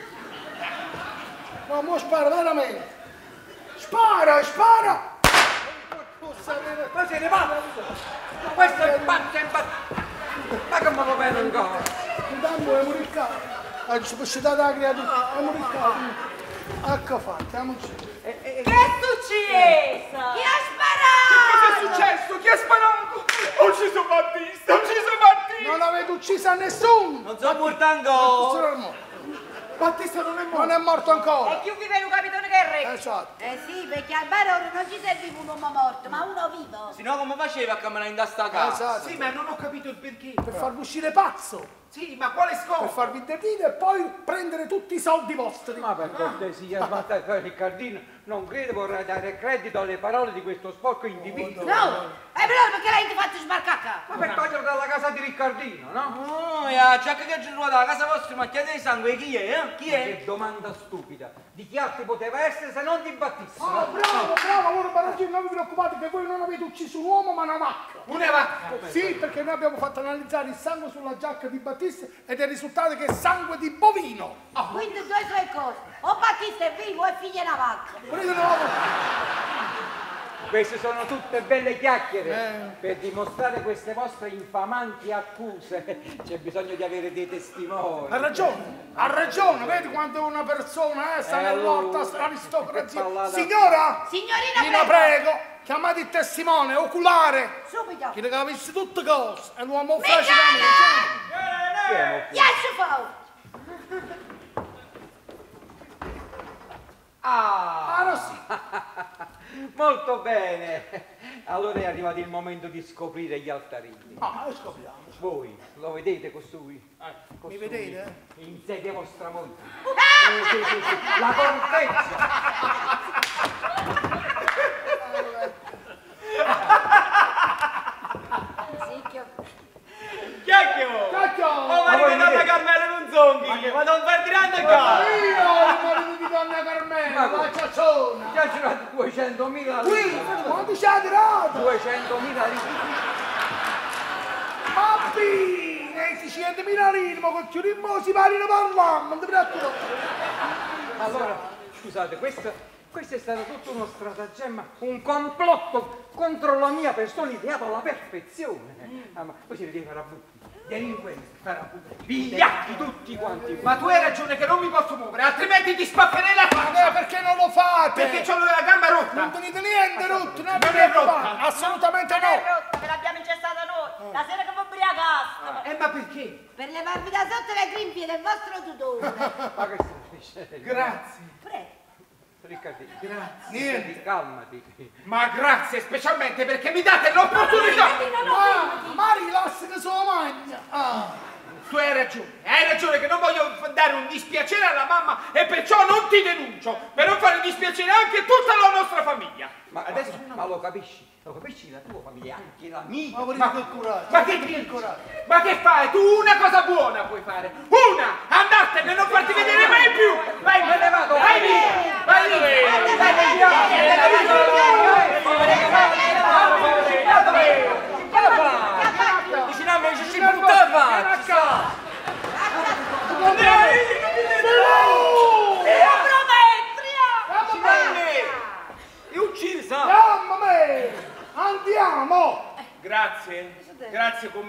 No, mo spara veramente. Spara, spara! Ma siete pazzi! Questo è pazzo, è pazzo! Ma che me lo vedo ancora? Intanto è morire qua. Oggi può uscire la creatura, è morire qua. Ecco fatto, andiamoci. Che è successo? Chi ha sparato? Cosa è successo? Chi ha sparato? Ho ucciso Battista, ho ucciso Battista! Non avete ucciso a nessuno! Non so morto ancora! Battista non è morto! Non è morto ancora! E chi vive un capitone che è re? Esatto! Eh sì, perché al barone non ci serviva un uomo morto, ma uno vivo. Se no come faceva a camminare in sta casa? Esatto! Sì, ma non ho capito il perché. Per farvi uscire pazzo! Sì, ma quale Per scopo? farvi detine e poi prendere tutti i soldi vostri! Ma per cortesia, ma Riccardino, non credo vorrei dare credito alle parole di questo sporco individuo. No! E però perché l'hai fatto sbarcacca? Ma per toglierlo dalla casa di Riccardino, no? Oh, è la giacca che è ruota dalla casa vostra macchiata di sangue, chi è? Eh? Chi Ma è? che domanda stupida! Di chi altro poteva essere se non di Battista? Oh, bravo, bravo, allora Barattino, non vi preoccupate che voi non avete ucciso un uomo ma una vacca! Una vacca! Sì, perché noi abbiamo fatto analizzare il sangue sulla giacca di Battista ed è il risultato che è sangue di bovino! Oh. Quindi due sue cose. O Battista è vivo e figlia è una vacca. Volete una volta? Queste sono tutte belle chiacchiere. Eh. Per dimostrare queste vostre infamanti accuse c'è bisogno di avere dei testimoni. Ha ragione, ha ragione, vedi quando una persona eh, sta Eh, nell'alta allora, aristocrazia. che pallata. Signora! Signorina, Signorina, prego. prego, chiamate il testimone oculare. Subito. Chi le capisce tutte cose, è un uomo Michele! facile. Yes, fuori. Ah, Ah, no, sì. molto bene. Allora è arrivato il momento di scoprire gli altarini. Ah, lo scopriamo. Voi lo vedete costui? Mi vedete? In sedia vostra moglie. Eh, sì, sì, sì. La contezza. Chiacchio! Cacchio! Oh, ma voi che donna vedete? Carmela non zonghi! Ma non far tirando a Ma casa! io, il marito di donna Carmela, Ma- la ciacciona. Già c'era duecentomila Qui, lire. quando ci ha tirato? duecentomila lire. Ma bene, seicentomila lire, ma con più rimbosi pari ne parliamo, non ti preoccupare. Allora, scusate, questo, questo è stato tutto uno stratagemma, un complotto contro la mia persona ideato alla perfezione. Ah, ma voi siete dei farabutti, delinquenti, farabutti, vigliacchi tutti quanti. Ma tu hai ragione che non mi posso muovere, altrimenti ti spaccherei la Ma faccia! perché non lo fate? Perché ho la gamba Non rotta! tenete niente rotto, non, Non vi è preoccupate, rotta. assolutamente Non è no. rotta, ve l'abbiamo ingessata noi. La sera che vi ubriacaste. Eh, ma perché? Per levarvi da sotto le grinfie del vostro tutore. Ma che stai dicendo? Grazie. Prego. Riccardino, Grazie. niente, calmati. Ma grazie specialmente perché mi date l'opportunità! Ma, ma rilassi che sono magna. Ah. Tu hai ragione, hai ragione che non voglio dare un dispiacere alla mamma e perciò non ti denuncio, per non fare dispiacere anche tutta la nostra famiglia. Ma adesso, ma lo capisci? Lo capisci la tua famiglia, anche la mia. Ma volete che coraggio? Ma che che dici? coraggio? Ma che fai? Tu una cosa buona puoi fare. Una! Andartene e non farti vedere mai più! Vai, Me ne vado. vai via! Vai via! Vicino a me ci si buttava! Ci sta! Io prometto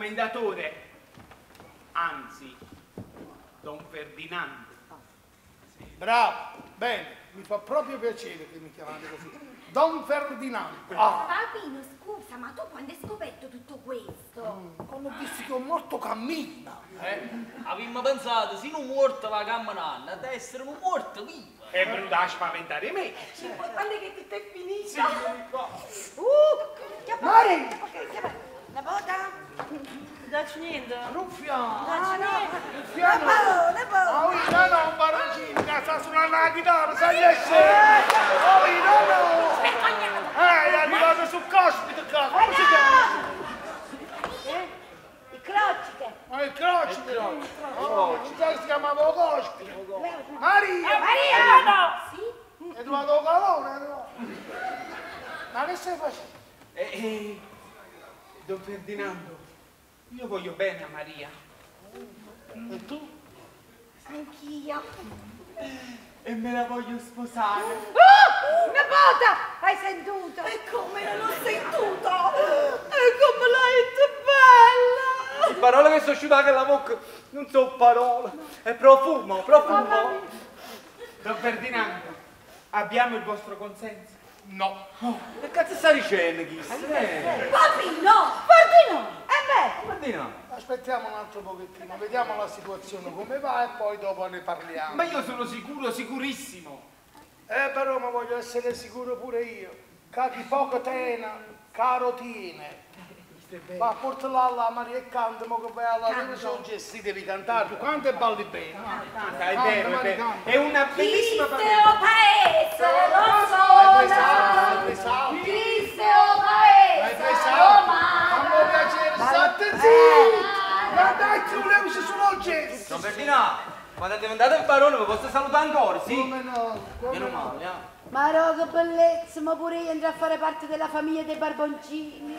Commendatore, anzi, Don Ferdinando. Bravo, bene, mi fa proprio piacere che mi chiamate così. Don Ferdinando. Ah. Papino, scusa, ma tu quando hai scoperto tutto questo? Mm, quando ho visto che un morto cammina. Eh, avevamo pensato, se non morto va camminando, ad essere un morto vivo. È venuto a spaventare me. Quando è che tutto è finito? Sì, Uh, chiama Mari! chiama. La bota? Dacci niente. Ruffiano. Ah, no. Ruffiano. La bota, Ah, oui, no, no, un baroncino che sta suonando la chitarra, sai essere? Oh, oui, no, no. Eh, è arrivato sul cospito qua, come si chiama? Eh? I crociche. Ma il crocico. Oh, ci sai che si chiamava cospito. Maria! Maria! No! Sì? È trovato calore, no? Ma che stai facendo? Eh, eh, Don Ferdinando, io voglio bene a Maria. E tu? Anch'io. E me la voglio sposare. Oh! Una bota! Hai sentito? E come non l'ho sentito? E come l'hai bella! Le parole che sono uscite dalla bocca non sono parole, è profumo, profumo. Don Ferdinando, abbiamo il vostro consenso? No. Che cazzo sta dicendo, chi? Eh, Papino! Ferdinando! Eh beh! Martina. Aspettiamo un altro pochettino, vediamo la situazione come va e poi dopo ne parliamo. Ma io sono sicuro, sicurissimo. Eh, però ma voglio essere sicuro pure io. Cadi poco tena, caro tiene. Ma portala alla Maria e canta, ma che vai alla dove sono gesti, devi cantare. Tu canta e balli bene. Canta, è vero, è vero. È una bellissima Cristeo paese, lo Hai sono! presato? Cristeo Hai paese, presato? Roma! Fammi piacere, state zitti! Ma dai, tu levici sullo gesto! Don Ferdinando, quando è diventato il barone mi posso salutare ancora, sì? Come no? Come Meno no? male, eh. Ma no, che bellezza, ma pure io entro a fare parte della famiglia dei barboncini.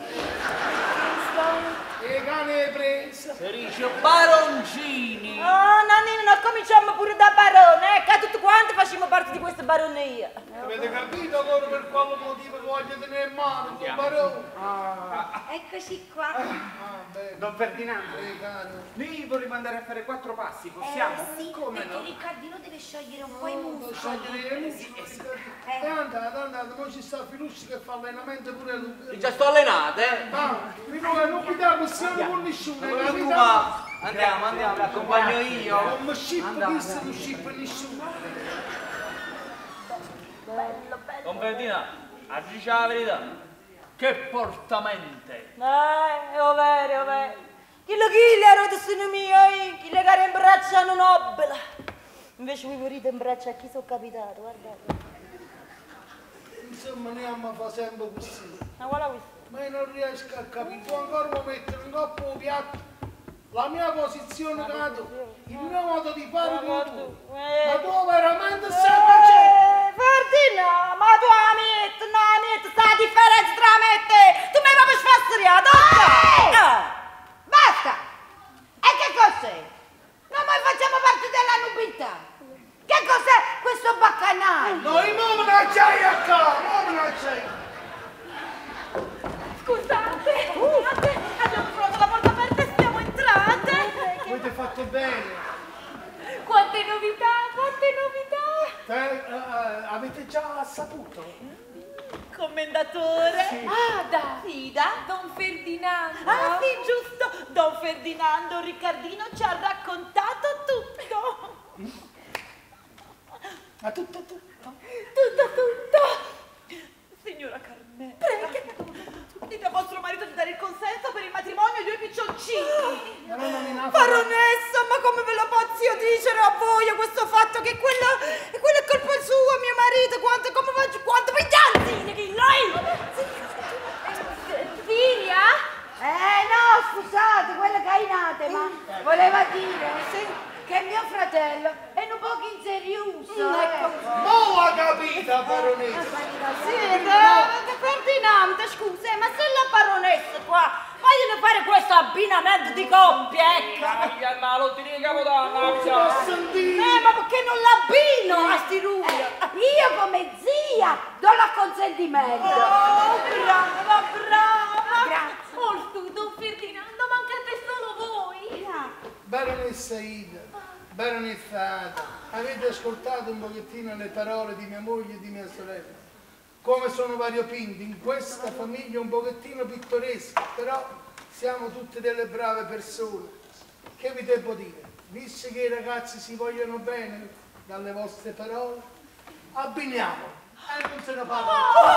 E cane hai preso? Si dice baroncini. Oh, nonnino, non cominciamo pure da barone, eh, che tutti quanti facciamo parte di questa baronia. Avete capito ora per quale motivo voglio tenere in mano il barone? Eccoci qua. Ah, bene. Don Ferdinando, Eh, cane. noi vorremmo andare a fare quattro passi, possiamo? Eh, sì, Come perché no? Riccardino deve sciogliere un po' i Devo muscoli. sciogliere i muscoli. E andate, andate, poi ci sta Filusci che fa allenamento pure lui. Già sto allenato, eh. Ma, prima non mi dà possiamo con nessuno, Non capito? preoccupare. Andiamo, andiamo, vi accompagno io. Non mi scippa, Andiamo, chi se non andiamo. scippa nessuno. Don Ferdinando, a dire la verità. Che portamente. Eh, è vero, è vero. Chi lo chi era sono mio, eh? Chi le care in braccia hanno nobile. Invece voi morite in braccia a chi sono capitato, guardate. Insomma, andiamo a fare sempre così. Ma guarda questo. Ma io non riesco a capire, tu ancora mi mettere in coppa un piatto, la mia posizione cato, il mio modo di fare come tu. Ma tu veramente stai facendo? Eh, Ferdinando, ma tu la metti, no, la metti, sta la differenza tra me e te. Tu mi hai proprio sfasseriato. Ehi! Basta! E che cos'è? Non mai facciamo parte della nobiltà. Che cos'è questo baccanaio? No, io non me ne acciaio qua, non me ne acciaio. Scusate, scusate, abbiamo trovato la porta aperta e siamo entrate. Avete fatto bene. Quante novità, quante novità! Eh, eh, avete già saputo? Commendatore. Ada! Sida. Don Ferdinando! Ah sì, giusto. Don Ferdinando Riccardino ci ha raccontato tutto. Ma tutto, tutto. Tutto, tutto. Signora Carmela. Prego. Dite a vostro marito di dare il consenso per il matrimonio ai due piccioncini. Ma non mi nata- Baronessa, ma come ve lo posso io dicere a voi questo fatto che quello, quello è colpa sua, mio marito, quanto, come faccio, quanto piglianti, che lei... Figlia? Eh no, scusate, quella che hai nate, ma voleva dire che mio fratello è un po' inserioso. Ecco. Non l'ha capita, baronessa. Sì, che Ferdinando, scusa, ma se la baronessa qua vogliono fare questo abbinamento di coppia, ecco. Ma lo tieni in capodanno, Posso dire? Eh, ma perché non l'abbino a sti rughi? Io come zia do l'acconsentimiento. Oh, brava, brava. Grazie. Oh, tu, Don Ferdinando, ma anche a te sta Baronessa Ida, baronessa Ada, avete ascoltato un pochettino le parole di mia moglie e di mia sorella? Come sono variopinti in questa famiglia un pochettino pittoresca, però siamo tutte delle brave persone. Che vi devo dire? Visto che i ragazzi si vogliono bene dalle vostre parole, abbiniamo. E non se ne parla.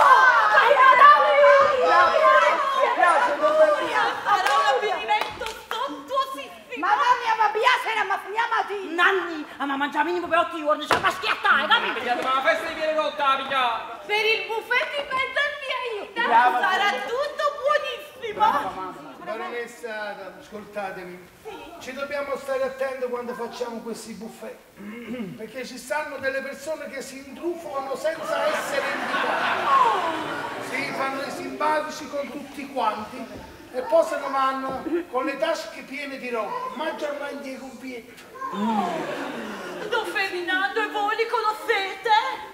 Sarà un avvenimento sontuosissimo. Mamma mia, ma piacere, ma finiamo di... Nanni, ma mangiare minimo per otto giorni, c'è ma schiattare, capito? Ma la festa di viene cotta, pigliata. Per il buffet in mezzo al via Ida. Sarà tutto buonissimo. Baronessa Ada, ascoltatemi. Ci dobbiamo stare attenti quando facciamo questi buffet, perché ci stanno delle persone che si intrufolano senza essere invitate. Si fanno i simpatici con tutti quanti e poi se ne vanno con le tasche piene di roba, maggiormente i compietti. Don Ferdinando, e voi li conoscete?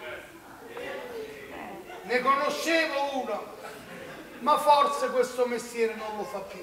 Ne conoscevo uno, ma forse questo mestiere non lo fa più.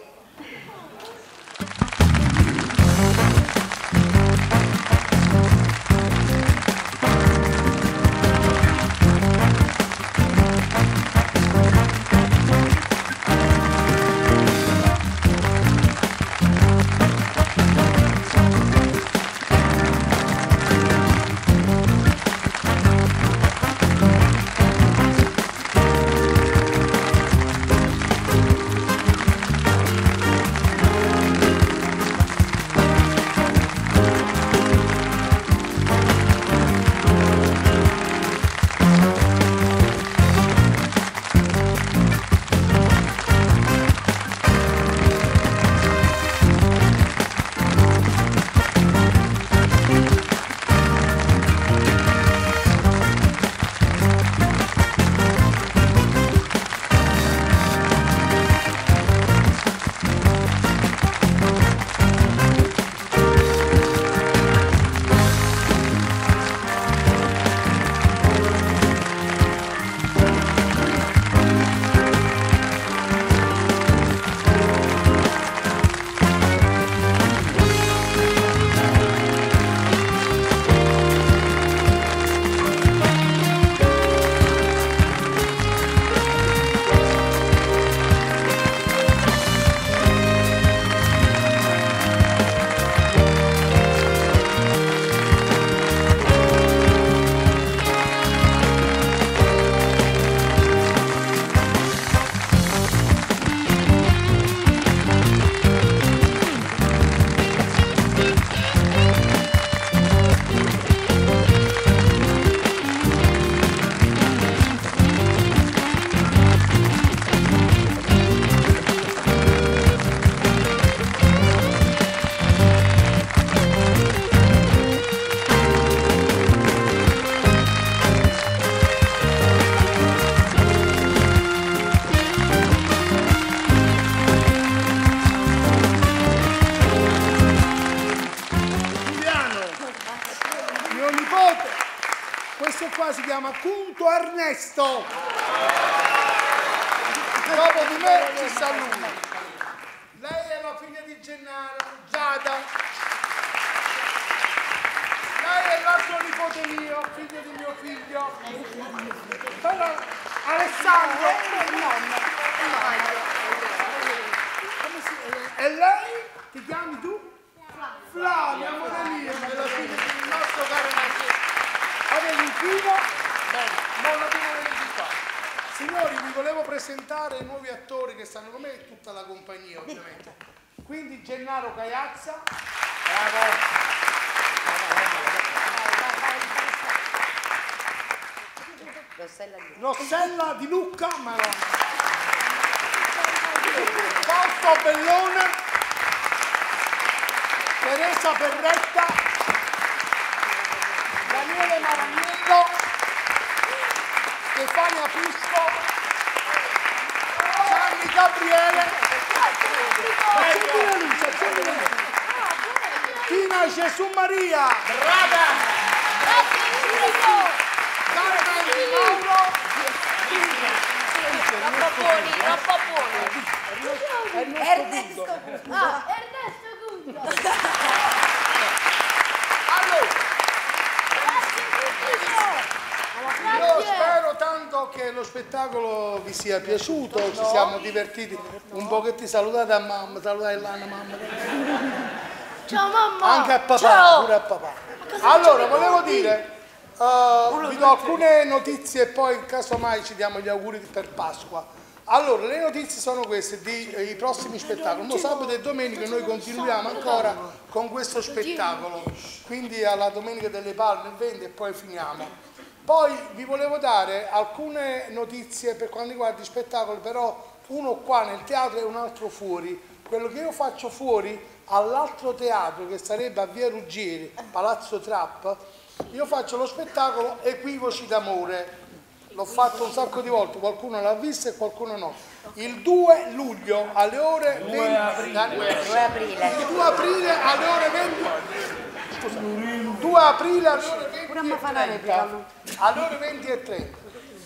Si chiama Cunto Ernesto. Dopo di me ci sta lui. Lei è la figlia di Gennaro, Giada. Lei è l'altro nipote mio, figlio di mio figlio. Però Alessandro è il nonno. E lei ti chiami tu? Flavia, amore mio, è la figlia del nostro caro Nazio. Avevi un figlio? Bene, non lo devo registrare. Signori, vi volevo presentare i nuovi attori che stanno con me e tutta la compagnia, ovviamente. Quindi Gennaro Caiazza. Bravo. Rossella di Lucca, Maronna. Fausto Bellone. Teresa Perretta. Daniele Maragnello, Stefania Fusco, Gianni Gabriele, Tina Gesù Maria, brava, Carmen Di Mauro, Troppo buoni, troppo buoni. Ernesto. Ah, Ernesto Gugno. spettacolo vi sia piaciuto, ci siamo divertiti un pochettino, salutate a mamma, salutate l'Anna, mamma. Ciao mamma! Anche a papà, Ciao. pure a papà. Allora, volevo dire, uh, vi do alcune notizie e poi casomai ci diamo gli auguri per Pasqua. Allora, le notizie sono queste di eh, i prossimi spettacoli. Mo sabato e domenica noi continuiamo ancora con questo spettacolo, quindi alla Domenica delle Palme il venti e poi finiamo. Poi vi volevo dare alcune notizie per quanto riguarda i spettacoli, però uno qua nel teatro e un altro fuori. Quello che io faccio fuori all'altro teatro, che sarebbe a Via Ruggieri, Palazzo Trapp, io faccio lo spettacolo Equivoci d'amore. L'ho fatto un sacco di volte, qualcuno l'ha visto e qualcuno no. Il due luglio alle ore venti, due aprile. il due aprile alle ore venti, scusa, il due aprile alle ore venti e trenta, alle ore venti e trenta.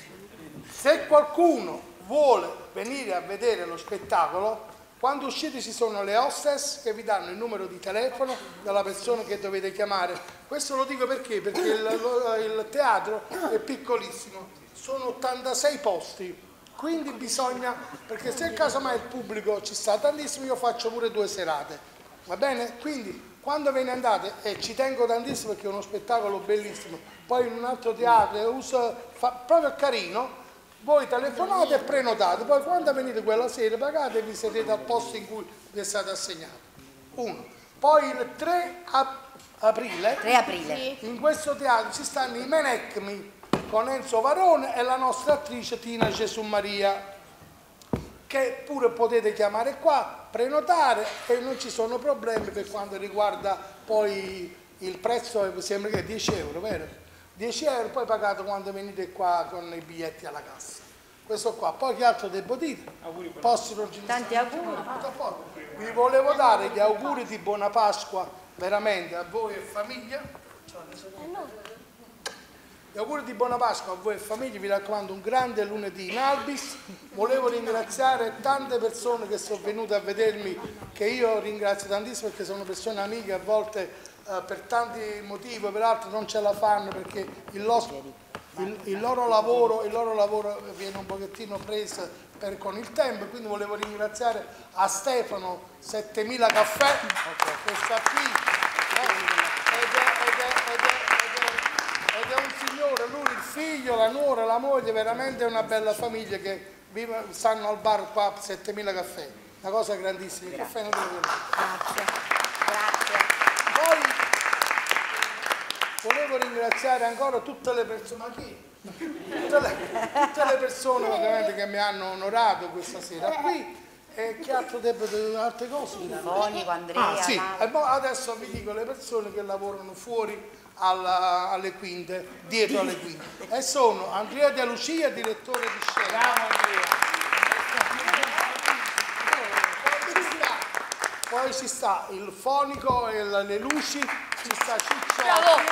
Se qualcuno vuole venire a vedere lo spettacolo, quando uscite ci sono le hostess che vi danno il numero di telefono della persona che dovete chiamare. Questo lo dico perché? Perché il, il teatro è piccolissimo, sono ottantasei posti, quindi bisogna, perché se casomai il pubblico ci sta tantissimo, io faccio pure due serate, va bene? Quindi quando ve ne andate, e ci tengo tantissimo perché è uno spettacolo bellissimo, poi in un altro teatro, uso, fa, proprio carino, voi telefonate e prenotate, poi quando venite quella sera pagate e vi sedete al posto in cui vi è stato assegnato. Uno. Poi il tre aprile, tre aprile. in questo teatro ci stanno i Menecmi con Enzo Varone e la nostra attrice Tina Gesù Maria, che pure potete chiamare qua, prenotare e non ci sono problemi per quanto riguarda poi il prezzo, mi sembra che è dieci euro, vero? dieci euro, poi pagate quando venite qua con i biglietti alla cassa. Questo qua, poi che altro devo dire? Possono tanti auguri. Vi volevo dare gli auguri di buona Pasqua veramente a voi e famiglia. Gli auguri di buona Pasqua a voi e famiglia, vi raccomando un grande lunedì in Albis. Volevo ringraziare tante persone che sono venute a vedermi, che io ringrazio tantissimo perché sono persone amiche, a volte eh, per tanti motivi, per altri non ce la fanno perché il, lo, il, il, loro, lavoro, il loro lavoro viene un pochettino preso per, con il tempo, quindi volevo ringraziare a Stefano settemila caffè che sta qui eh, ed è, ed è, ed è, ed è un signore, lui, il figlio, la nuora, la moglie, veramente è una bella famiglia che vive, stanno al bar qua settemila caffè, una cosa grandissima. Grazie. Caffè non devo Grazie. Grazie. Poi volevo ringraziare ancora tutte le persone, ma chi? Tutte le, tutte le persone ovviamente che mi hanno onorato questa sera qui. E che altro devo dire? Altre cose? Fonico, Andrea, ah, sì. Laura. E poi adesso vi dico le persone che lavorano fuori alla, alle quinte, dietro alle quinte. E sono Andrea De Lucia, direttore di scena. Bravo Andrea. Poi ci sta il fonico e le luci, ci sta Ciccio,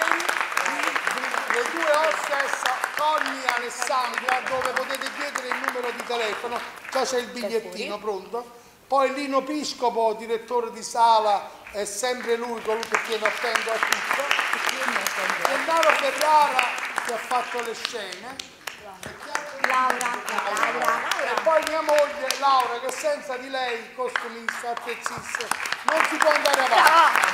le due hostess Conny e Alessandra, dove potete chiedere il numero di telefono, già c'è il bigliettino pronto. Poi Lino Piscopo, direttore di sala, è sempre lui, colui che tiene attento a tutto. Gennaro Ferrara che ha fatto le scene. Laura, Laura. E poi mia moglie Laura, che senza di lei, costumista, attrezzista, non si può andare avanti.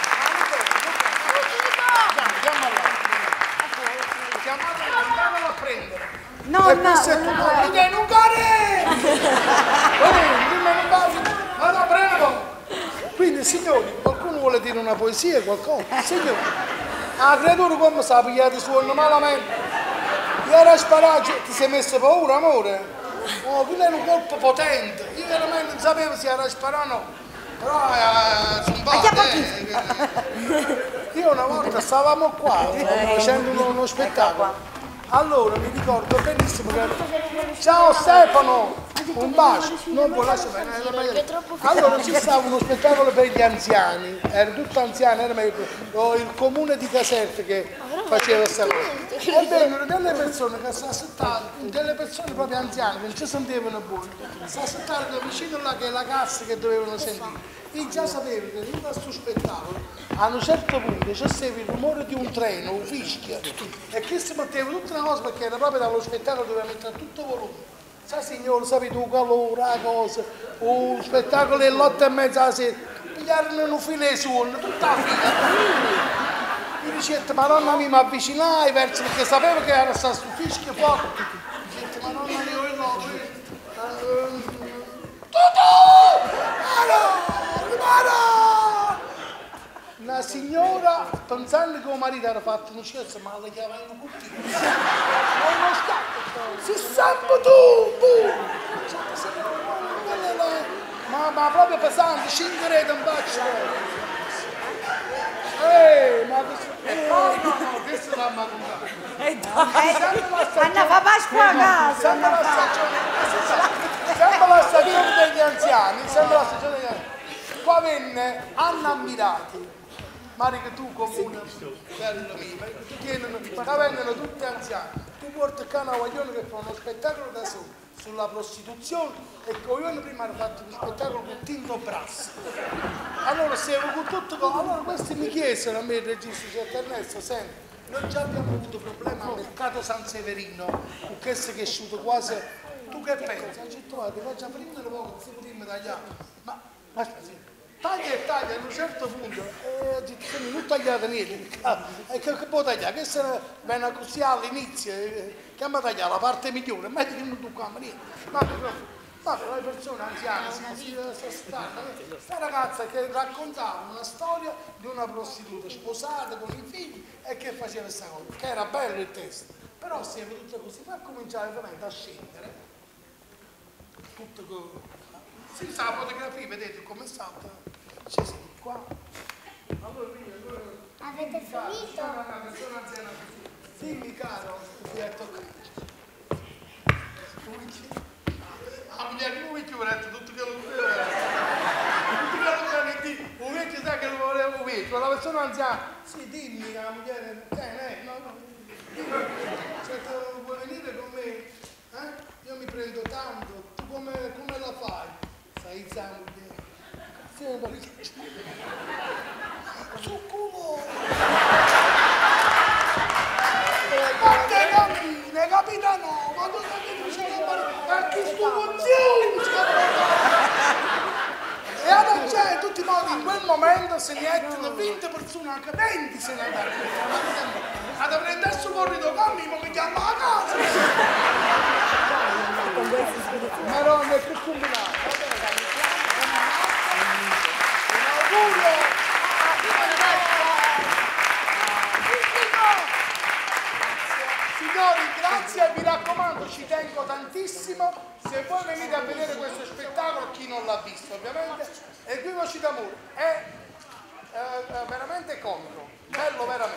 Chiamala. Chiamala, andiamola a prendere. No, e no, questo è no, tutto. no. Mi viene un cane! Vado, prego! Quindi, signori, qualcuno vuole dire una poesia, qualcosa? Signori, la creatura come sa, pigliate suono malamente. Gli era sparato, ti sei messo paura, amore? Oh, quello era un colpo potente. Io veramente non sapevo se era sparato o no. Però eh, sono batte. Eh. Io una volta stavamo qua, facendo uno, uno spettacolo. Allora mi ricordo benissimo che... Ciao Stefano! Un bacio! Non vuoi lasciare bene. Allora ci stava uno spettacolo per gli anziani, era tutto anziano, era il comune di Caserta che faceva questa cosa. E vennero delle persone che si aspettavano, delle persone proprio anziane che non ci sentivano buone, si aspettavano vicino là che è la cassa che dovevano sentire. Io già sapevo che in questo spettacolo a un certo punto c'era il rumore di un treno, un fischio, e che si metteva tutta una cosa perché era proprio dallo spettacolo doveva mettere tutto volume. Sa signore, sapete, tu calore, la cosa, un spettacolo alle otto e mezza la sera, pigliarono un filo su, tutta la fila. Io dicevo, madonna mia, mi avvicinai verso, perché sapevo che era stato su fischio forte. Dicevo, madonna mia, io no, Tutto! Mano! Mano! Una signora, pensando che il marito era fatto un cesso, ma la chiamavano tutti. Uno scatto! Si sempre tu! Ma, ma proprio pesante, cinque rete in faccia! Ehi, ma questo... No, no, no, questo è la mancata! E dai! Anna fa Pasqua a casa! Sembra la stagione... Sembra la stagione degli anziani, sembra la stagione degli anziani. Qua venne Anna Ammirati. Mari che tu comune, bello mio, tu tieni, qua vengono tutti anziani. Tu porti il cane a Guaglione che fa uno spettacolo da solo sulla prostituzione e Guaglione prima era fatto uno spettacolo con Tinto Brass. Allora stiamo con tutto, allora questi mi chiesero a me il regista, cioè Ernesto, senti, noi già abbiamo avuto problemi al mercato San Severino, con questo che è uscito quasi, tu che pensi? Ha detto, guarda, faccia prendere poco, si può dirmi tagliare, ma aspetta, sì. Taglia e taglia, a un certo punto, eh, dice, non tagliate niente, ah, e che, che può tagliare? Che se ne viene così all'inizio, eh, che mi taglia la parte migliore, ma che non toccamo niente. Ma però, ma però le persone anziane si, si, si stanno, questa ragazza che raccontava una storia di una prostituta sposata con i figli e che faceva questa cosa, che era bello il testo, però si è venuto così, per cominciare veramente a scendere, tutto con... Sì, sa la fotografia, vedete come è stata? Sì, sì, qua. Allora, allora, Avete finito? una persona anziana così. Dimmi, caro, ti ha toccato. Ah, mi dice, come ci volete tutto che lo volete? Tutto che lo volete? Un vecchio sa che lo voleva un vecchio, la persona anziana. Sì, dimmi, la moglie, eh, eh, no, no. Dimmi, se tu vuoi venire con me, eh? Io mi prendo tanto, tu come, come la fai? Sai, sangue. Su culo! Ma te capite, capitano! Ma tu capite che a chi stu e allora c'è, in tutti i modi, in quel momento se ne ettono venti persone, anche venti se ne andano. Ma dovrei andare su corrido con me, ma mi chiama a casa! Maronna, è più combinato! Signori, grazie, vi raccomando, ci tengo tantissimo. Se voi venite a vedere questo spettacolo, chi non l'ha visto ovviamente, Equivoci d'amore è eh, veramente comico, bello veramente.